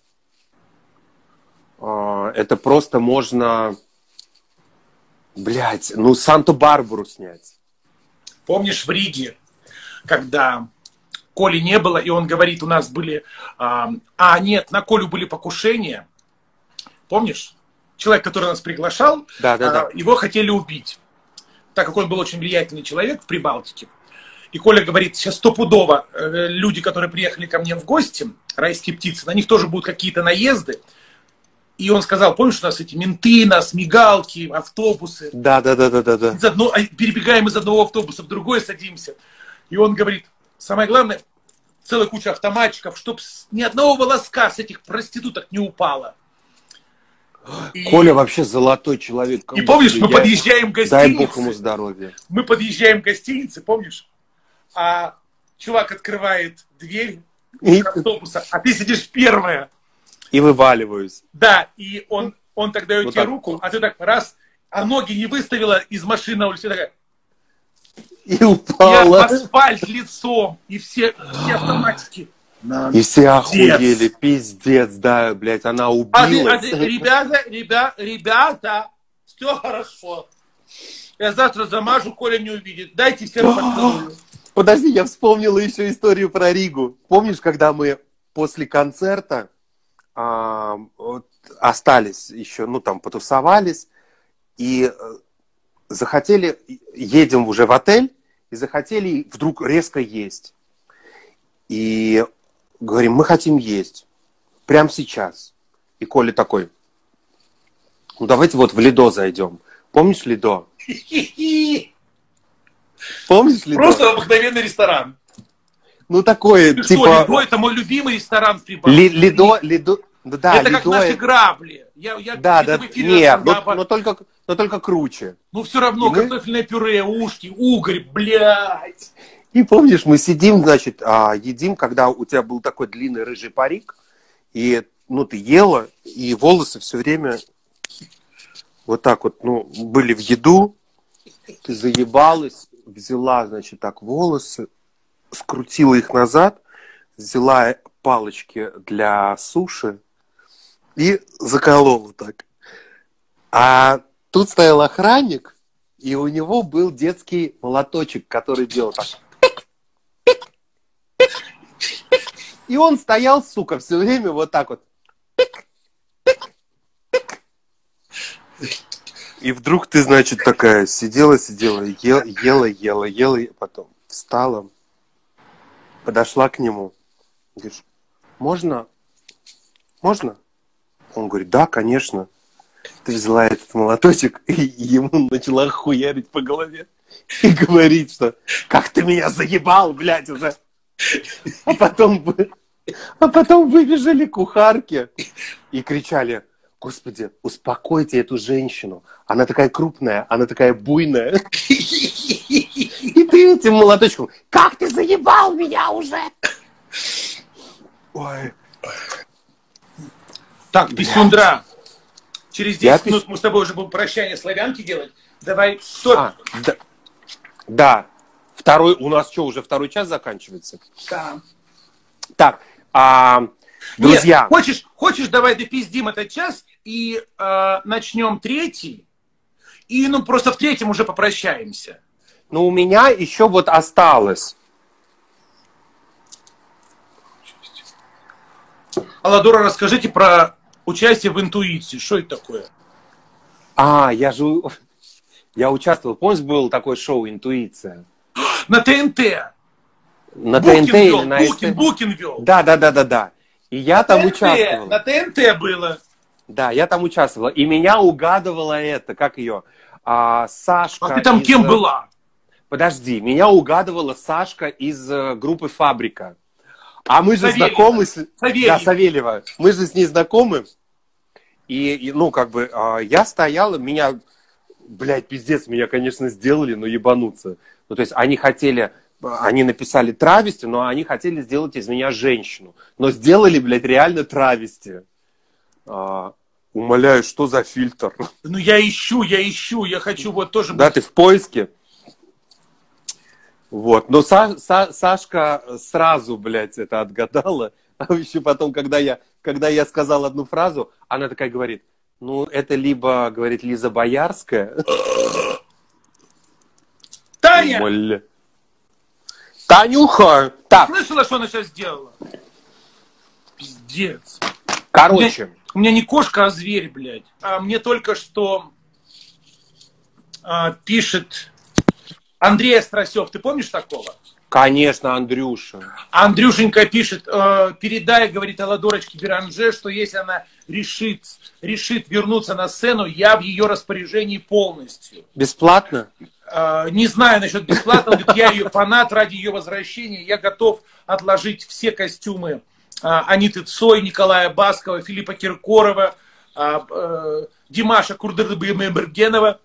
Э, это просто можно, блядь, ну, Санту-Барбару снять. Помнишь в Риге, когда Коли не было, и он говорит, у нас были... А, а нет, на Колю были покушения. Помнишь? Человек, который нас приглашал, да, да, а, да. его хотели убить. Так как он был очень влиятельный человек в Прибалтике. И Коля говорит, сейчас стопудово э, люди, которые приехали ко мне в гости, райские птицы, на них тоже будут какие-то наезды. И он сказал, помнишь, у нас эти менты, нас мигалки, автобусы. Да, да, да, да, да, да. Из одно, перебегаем из одного автобуса в другой, садимся. И он говорит, самое главное, целая куча автоматчиков, чтобы ни одного волоска с этих проституток не упало. И... Коля вообще золотой человек. И помнишь, мы я... подъезжаем к гостинице. Дай Бог ему здоровья. Мы подъезжаем к гостинице, помнишь? А чувак открывает дверь и... автобуса, а ты сидишь первая. И вываливаюсь. Да, и он, он так дает вот тебе так. руку, а ты так раз, а ноги не выставила из машины на улице, такая... И упала. Я в асфальт лицом, и все, все автоматики. И все охуели, пиздец, да, блядь, она убилась. А ты, а ты, ребята, ребята, ребята, все хорошо. Я завтра замажу, Коля не увидит. Дайте всем поцелую. Подожди, я вспомнила еще историю про Ригу. Помнишь, когда мы после концерта а, вот, остались еще, ну там потусовались, и захотели, едем уже в отель, и захотели вдруг резко есть. И говорим, мы хотим есть. Прямо сейчас. И Коля такой, ну давайте вот в Лидо зайдем. Помнишь Лидо? Помнишь Лидо? Просто обыкновенный ресторан. Ну такой, Ты типа... Что, Лидо это мой любимый ресторан в Прибалтике. Лидо, Лидо... Да, это Лидо... как наши грабли. Я, я да, да, нет, но, но, только, но только круче. Ну все равно, и картофельное мы... пюре, ушки, угорь, блядь. И помнишь, мы сидим, значит, а, едим, когда у тебя был такой длинный рыжий парик, и, ну, ты ела, и волосы все время вот так вот, ну, были в еду, ты заебалась, взяла, значит, так волосы, скрутила их назад, взяла палочки для суши и заколола так. А тут стоял охранник, и у него был детский молоточек, который делал так. И он стоял, сука, все время вот так вот. И вдруг ты, значит, такая сидела, сидела, ела, ела, ела, ела, и потом встала, подошла к нему. Говоришь, можно? Можно? Он говорит, да, конечно. Ты взяла этот молоточек, и ему начала хуярить по голове. И говорит, что как ты меня заебал, блядь, уже. А потом, а потом выбежали кухарки и кричали, господи, успокойте эту женщину. Она такая крупная, она такая буйная. И ты этим молоточком, как ты заебал меня уже? Ой. Так, писюндра. Через десять Я минут пис... мы с тобой уже будем прощание славянки делать. Давай, что? А, да. да. Второй, у нас что, уже второй час заканчивается? Да. Так, а, друзья. Нет, хочешь, хочешь, давай допиздим этот час и э, начнем третий. И ну просто в третьем уже попрощаемся. Ну, у меня еще вот осталось. Аладора, расскажите про участие в интуиции. Что это такое? А, я же... Я участвовал. Помнишь, было такое шоу «Интуиция»? На ТНТ. На Букин ТНТ вел, или на Букин, СТ? Букин вел. Да, да, да, да, да. И я на там ТНТ, участвовал. На ТНТ было. Да, я там участвовал. И меня угадывала это, как ее, а, Сашка. А ты там из... кем была? Подожди, меня угадывала Сашка из uh, группы «Фабрика». А мы же Савельева. знакомы с... Савельева. Да, Савельева. Мы же с ней знакомы. И, и ну, как бы, а, я стояла, меня, блядь, пиздец, меня, конечно, сделали, но ебануться. Ну, то есть они хотели, они написали травести, но они хотели сделать из меня женщину. Но сделали, блядь, реально травести. А, умоляю, что за фильтр? Ну, я ищу, я ищу, я хочу вот тоже... Да, ты в поиске? Вот, но Са, Са, Сашка сразу, блядь, это отгадала. А еще потом, когда я, когда я сказал одну фразу, она такая говорит, ну, это либо, говорит, Лиза Боярская. Таня! Моль. Танюха! Так. Слышала, что она сейчас сделала? Пиздец. Короче. У меня, у меня не кошка, а зверь, блядь. А мне только что а, пишет Андрей Остросев. Ты помнишь такого? Конечно, Андрюша. Андрюшенька пишет, э, передай, говорит, Аладорочке Беранже, что если она решит, решит вернуться на сцену, я в ее распоряжении полностью. Бесплатно? Э, не знаю насчет бесплатно, говорит, я ее фанат, ради ее возвращения я готов отложить все костюмы э, Аниты Цой, Николая Баскова, Филиппа Киркорова, э, э, Димаша Курдырбембергенова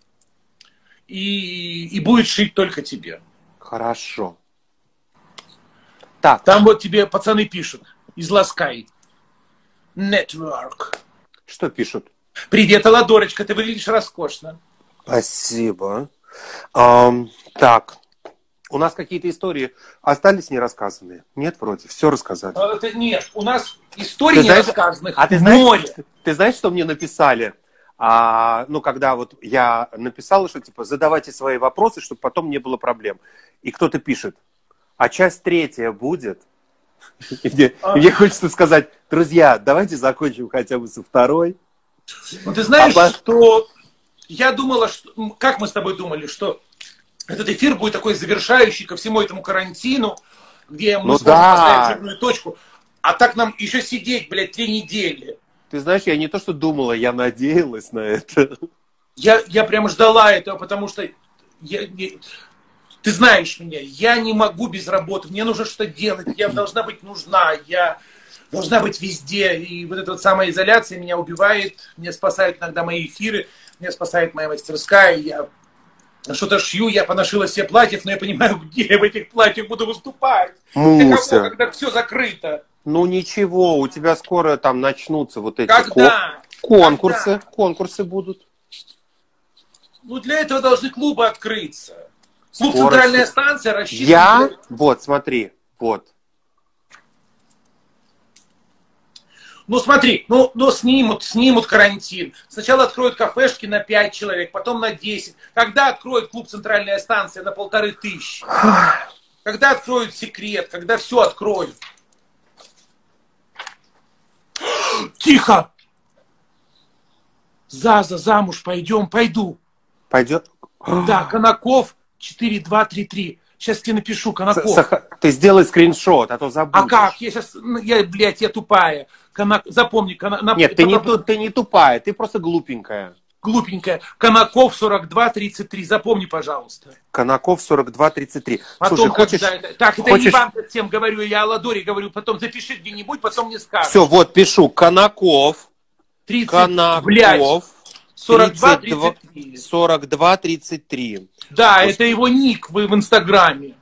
и, и будет шить только тебе. Хорошо. Так. Там вот тебе пацаны пишут из Ласкай. Network. Что пишут? Привет, Аладорочка, ты выглядишь роскошно. Спасибо. Um, так. У нас какие-то истории остались нерассказанные? Нет, вроде. Все рассказали. А, это, нет, у нас истории Ты знаешь, нерассказанных а ты в знаешь, море. Ты знаешь, что мне написали? А, ну, когда вот я написала, что типа задавайте свои вопросы, чтобы потом не было проблем. И кто-то пишет, а часть третья будет? И мне, а... и мне хочется сказать, друзья, давайте закончим хотя бы со второй. Ну, ты знаешь, а что я думала, что, как мы с тобой думали, что этот эфир будет такой завершающий ко всему этому карантину, где мы ну, сможем да. поставить жирную точку. А так нам еще сидеть, блядь, три недели. Ты знаешь, я не то что думала, я надеялась на это. Я, я прям ждала этого, потому что я, я, ты знаешь меня, я не могу без работы, мне нужно что-то делать, я должна быть нужна, я должна быть везде. И вот эта вот самоизоляция меня убивает, меня спасают иногда мои эфиры, меня спасает моя мастерская, я что-то шью, я поношила все платьев, но я понимаю, где я в этих платьях буду выступать. Муся. Для кого, когда все закрыто. Ну ничего, у тебя скоро там начнутся вот эти Когда? конкурсы. Когда? Конкурсы будут. Ну для этого должны клубы открыться. Клуб Скоро «Центральная все. станция» рассчитан... Я? Вот, смотри, вот. Ну смотри, ну, ну снимут, снимут карантин. Сначала откроют кафешки на пять человек, потом на десять. Когда откроют клуб «Центральная станция» на полторы тысячи? Когда откроют «Секрет», когда все откроют? Тихо! Заза, замуж пойдем, пойду. Пойдет? Да, Конаков четыре два три три. Сейчас тебе напишу, Конаков. Ты сделай скриншот, а то забудешь. А как? Я сейчас, я, блядь, я тупая. Конак... Запомни. Кона... Нет, ты не, ты не тупая, ты просто глупенькая. Глупенькая. Конаков сорок два тридцать три. Запомни, пожалуйста. Конаков сорок два тридцать три. Потом, слушай, хочешь... Это... Так, это хочешь... не вам всем говорю, я Аладоре говорю. Потом запиши где-нибудь, потом мне скажешь. Все, вот пишу. Конаков. тридцать, Конаков. блядь, сорок два тридцать три. сорок два тридцать три. Да, Господи. Это его ник в, в Инстаграме.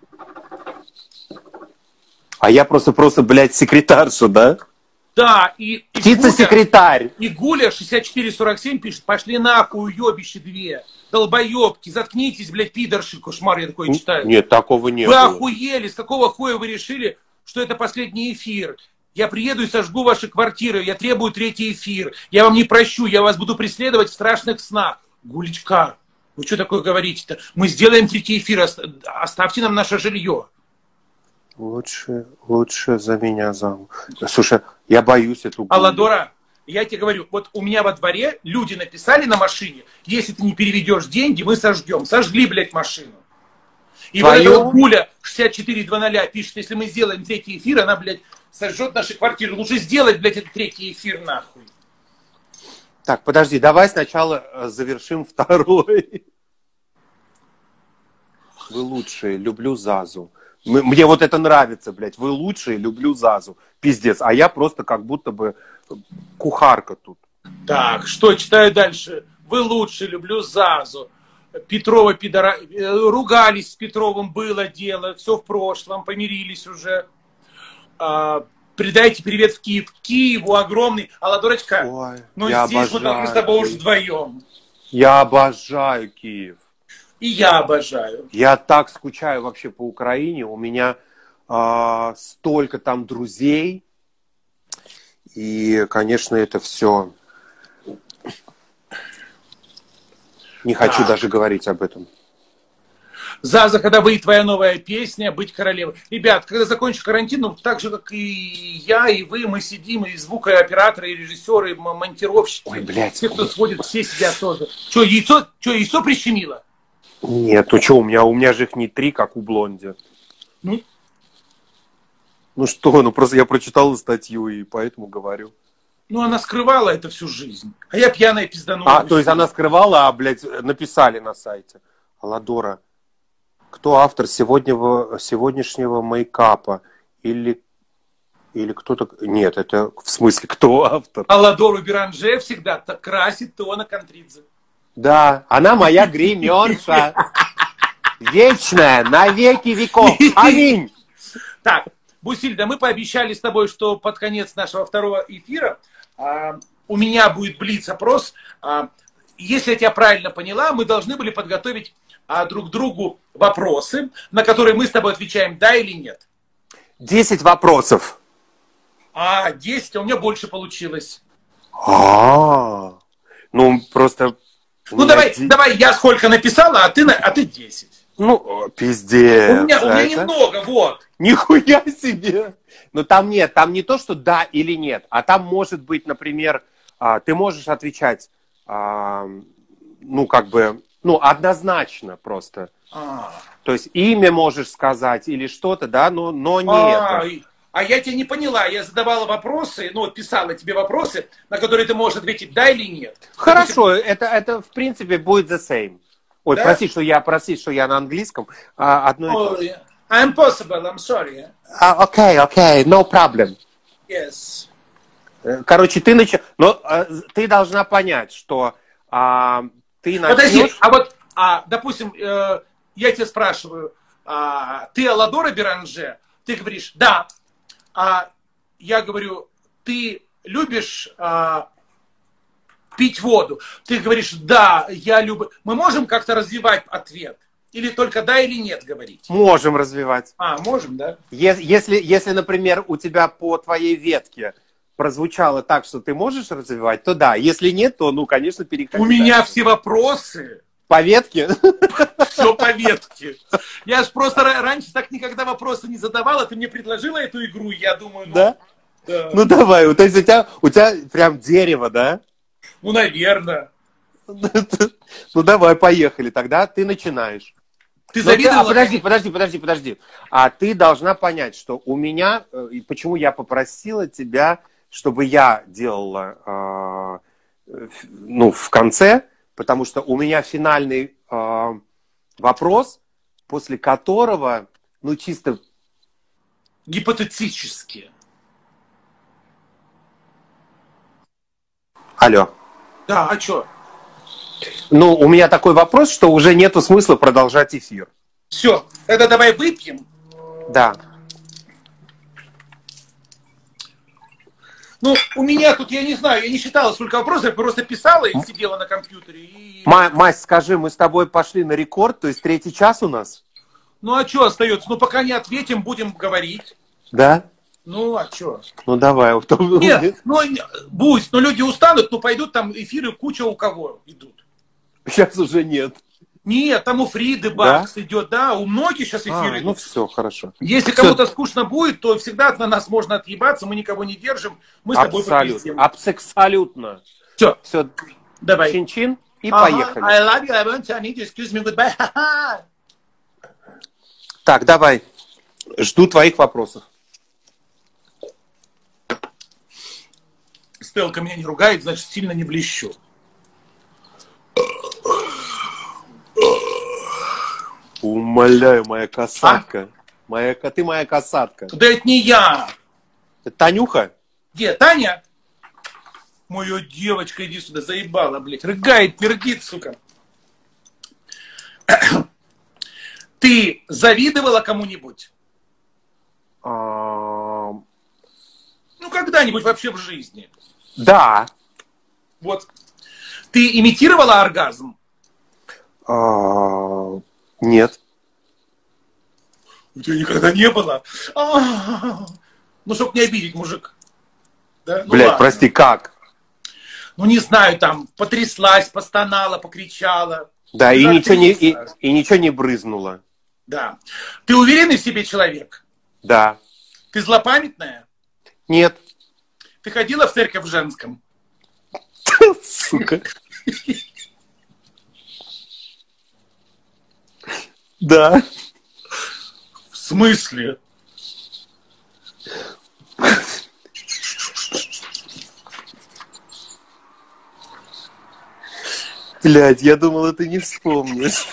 А я просто, просто, блядь, секретарша, да? Да, и... и Птица-секретарь. И Гуля шестьдесят четыре сорок семь пишет, пошли нахуй, уебище две. Долбоебки, заткнитесь, блядь, пидорши, кошмар, я такое читаю. Нет, такого не Вы было. охуели, с какого хуя вы решили, что это последний эфир? Я приеду и сожгу ваши квартиры, я требую третий эфир. Я вам не прощу, я вас буду преследовать в страшных снах. Гулечка, Вы что такое говорите-то? Мы сделаем третий эфир, оставьте нам наше жилье. Лучше, лучше за меня замуж. Слушай, я боюсь эту... Алладора, я тебе говорю, вот у меня во дворе люди написали на машине, если ты не переведешь деньги, мы сожгем. Сожгли, блядь, машину. И Твою? вот эта вот Гуля шестьдесят четыре двадцать пишет, если мы сделаем третий эфир, она, блядь, сожжет наши квартиры. Лучше сделать, блядь, этот третий эфир, нахуй. Так, подожди, давай сначала завершим второй. Вы лучшие, люблю Зазу. Мне вот это нравится, блядь. Вы лучшие, люблю Зазу. Пиздец. А я просто как будто бы кухарка тут. Так, что читаю дальше? Вы лучшие, люблю Зазу. Петрова пидора... Ругались с Петровым, было дело. Все в прошлом, помирились уже. А, передайте привет в Киев. Киеву огромный. Алладорочка, Ой, ну я здесь мы только с тобой уж вдвоем. Я обожаю Киев. И я обожаю. Я так скучаю вообще по Украине. У меня э, столько там друзей. И, конечно, это все... Не хочу так. даже говорить об этом. Заза, когда выйдет твоя новая песня «Быть королевой». Ребят, когда закончится карантин, ну, так же, как и я, и вы, мы сидим, и звукооператоры, и режиссеры, и монтировщики. Ой, блядь. Все, кто сводит, все сидят тоже. Что, яйцо, что, яйцо прищемило? Нет, ну что, у меня, у меня же их не три, как у Блонди. Ну? Ну что, ну просто я прочитал статью и поэтому говорю. Ну, она скрывала это всю жизнь. А я пьяная пизданула. А, то есть она скрывала, а, блядь, написали на сайте. Алладора, кто автор сегодняшнего, сегодняшнего мейкапа? Или, или кто-то... Нет, это в смысле, кто автор? Алладору Беранже всегда так красит Теона Контридзе. Да, она моя гримерша. Вечная, на веки веков. Аминь. Так, Бусильда, мы пообещали с тобой, что под конец нашего второго эфира а, у меня будет блиц-опрос. А, если я тебя правильно поняла, мы должны были подготовить а, друг другу вопросы, на которые мы с тобой отвечаем да или нет. Десять вопросов. А, десять, а у меня больше получилось. А, ну просто... Ну давай, ди... давай, я сколько написала, а ты, а ты десять. Ну, пиздец. У меня, у меня это... немного, вот. Нихуя себе. Но там нет, там не то, что да или нет, а там может быть, например, ты можешь отвечать, ну, как бы, ну, однозначно просто. А. То есть имя можешь сказать или что-то, да, но, но не а, это. А я тебя не поняла, я задавала вопросы, ну, писала тебе вопросы, на которые ты можешь ответить да или нет. Хорошо, Допустим... это, это в принципе будет the same. Ой, да? прости, что я, прости, что я на английском. А, одно oh, yeah. I'm possible, I'm sorry. А, окей, окей, no problem. Yes. Короче, ты нач... Но а, ты должна понять, что а, ты начнешь... Подожди, а вот, а, допустим, э, я тебя спрашиваю, а, ты Алладора Беранже? Ты говоришь, да. А я говорю, ты любишь а, пить воду? Ты говоришь, да, я люблю. Мы можем как-то развивать ответ? Или только да или нет говорить? Можем развивать. А, можем, да? Если, если, например, у тебя по твоей ветке прозвучало так, что ты можешь развивать, то да. Если нет, то, ну, конечно, переходи. У меня все вопросы... По ветке? Все по ветке. Я ж просто раньше так никогда вопросы не задавала. Ты мне предложила эту игру, я думаю... Ну, да? да? Ну, давай. То есть у тебя, у тебя прям дерево, да? Ну, наверное. Ну, давай, поехали. Тогда ты начинаешь. Ты завидовала? А, подожди, подожди, подожди, подожди. А ты должна понять, что у меня... И почему я попросила тебя, чтобы я делала, э, ну, в конце... Потому что у меня финальный э, вопрос, после которого, ну, чисто... Гипотетически. Алло. Да, а что? Ну, у меня такой вопрос, что уже нету смысла продолжать эфир. Все, тогда давай выпьем. Да. Ну, у меня тут, я не знаю, я не считала, сколько вопросов, я просто писала и сидела на компьютере. И... Мась, скажи, мы с тобой пошли на рекорд, то есть третий час у нас? Ну, а что остается? Ну, пока не ответим, будем говорить. Да? Ну, а что? Ну, давай. Нет, ну, Бусь, ну, люди устанут, ну, пойдут там эфиры, куча у кого идут. Сейчас уже нет. Нет, там у Фриды Бакс да? идет, да, у многих сейчас эфиры. А, ну все, хорошо. Если все. Кому-то скучно будет, то всегда на нас можно отъебаться, мы никого не держим, мы с тобой попиздим. Абсолютно. Все. Все. Давай. Чин-чин и ага. поехали. I love you, I want to, I need you, excuse me, goodbye. Так, давай. Жду твоих вопросов. Стелка меня не ругает, значит, сильно не блещу. Умоляю, моя касатка. А? Моя, ты моя касатка. Да это не я. Это Танюха? Где, Таня? Моя девочка, иди сюда, заебала, блядь. Рыгает, пердит, сука. Ты завидовала кому-нибудь? А... Ну, когда-нибудь вообще в жизни? Да. Вот. Ты имитировала оргазм? А... Нет. У тебя никогда не было? А-а-а. Ну, чтоб не обидеть, мужик. Да? Ну, блядь, ладно. Прости, как? Ну, не знаю, там, потряслась, постонала, покричала. Да, и ничего, не, и, и ничего не брызнуло. Да. Ты уверенный в себе человек? Да. Ты злопамятная? Нет. Ты ходила в церковь в женском? Сука. Да. В смысле? Блядь, я думала, ты не вспомнишь.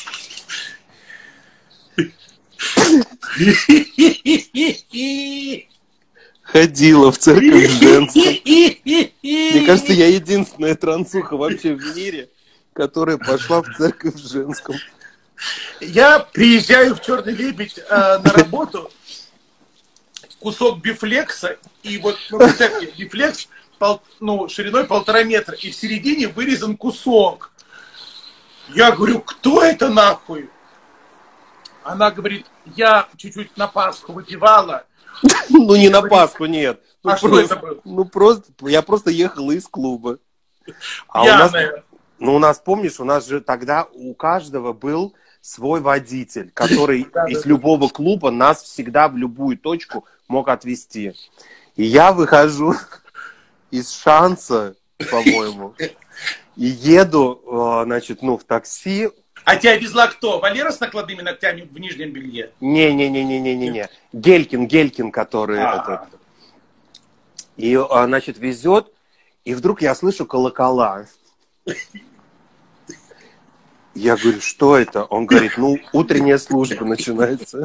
Ходила в церковь женском. Мне кажется, я единственная трансуха вообще в мире, которая пошла в церковь женском. Я приезжаю в Черный Лебедь э, на работу, кусок бифлекса, и вот, ну, представьте, бифлекс пол, ну, шириной полтора метра, и в середине вырезан кусок. Я говорю, кто это нахуй? Она говорит, я чуть-чуть на Пасху выпивала. Ну, не на Пасху, нет. А что это было? Ну, просто, я просто ехала из клуба. А у нас, ну, у нас, помнишь, у нас же тогда у каждого был свой водитель, который из любого клуба нас всегда в любую точку мог отвезти. И я выхожу из Шанса, по-моему, и еду, значит, ну, в такси. А тебя везла кто? Валера с накладными ногтями в нижнем белье? Не-не-не-не-не-не. Гелькин, Гелькин, который этот. И, значит, везет, и вдруг я слышу колокола. Я говорю, что это? Он говорит, ну, утренняя служба начинается.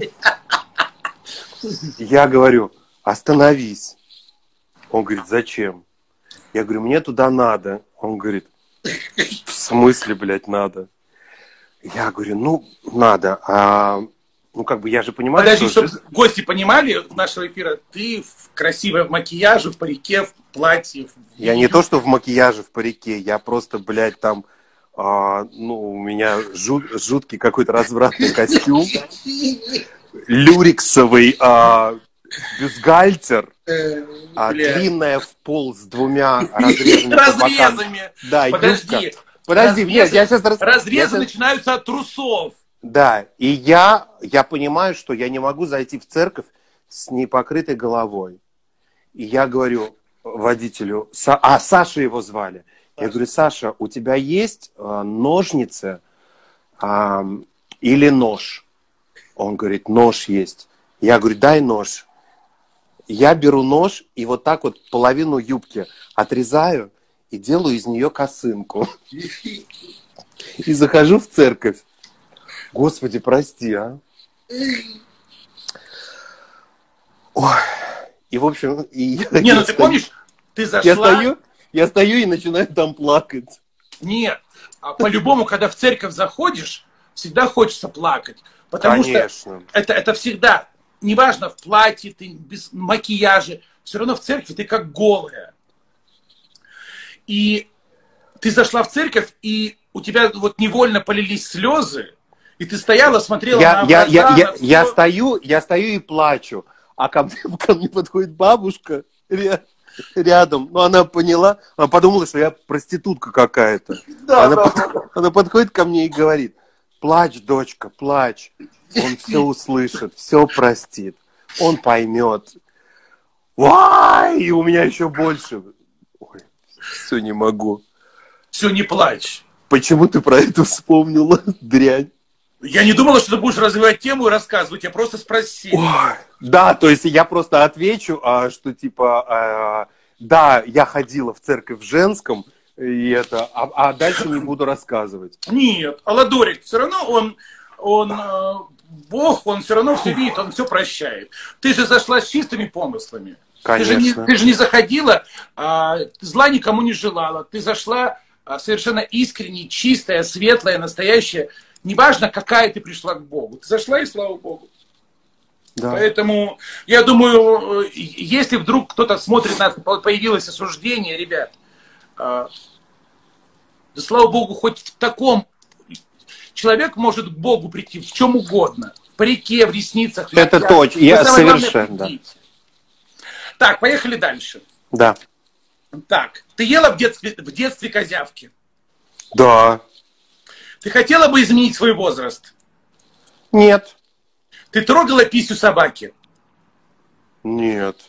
Я говорю, остановись. Он говорит, зачем? Я говорю, мне туда надо. Он говорит, в смысле, блядь, надо? Я говорю, ну, надо. А, ну, как бы я же понимаю, подожди, что... чтобы гости понимали нашего эфира, ты в красивой в макияже, в парике, в платье. В... Я не то, что в макияже, в парике. Я просто, блядь, там... А, ну, у меня жут, жуткий какой-то развратный костюм. Люрексовый а, бюстгальтер. А, длинная в пол с двумя разрезами. Разрезами. Да, подожди. Юбка. Подожди, разрезы, нет, я сейчас... Рас... Разрезы я сейчас... начинаются от трусов. Да, и я, я понимаю, что я не могу зайти в церковь с непокрытой головой. И я говорю водителю, а Саша его звали. Я говорю, Саша, у тебя есть э, ножницы э, или нож? Он говорит, нож есть. Я говорю, дай нож. Я беру нож и вот так вот половину юбки отрезаю и делаю из нее косынку. И захожу в церковь. Господи, прости, а. Ой. И, в общем... И я, не, я ну ты стою, помнишь, ты зашла... Я стою, я стою и начинаю там плакать. Нет, а по-любому, когда в церковь заходишь, всегда хочется плакать. Потому Конечно. что это, это всегда, неважно, в платье, ты без макияжа, все равно в церкви ты как голая. И ты зашла в церковь, и у тебя вот невольно полились слезы, и ты стояла, смотрела я, на я, образа, я, на я, все. я, стою, я стою и плачу, а ко мне, ко мне подходит бабушка рядом, ну она поняла, она подумала, что я проститутка какая-то. Да, она, да, под, да. она подходит ко мне и говорит, Плачь, дочка, плачь. Он все услышит, все простит. Он поймет. Вай! И у меня еще больше. Ой, все не могу. Все, не плачь. Почему ты про это вспомнила, дрянь? Я не думала, что ты будешь развивать тему и рассказывать. Я просто спросил. Ой, да, то есть я просто отвечу, а, что типа, а, да, я ходила в церковь в женском, и это, а, а дальше не буду рассказывать. Нет, Аладорик, все равно он, он э, Бог, он все равно все видит, он все прощает. Ты же зашла с чистыми помыслами. Конечно. Ты же не, ты же не заходила, а, зла никому не желала. Ты зашла а, совершенно искренне, чистая, светлая, настоящая. Неважно, какая ты пришла к Богу. Ты зашла, и слава Богу. Да. Поэтому, я думаю, если вдруг кто-то смотрит нас, появилось осуждение, ребят, а, да слава Богу, хоть в таком... Человек может к Богу прийти в чем угодно. В парике, в ресницах. Это точно, я совершенно. Да. Так, поехали дальше. Да. Так, ты ела в детстве, в детстве козявки? Да. Ты хотела бы изменить свой возраст? Нет. Ты трогала писю собаки? Нет.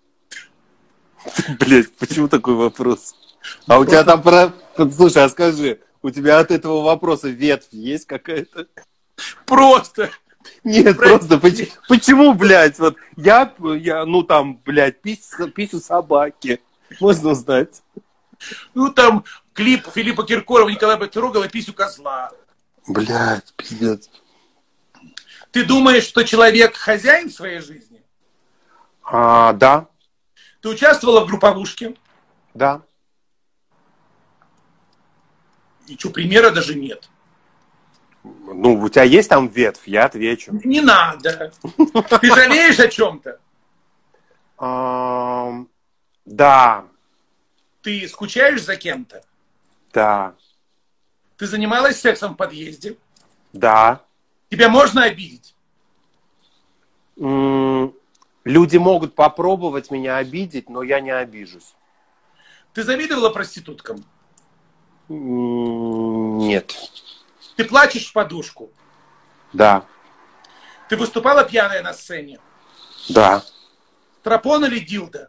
Блять, почему такой вопрос? А у тебя там про... Слушай, а скажи, у тебя от этого вопроса ветвь есть какая-то? Просто. Нет, просто почему, почему, блядь, вот я, я ну там, блядь, писю, писю собаки. Можно узнать? Ну там клип Филиппа Киркорова, Николая Трогала писю козла. Блядь, пиздец. Ты думаешь, что человек хозяин своей жизни? А, да. Ты участвовала в групповушке? Да. И что, примера даже нет. Ну, у тебя есть там ветвь, я отвечу. Не надо. Ты жалеешь о чем-то? Да. Ты скучаешь за кем-то? Да. Ты занималась сексом в подъезде? Да. Тебя можно обидеть? Люди могут попробовать меня обидеть, но я не обижусь. Ты завидовала проституткам? Нет. Ты плачешь в подушку? Да. Ты выступала пьяная на сцене? Да. Тропон или дилдо?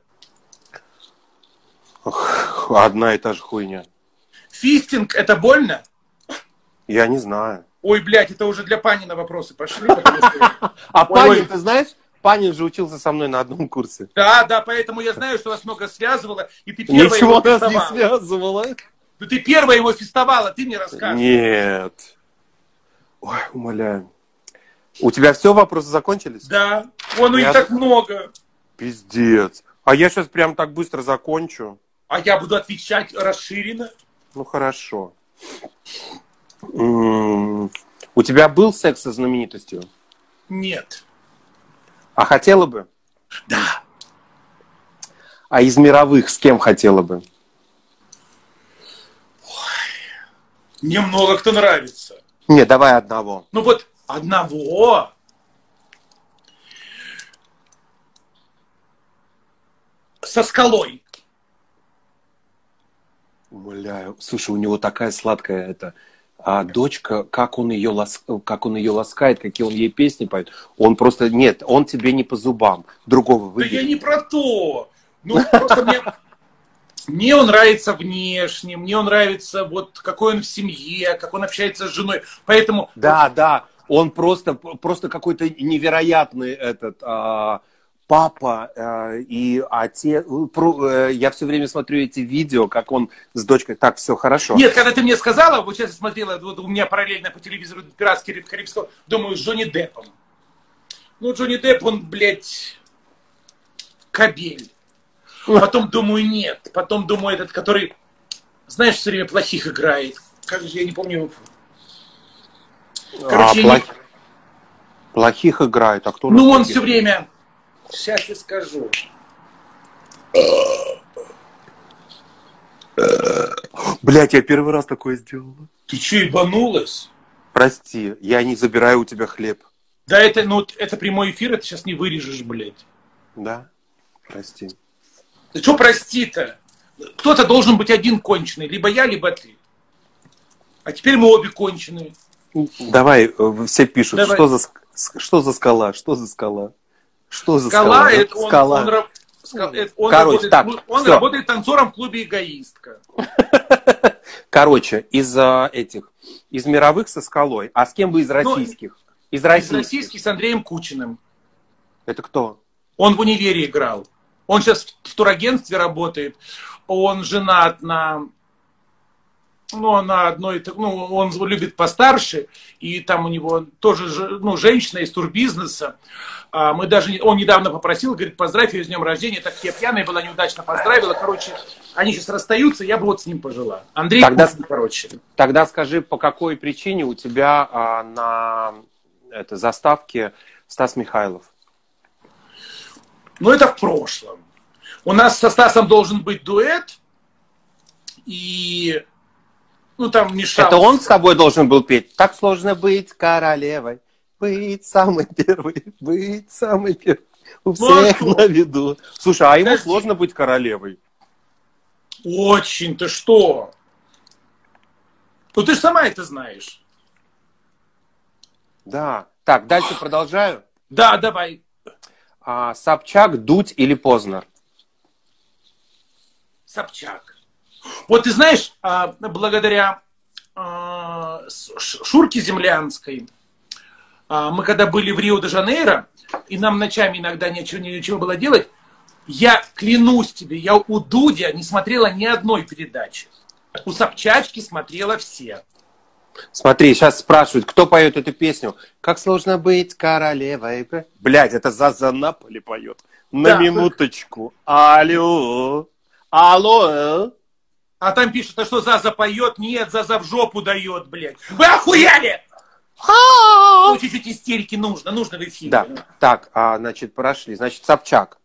Ох, одна и та же хуйня. Фистинг – это больно? Я не знаю. Ой, блядь, это уже для Панина вопросы пошли. А Панин, ты знаешь, Панин же учился со мной на одном курсе. Да, да, поэтому я знаю, что вас много связывало, и ты первая Ничего его нас не фестовала. связывало. Ну ты первая его фестовала, ты мне рассказывай. Нет. Ой, умоляю. У тебя все, вопросы закончились? Да, вон Я... их так много. Пиздец. А я сейчас прям так быстро закончу. А я буду отвечать расширенно. Ну хорошо. М-м- у тебя был секс со знаменитостью? Нет. А хотела бы? Да. А из мировых с кем хотела бы? Ой, мне много кто нравится. Не, давай одного. Ну вот одного. Со Скалой. Умоляю. Слушай, у него такая сладкая эта а дочка, как он ее лас... как он ее ласкает, какие он ей песни поет. Он просто нет, он тебе не по зубам. Другого выбери. Да я не про то. Ну просто мне мне он нравится внешне, мне он нравится вот какой он в семье, как он общается с женой. Поэтому да, да, он просто просто какой-то невероятный этот. А... Папа э, и отец, э, я все время смотрю эти видео, как он с дочкой, так, все хорошо. Нет, когда ты мне сказала, вот сейчас я смотрела, вот у меня параллельно по телевизору «Пиратский рейд Карибского», думаю, с Джонни Деппом. Ну, Джонни Депп, он, блядь, кобель. Потом думаю, нет. Потом думаю, этот, который, знаешь, все время плохих играет. Как же, я не помню его. Короче, а, плох... не... плохих играет, а кто? Ну, он все время... Сейчас я скажу. Блять, я первый раз такое сделала. Ты что, ебанулась? Прости, я не забираю у тебя хлеб. Да это, ну, это прямой эфир, это сейчас не вырежешь, блядь. Да, прости. Да что прости-то? Кто-то должен быть один конченый. Либо я, либо ты. А теперь мы обе конченые. Давай, э, все пишут, Давай. что за, ск- что за скала, что за скала, что за Скала, скала, это он, скала. он, раб- ска- это он Короче, работает, так, в клу- он всё. работает танцором в клубе «Эгоистка». Короче, из а, этих, из мировых со скалой, а с кем вы из Ну, российских? Из Из российских. российских с Андреем Кучиным. Это кто? Он в «Универе» играл. Он сейчас в, в турагентстве работает. Он женат на... Ну, на одной... Ну, он любит постарше. И там у него тоже же- ну, женщина из турбизнеса. А мы даже... не- Он недавно попросил, говорит, поздравь ее с днем рождения. Так как я пьяная была, неудачно поздравила. Короче, они сейчас расстаются, я бы вот с ним пожила. Андрей Тогда- Кучин, короче. Тогда скажи, по какой причине у тебя а, на это, заставке Стас Михайлов? Но это в прошлом. У нас со Стасом должен быть дуэт. И... Ну, там мешал. Это он с тобой должен был петь? Так сложно быть королевой, быть самой первой, быть самой первой, у Ну, а всех что? на виду. Слушай, а ему Подожди. сложно быть королевой? Очень, ты что? Ну, ты же сама это знаешь. Да. Так, дальше продолжаю. Да, давай. А, Собчак, Дудь или Познер? Собчак. Вот ты знаешь, а, благодаря а, Ш- Шурке Землянской, а, мы когда были в Рио-де-Жанейро, и нам ночами иногда ничего, ничего было делать, я клянусь тебе, я у Дудя не смотрела ни одной передачи. У Собчачки смотрела все. Смотри, сейчас спрашивают, кто поет эту песню. Как сложно быть королевой. Блядь, это Заза Наполи поет. На Да. минуточку. Алло. Алло. А там пишут, а что Заза поет? Нет, Заза в жопу дает, блядь. Вы охуели? Ну, чуть-чуть истерики нужно, нужно в эфире. Да, так, а, значит, прошли. Значит, Собчак.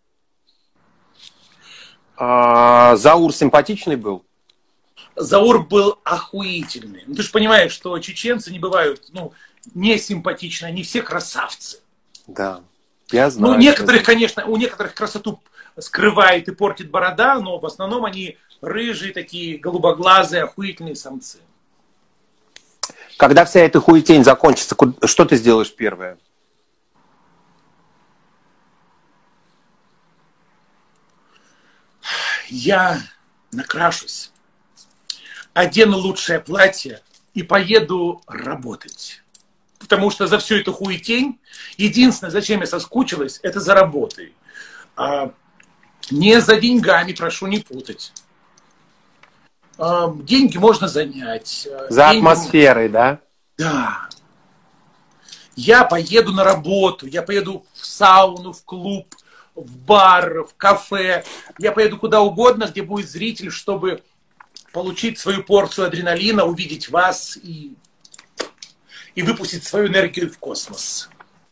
А, Заур симпатичный был? Заур был охуительный. Ну, ты же понимаешь, что чеченцы не бывают, ну, не симпатичны, они все красавцы. Да, я знаю. Ну, некоторых, конечно, у некоторых красоту скрывает и портит борода, но в основном они рыжие такие, голубоглазые, охуительные самцы. Когда вся эта хуетень закончится, куд- что ты сделаешь первое? Я накрашусь, одену лучшее платье и поеду работать. Потому что за всю эту хуетень, единственное, зачем я соскучилась, это за работой. А, не за деньгами, прошу не путать. А, деньги можно занять. За деньги... атмосферой, да? Да. Я поеду на работу, я поеду в сауну, в клуб, в бар, в кафе. Я поеду куда угодно, где будет зритель, чтобы получить свою порцию адреналина, увидеть вас и, и выпустить свою энергию в космос.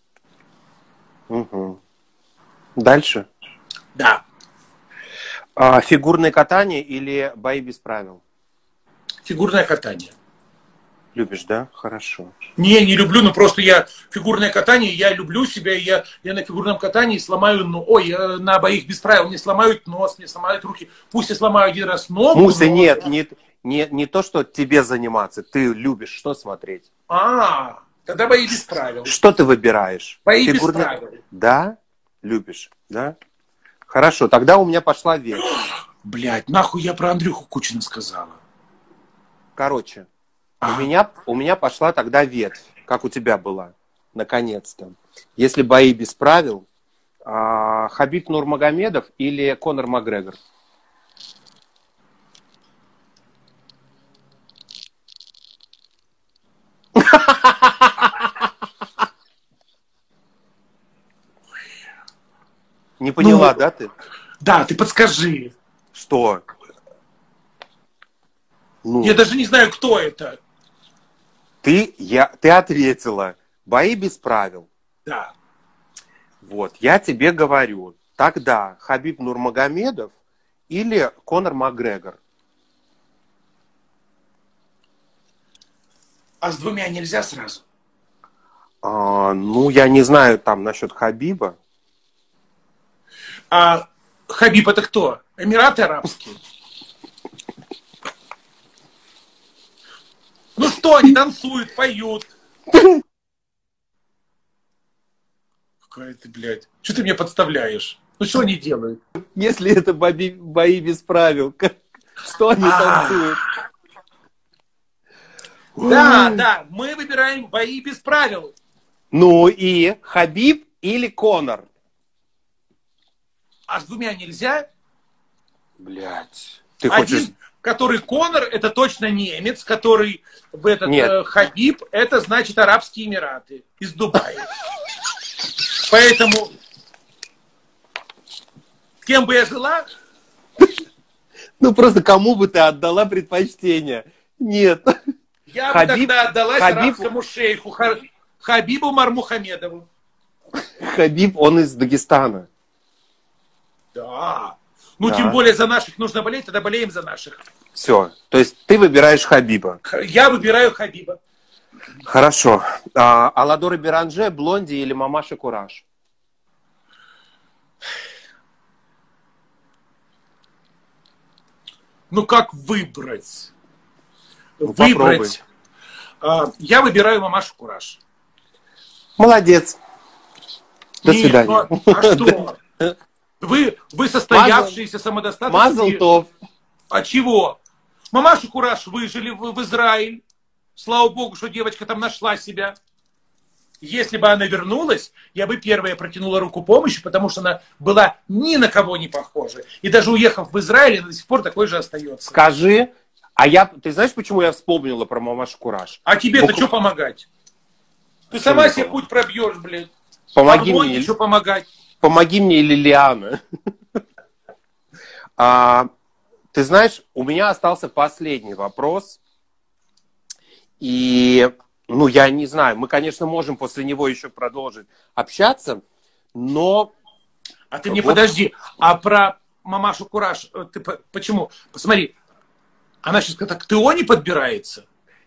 Угу. Дальше. Да. А, фигурное катание или бои без правил? Фигурное катание. Любишь, да? Хорошо. Не, не люблю, но просто я фигурное катание, я люблю себя, я, я на фигурном катании сломаю, ну, ой, я на боих без правил мне сломают нос, мне сломают руки. Пусть я сломаю один раз ногу. Муся, но... нет, не, не, не то, что тебе заниматься, ты любишь что смотреть? А, тогда бои без правил. Что ты выбираешь? Бои без Фигурное- правил. Да? Любишь, да? Хорошо, тогда у меня пошла ветвь. Блять, нахуй я про Андрюху Кучина сказала. Короче, А. у меня, у меня пошла тогда ветвь, как у тебя была, наконец-то. Если бои без правил, а, Хабиб Нурмагомедов или Конор Макгрегор? Не поняла, Ну, да, ты? Да, ты подскажи. Что? Ну, Я даже не знаю, кто это. ты, я, ты ответила. Бои без правил. Да. Вот, я тебе говорю. Тогда Хабиб Нурмагомедов или Конор Макгрегор? А с двумя нельзя сразу? А, ну, я не знаю там насчет Хабиба. А Хабиб это кто? Эмираты Арабские? Ну что, они танцуют, поют. Какая ты, блядь. Что ты мне подставляешь? Ну что они делают? Если это бои, бои без правил, как, что они танцуют? Да, да, мы выбираем бои без правил. Ну и Хабиб или Конор? А с двумя нельзя? Блядь. Ты Один, хочешь... который Конор, это точно немец, который в этот э, Хабиб, это значит Арабские Эмираты из Дубая. Поэтому кем бы я жила? Ну просто кому бы ты отдала предпочтение? Нет. Я Хабиб, бы тогда отдалась Хабиб... арабскому шейху Хабибу Мармухамедову. Хабиб, он из Дагестана. Да. Ну, да. Тем более за наших нужно болеть, тогда болеем за наших. Все. То есть ты выбираешь Хабиба. Я выбираю Хабиба. Хорошо. А, Аладор Беранже, Блонди или Мамаша Кураж? Ну, как выбрать? Ну, выбрать. А, я выбираю Мамашу Кураж. Молодец. До Нет, свидания. Ну, а что? Вы, вы состоявшиеся, самодостаточные. Мазл-тов. А чего? Мамашу Кураж выжили в, в Израиль. Слава богу, что девочка там нашла себя. Если бы она вернулась, я бы первая протянула руку помощи, потому что она была ни на кого не похожа. И даже уехав в Израиль, она до сих пор такой же остается. Скажи, а я, ты знаешь, почему я вспомнила про Мамашу Кураж? А тебе-то Букв... что помогать? Ты что сама себе путь пробьешь, блин. Помоги а мне. Что помогать? Помоги мне, Лилиана. а, ты знаешь, у меня остался последний вопрос. И, ну, я не знаю, мы, конечно, можем после него еще продолжить общаться, но... А ты мне вот... подожди, а про Мамашу Кураж, ты почему? Посмотри, она сейчас как-то к ТО не подбирается.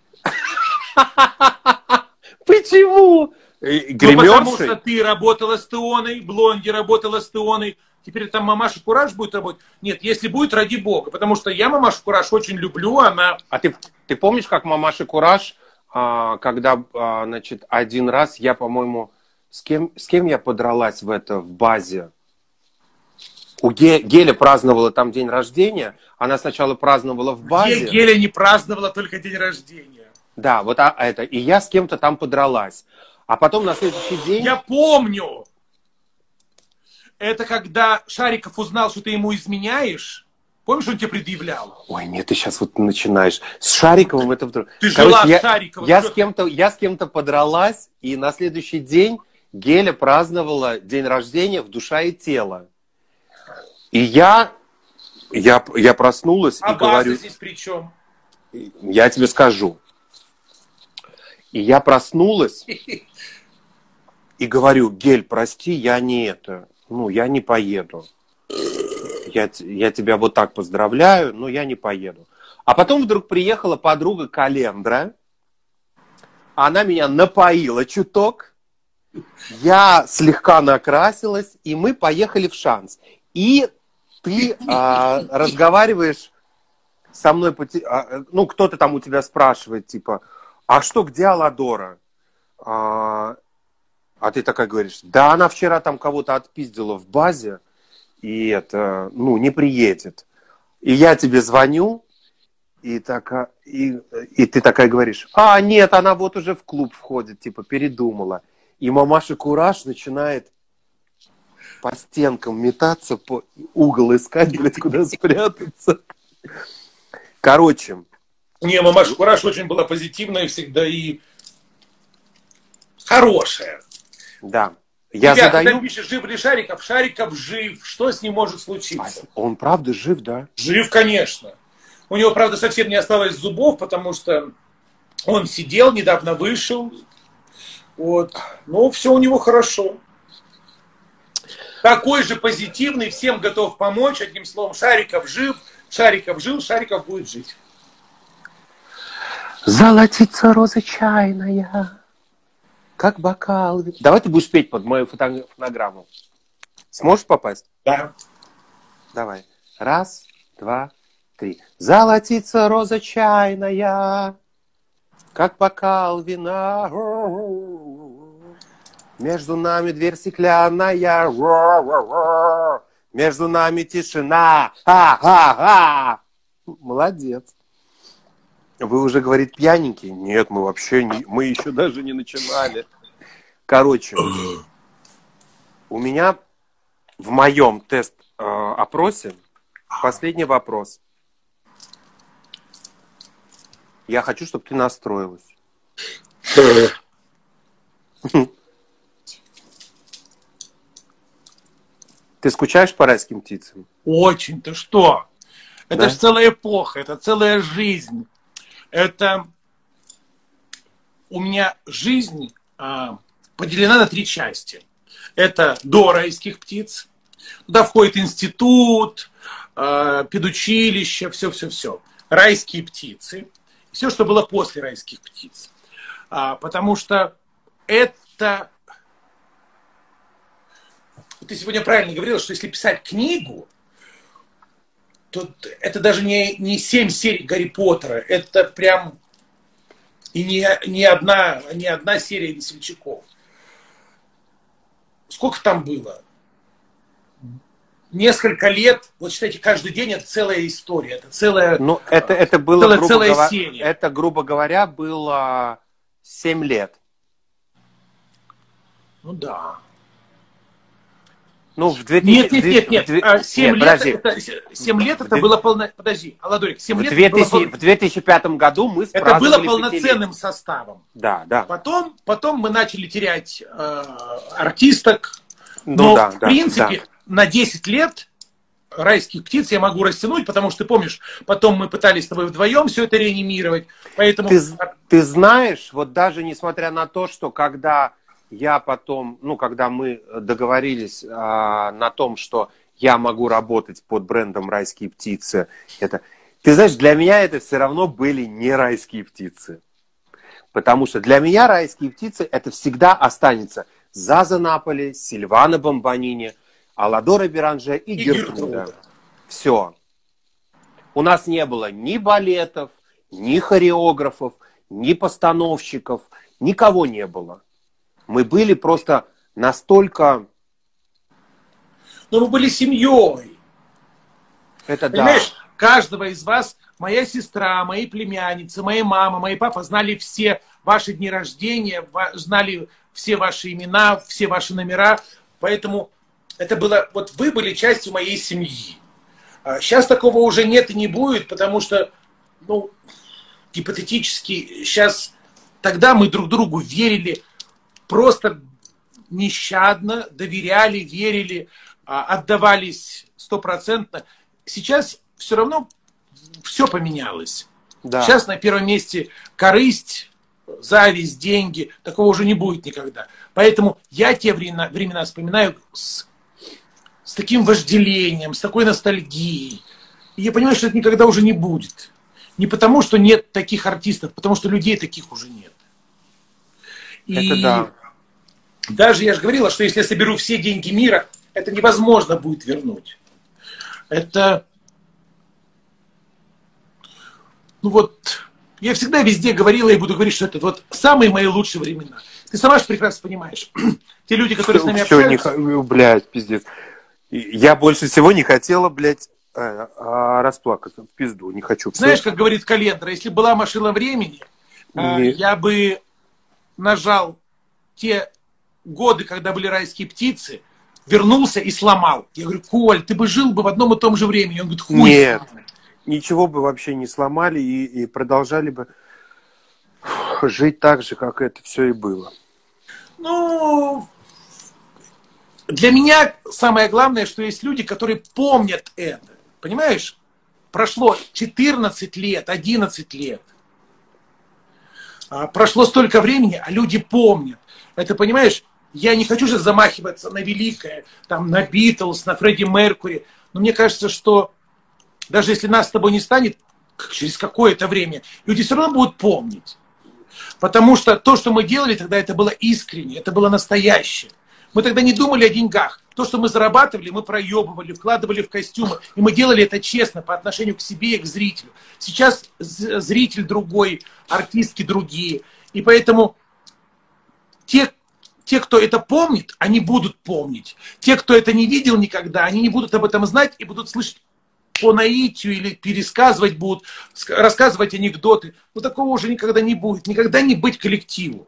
Почему? Ну, потому что ты работала с Теоной, Блонди работала с Теоной, теперь там Мамаша Кураж будет работать. Нет, если будет, ради бога, потому что я Мамашу Кураж очень люблю, она... А ты, ты помнишь, как Мамаша Кураж, когда, значит, один раз я, по-моему, с кем, с кем я подралась в это, в базе? У Геля праздновала там день рождения, она сначала праздновала в базе. Геля не праздновала только день рождения. Да, вот а, это, и я с кем-то там подралась. А потом на следующий день... Я помню! Это когда Шариков узнал, что ты ему изменяешь. Помнишь, он тебе предъявлял? Ой, нет, ты сейчас вот начинаешь. С Шариковым это вдруг... Ты жила с Шариковым. Я, я, с кем-то, я с кем-то подралась, и на следующий день Геля праздновала день рождения в душа и тело. И я, я, я проснулась а и говорю... А здесь при чем? Я тебе скажу. И я проснулась и говорю: Гель, прости, я не это, ну, я не поеду. Я, я тебя вот так поздравляю, но я не поеду. А потом вдруг приехала подруга Календра, она меня напоила чуток, я слегка накрасилась, и мы поехали в Шанс. И ты а, разговариваешь со мной, по те... а, ну, кто-то там у тебя спрашивает, типа, а что, где Аладора? А, а ты такая говоришь: да она вчера там кого-то отпиздила в базе, и это, ну, не приедет. И я тебе звоню, и, так, и, и ты такая говоришь: а, нет, она вот уже в клуб входит, типа, передумала. И Мамаша Кураж начинает по стенкам метаться, по угол искать, блядь, куда спрятаться. Короче. Не, Мамаша Кураж очень была позитивная всегда и хорошая. Да. Я Ребята, задаю... когда пишешь, жив ли Шариков, Шариков жив. Что с ним может случиться? А он правда жив, да? Жив, конечно. У него, правда, совсем не осталось зубов, потому что он сидел, недавно вышел. Вот. Но все у него хорошо. Такой же позитивный, всем готов помочь. Одним словом, Шариков жив, Шариков жил, Шариков будет жить. Золотится роза чайная, как бокал. Давай ты будешь петь под мою фото- фонограмму. Сможешь попасть? Да. Давай. Раз, два, три. Золотится роза чайная, как бокал вина. Между нами дверь стеклянная. Между нами тишина. Ха-ха-ха. Молодец. Вы уже, говорит, пьяненький? Нет, мы вообще не... Мы еще даже не начинали. Короче, у меня в моем тест-опросе последний вопрос. Я хочу, чтобы ты настроилась. Ты скучаешь по райским птицам? Очень. Ты что? Это Да? же целая эпоха, это целая жизнь. Это у меня жизнь а, поделена на три части. Это до райских птиц. Туда входит институт, а, педучилище, все-все-все. Райские птицы. Все, что было после райских птиц. А, потому что это... Ты сегодня правильно говорила, что если писать книгу, то это даже не, не семь серий Гарри Поттера, это прям и не, не, одна, не одна серия Весельчаков. Сколько там было? Несколько лет, вот считайте, каждый день это целая история, это целая, Ну, это, это было, целая, грубо целая говоря, серия. это, грубо говоря, было семь лет. Ну да. Ну, в две тысячи... Нет, нет, нет, нет. семь лет, это, семь лет это В было полно... Подожди, Аладорик, семь В, лет две тысячи, это было... в две тысячи пятом году мы Это спраздновали было полноценным пятилетие. составом. Да, да. Потом, потом мы начали терять э, артисток. Ну, Но, да, в да, принципе, да. на десять лет райских птиц я могу растянуть, потому что, ты помнишь, потом мы пытались с тобой вдвоем все это реанимировать. Поэтому... Ты, ты знаешь, вот даже несмотря на то, что когда я потом, ну, когда мы договорились а, на том, что я могу работать под брендом «Райские птицы», это, ты знаешь, для меня это все равно были не райские птицы. Потому что для меня «Райские птицы» это всегда останется Заза Наполи, Сильвана Бомбанини, Аладора Беранже и, и Гертруда. Все. У нас не было ни балетов, ни хореографов, ни постановщиков, никого не было. Мы были просто настолько... Но мы были семьей. Это Понимаешь, да. каждого из вас, моя сестра, мои племянницы, моя мама, мой папа знали все ваши дни рождения, знали все ваши имена, все ваши номера. Поэтому это было... Вот вы были частью моей семьи. Сейчас такого уже нет и не будет, потому что, ну, гипотетически, сейчас... Тогда мы друг другу верили, просто нещадно доверяли, верили, отдавались стопроцентно. Сейчас все равно все поменялось. Да. Сейчас на первом месте корысть, зависть, деньги. Такого уже не будет никогда. Поэтому я те времена, времена вспоминаю с, с таким вожделением, с такой ностальгией. И я понимаю, что это никогда уже не будет. Не потому, что нет таких артистов, потому что людей таких уже нет. И это да. Даже я же говорила, что если я соберу все деньги мира, это невозможно будет вернуть. Это... Ну вот, я всегда везде говорила и буду говорить, что это вот самые мои лучшие времена. Ты сама же прекрасно понимаешь. Те люди, которые с нами Все, общаются... не, блядь, пиздец. Я больше всего не хотела, блядь, расплакаться. В пизду, не хочу. Знаешь, как говорит Календра, если была машина времени, не... я бы нажал те... годы, когда были райские птицы, вернулся и сломал. Я говорю, Коль, ты бы жил бы в одном и том же времени. Он говорит, хуй. Нет, ничего бы вообще не сломали и, и продолжали бы жить так же, как это все и было. Ну, для меня самое главное, что есть люди, которые помнят это. Понимаешь? Прошло четырнадцать лет, одиннадцать лет. Прошло столько времени, а люди помнят. Это, понимаешь, я не хочу же замахиваться на великое, там, на Битлз, на Фредди Меркьюри. Но мне кажется, что даже если нас с тобой не станет, через какое-то время, люди все равно будут помнить. Потому что то, что мы делали тогда, это было искренне, это было настоящее. Мы тогда не думали о деньгах. То, что мы зарабатывали, мы проебывали, вкладывали в костюмы. И мы делали это честно по отношению к себе и к зрителю. Сейчас зритель другой, артистки другие. И поэтому те, те, кто это помнит, они будут помнить. Те, кто это не видел никогда, они не будут об этом знать и будут слышать по наитию или пересказывать будут, рассказывать анекдоты. Но такого уже никогда не будет. Никогда не быть коллективу.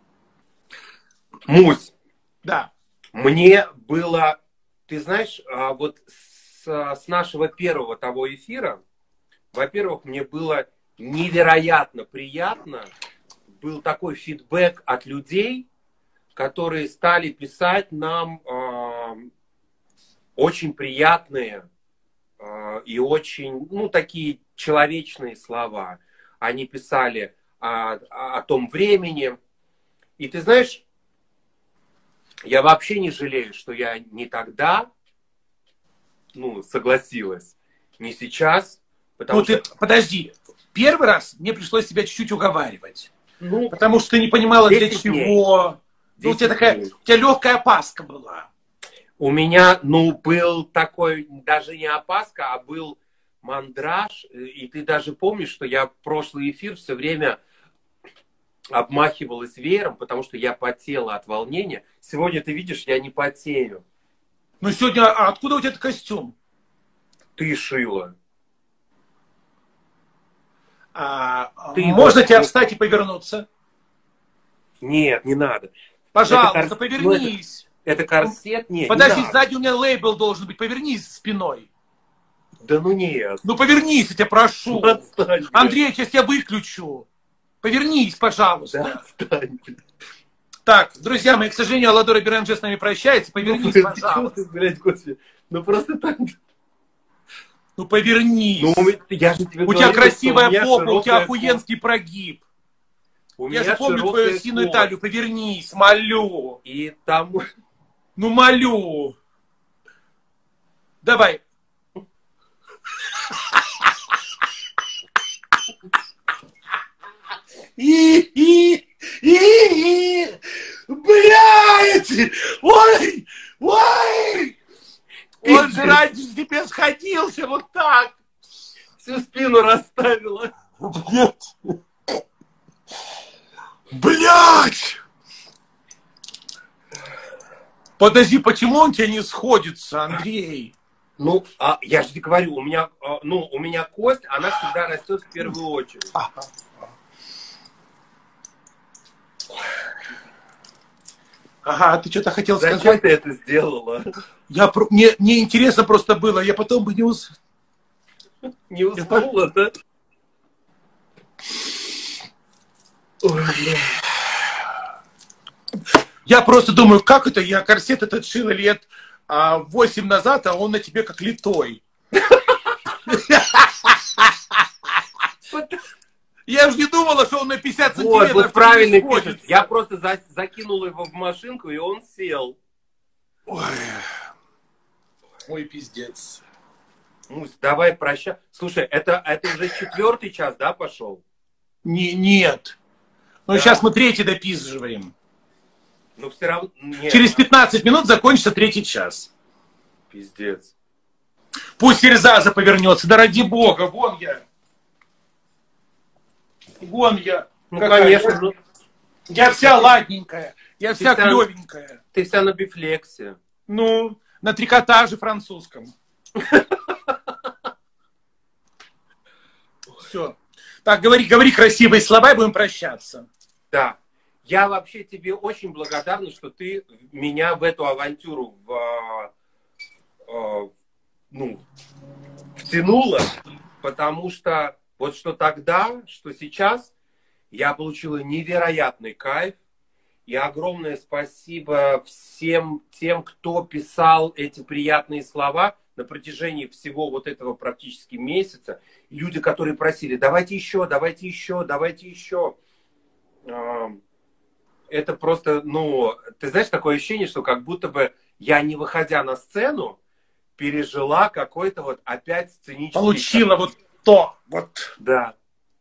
Мусь. Да. Мне было, ты знаешь, вот с, с нашего первого того эфира, во-первых, мне было невероятно приятно. Был такой фидбэк от людей, которые стали писать нам э, очень приятные э, и очень, ну, такие человечные слова. Они писали о, о том времени. И ты знаешь, я вообще не жалею, что я не тогда, ну, согласилась, не сейчас. Потому ну, что... ты, подожди, первый раз мне пришлось тебя чуть-чуть уговаривать. Ну, потому что ты не понимала, для чего. Ну, у тебя такая, у тебя легкая опаска была. У меня, ну, был такой, даже не опаска, а был мандраж. И ты даже помнишь, что я прошлый эфир все время обмахивалась веером, потому что я потела от волнения. Сегодня, ты видишь, я не потею. Ну, сегодня, а откуда у тебя этот костюм? Ты шила. А, ты можно вот... тебя встать и повернуться? Нет, не надо. Пожалуйста, это кор... повернись. Ну, это, это корсет? Нет, подожди, не сзади у меня лейбл должен быть. Повернись спиной. Да ну нет. Ну, повернись, я тебя прошу. Ну, отстань, Андрей, сейчас я выключу. Повернись, пожалуйста. Да, отстань. Так, друзья мои, к сожалению, Аладора Беранже с нами прощается. Повернись, ну, пожалуйста. Ты, блядь, Господи. Ну, просто так... Ну, повернись. Ну, я же тебе у тебя красивая попа, у у тебя охуенский попа. прогиб. У я меня же помню твою синую талию. Повернись, молю. И там... Ну, молю. Давай. И-и-и-и! Блядь! Ой! Ой! Он же раньше тебе сходился вот так. Всю спину расставила. Нет. Блядь! Подожди, почему он тебя не сходится, Андрей? Ну, а, я же тебе говорю, у меня, а, ну, у меня кость, она всегда растет в первую очередь. Ага. Ага, ты что-то хотел Зачем сказать? ты это сделала? Я, мне, мне интересно просто было, я потом бы не ус... Не уснула, да? Ой, бля. Я просто думаю, как это, я корсет этот шила лет восемь назад, а он на тебе как литой. Я же не думала, что он на пятьдесят сантиметров. Вот, вот правильно пишет. Я просто за, закинул его в машинку, и он сел. Ой, ой, пиздец. Мусь, давай прощай. Слушай, это, это уже четвертый час, да, пошел? Не, нет. Ну, да. Сейчас мы третий допизживаем. Ну, все равно... Нет. Через пятнадцать минут закончится третий час. Пиздец. Пусть Серзаза повернется. Да ради бога, вон я. Вон я. Ну, конечно. Я, ну... я вся ладненькая. Я вся ты клевенькая. Вся, ты вся на бифлексе. Ну, на трикотаже французском. Все. Так, говори, говори красивые слова и будем прощаться. Да. Я вообще тебе очень благодарна, что ты меня в эту авантюру в, в, ну, втянула, потому что вот что тогда, что сейчас, я получила невероятный кайф. И огромное спасибо всем тем, кто писал эти приятные слова на протяжении всего вот этого практически месяца. И люди, которые просили, давайте еще, давайте еще, давайте еще. Это просто, ну, ты знаешь, такое ощущение, что как будто бы я, не выходя на сцену, пережила какой-то вот опять сценический... Получила вот то, вот. Да.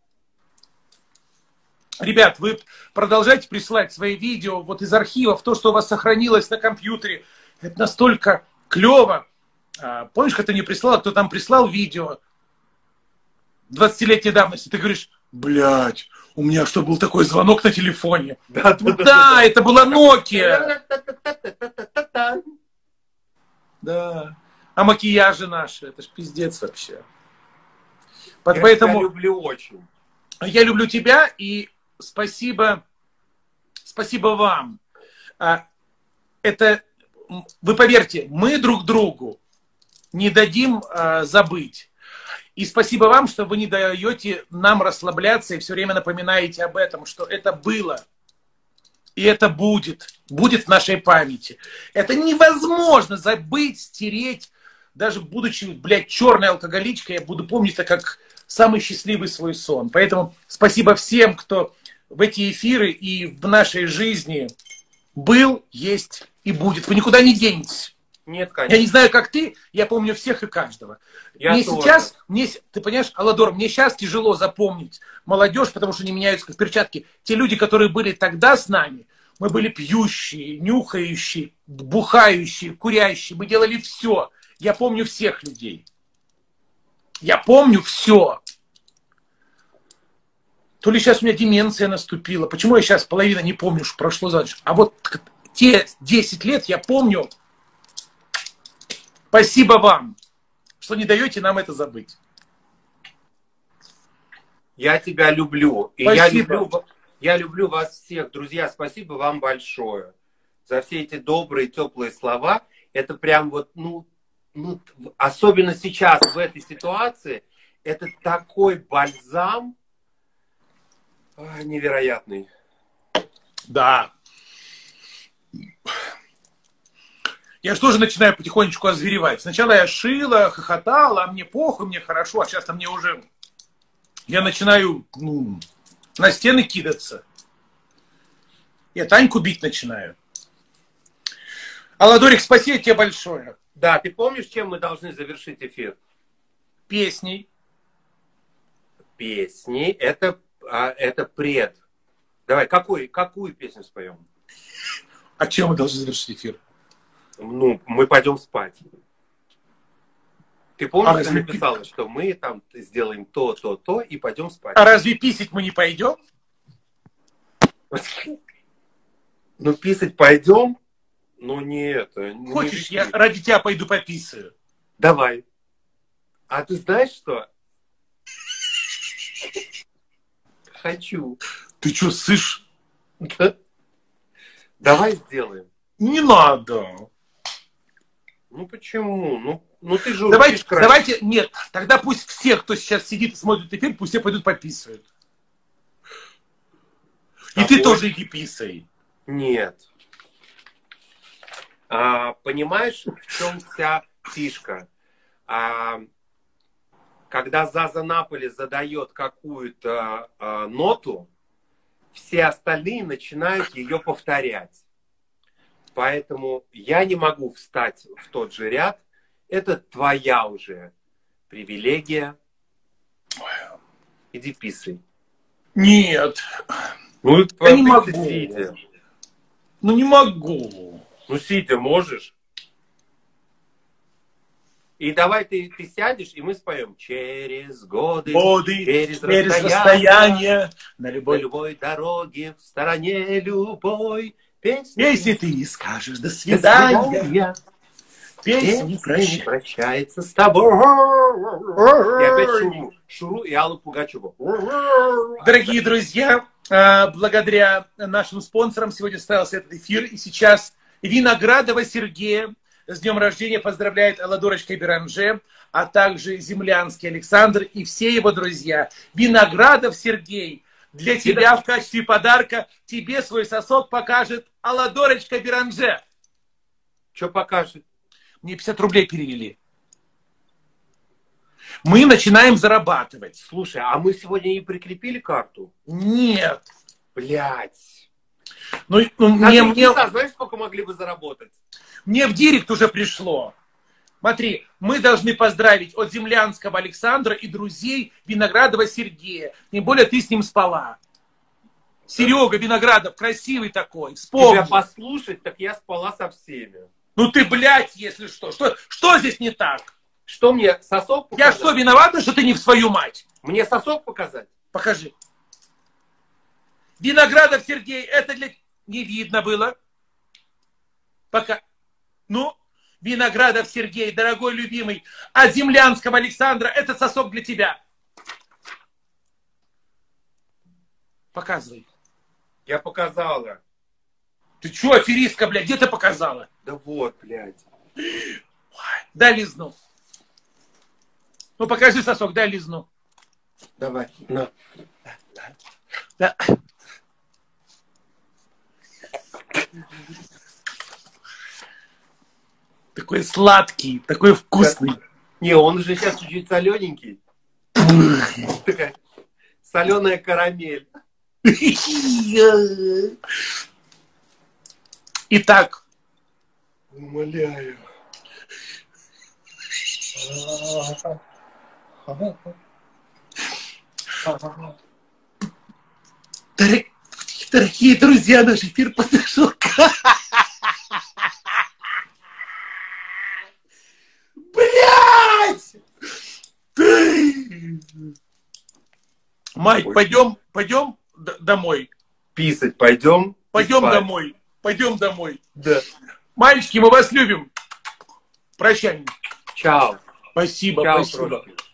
Ребят, вы продолжайте присылать свои видео вот из архивов, то, что у вас сохранилось на компьютере. Это настолько клево. Помнишь, как ты мне прислал, кто там прислал видео двадцатилетней давности? Ты говоришь, блядь, у меня что, был такой звонок на телефоне? Да, да, да, да, это была Nokia. Да. А макияжи наши, это ж пиздец вообще. Я Поэтому тебя люблю очень. Я люблю тебя и спасибо, спасибо вам. Это, вы поверьте, мы друг другу не дадим а, забыть. И спасибо вам, что вы не даете нам расслабляться и все время напоминаете об этом, что это было. И это будет. Будет в нашей памяти. Это невозможно забыть, стереть. Даже будучи, блядь, черной алкоголичкой, я буду помнить это как самый счастливый свой сон. Поэтому спасибо всем, кто в эти эфиры и в нашей жизни был, есть и будет. Вы никуда не денетесь. Нет, конечно. Я не знаю, как ты, я помню всех и каждого. Я мне тоже. сейчас, мне, ты понимаешь, Алладор, мне сейчас тяжело запомнить молодежь, потому что они меняются как перчатки. Те люди, которые были тогда с нами, мы были пьющие, нюхающие, бухающие, курящие. Мы делали все. Я помню всех людей. Я помню все. То ли сейчас у меня деменция наступила. Почему я сейчас половина не помню, что прошло за ночь. А вот те десять лет я помню. Спасибо вам, что не даете нам это забыть. Я тебя люблю. И я люблю, я люблю вас всех. Друзья, спасибо вам большое за все эти добрые, теплые слова. Это прям вот, ну, ну, особенно сейчас, в этой ситуации, это такой бальзам ой, невероятный. Да. Я же тоже начинаю потихонечку озверевать. Сначала я шила, хохотала, а мне похуй, мне хорошо, а сейчас мне уже... Я начинаю, ну, на стены кидаться. Я Таньку бить начинаю. Алладорик, спасибо тебе большое. Да, ты помнишь, чем мы должны завершить эфир? Песней. Песни. Это, а, это пред. Давай, какую, какую песню споем? А чем мы должны завершить эфир? Ну, мы пойдем спать. Ты помнишь, а ты написала, что мы там сделаем то, то, то и пойдем спать. А разве писать мы не пойдем? Ну, писать пойдем, но не это. Хочешь, не я ради тебя пойду пописаю? Давай. А ты знаешь что? Хочу. Ты что, сышь? Давай сделаем. Не надо. Ну почему? Ну, ну ты же давайте, давайте, нет, тогда пусть все, кто сейчас сидит и смотрит эфир, пусть все пойдут пописывают. И ты тоже иди писай. Нет. А, понимаешь, в чем вся фишка? А, когда Заза Наполи задает какую-то а, ноту, все остальные начинают ее повторять. Поэтому я не могу встать в тот же ряд. Это твоя уже привилегия. Иди писай. Нет. Ну, я не могу. Сидя. Ну, не могу. Ну, сидя можешь. И давай ты, ты сядешь, и мы споем. Через годы, годы через, через расстояние, расстояние, на любой... на любой дороге, в стороне любой. Песни, Песни ты не скажешь «До свидания». До свидания. Песни не прощается. прощается с тобой. И опять Шуру. Шуру и Аллу Пугачеву. Дорогие друзья, благодаря нашим спонсорам сегодня состоялся этот эфир. И сейчас Виноградова Сергея с днем рождения поздравляет Алладорочка Беранже, а также Землянский Александр и все его друзья. Виноградов Сергей. Для тебя в качестве подарка тебе свой сосок покажет Алладорочка Беранже. Что покажет? Мне пятьдесят рублей перевели. Мы начинаем зарабатывать. Слушай, а мы сегодня не прикрепили карту? Нет. Блять. Ну, ну мне, мне... Знаешь, сколько могли бы заработать? Мне в директ уже пришло. Смотри, мы должны поздравить от Землянского Александра и друзей Виноградова Сергея. Тем более ты с ним спала. Серега Виноградов, красивый такой. Вспомни. Тебя послушать, так я спала со всеми. Ну ты, блядь, если что. Что, что здесь не так? Что мне, сосок показать? Я что, виновата, что ты не в свою мать? Мне сосок показать? Покажи. Виноградов Сергей, это для... Не видно было. Пока. Ну, Виноградов Сергей, дорогой любимый, а Землянского Александра, этот сосок для тебя. Показывай. Я показала. Ты чё, аферистка, блядь, где ты показала? Да вот, блядь. Дай лизну. Ну, покажи сосок, дай лизну. Давай, на. Да. Такой сладкий, такой вкусный. Не, он уже сейчас чуть-чуть солененький. Такая соленая карамель. Итак. Умоляю. Дорогие, дорогие друзья, наш эфир подошел к... Блять! Мать, пойдем, пойдем домой. Писать пойдем. Пойдем домой. Пойдем домой. Да. Мальчики, мы вас любим. Прощаем. Чао. Спасибо, Чао, спасибо. Прошки.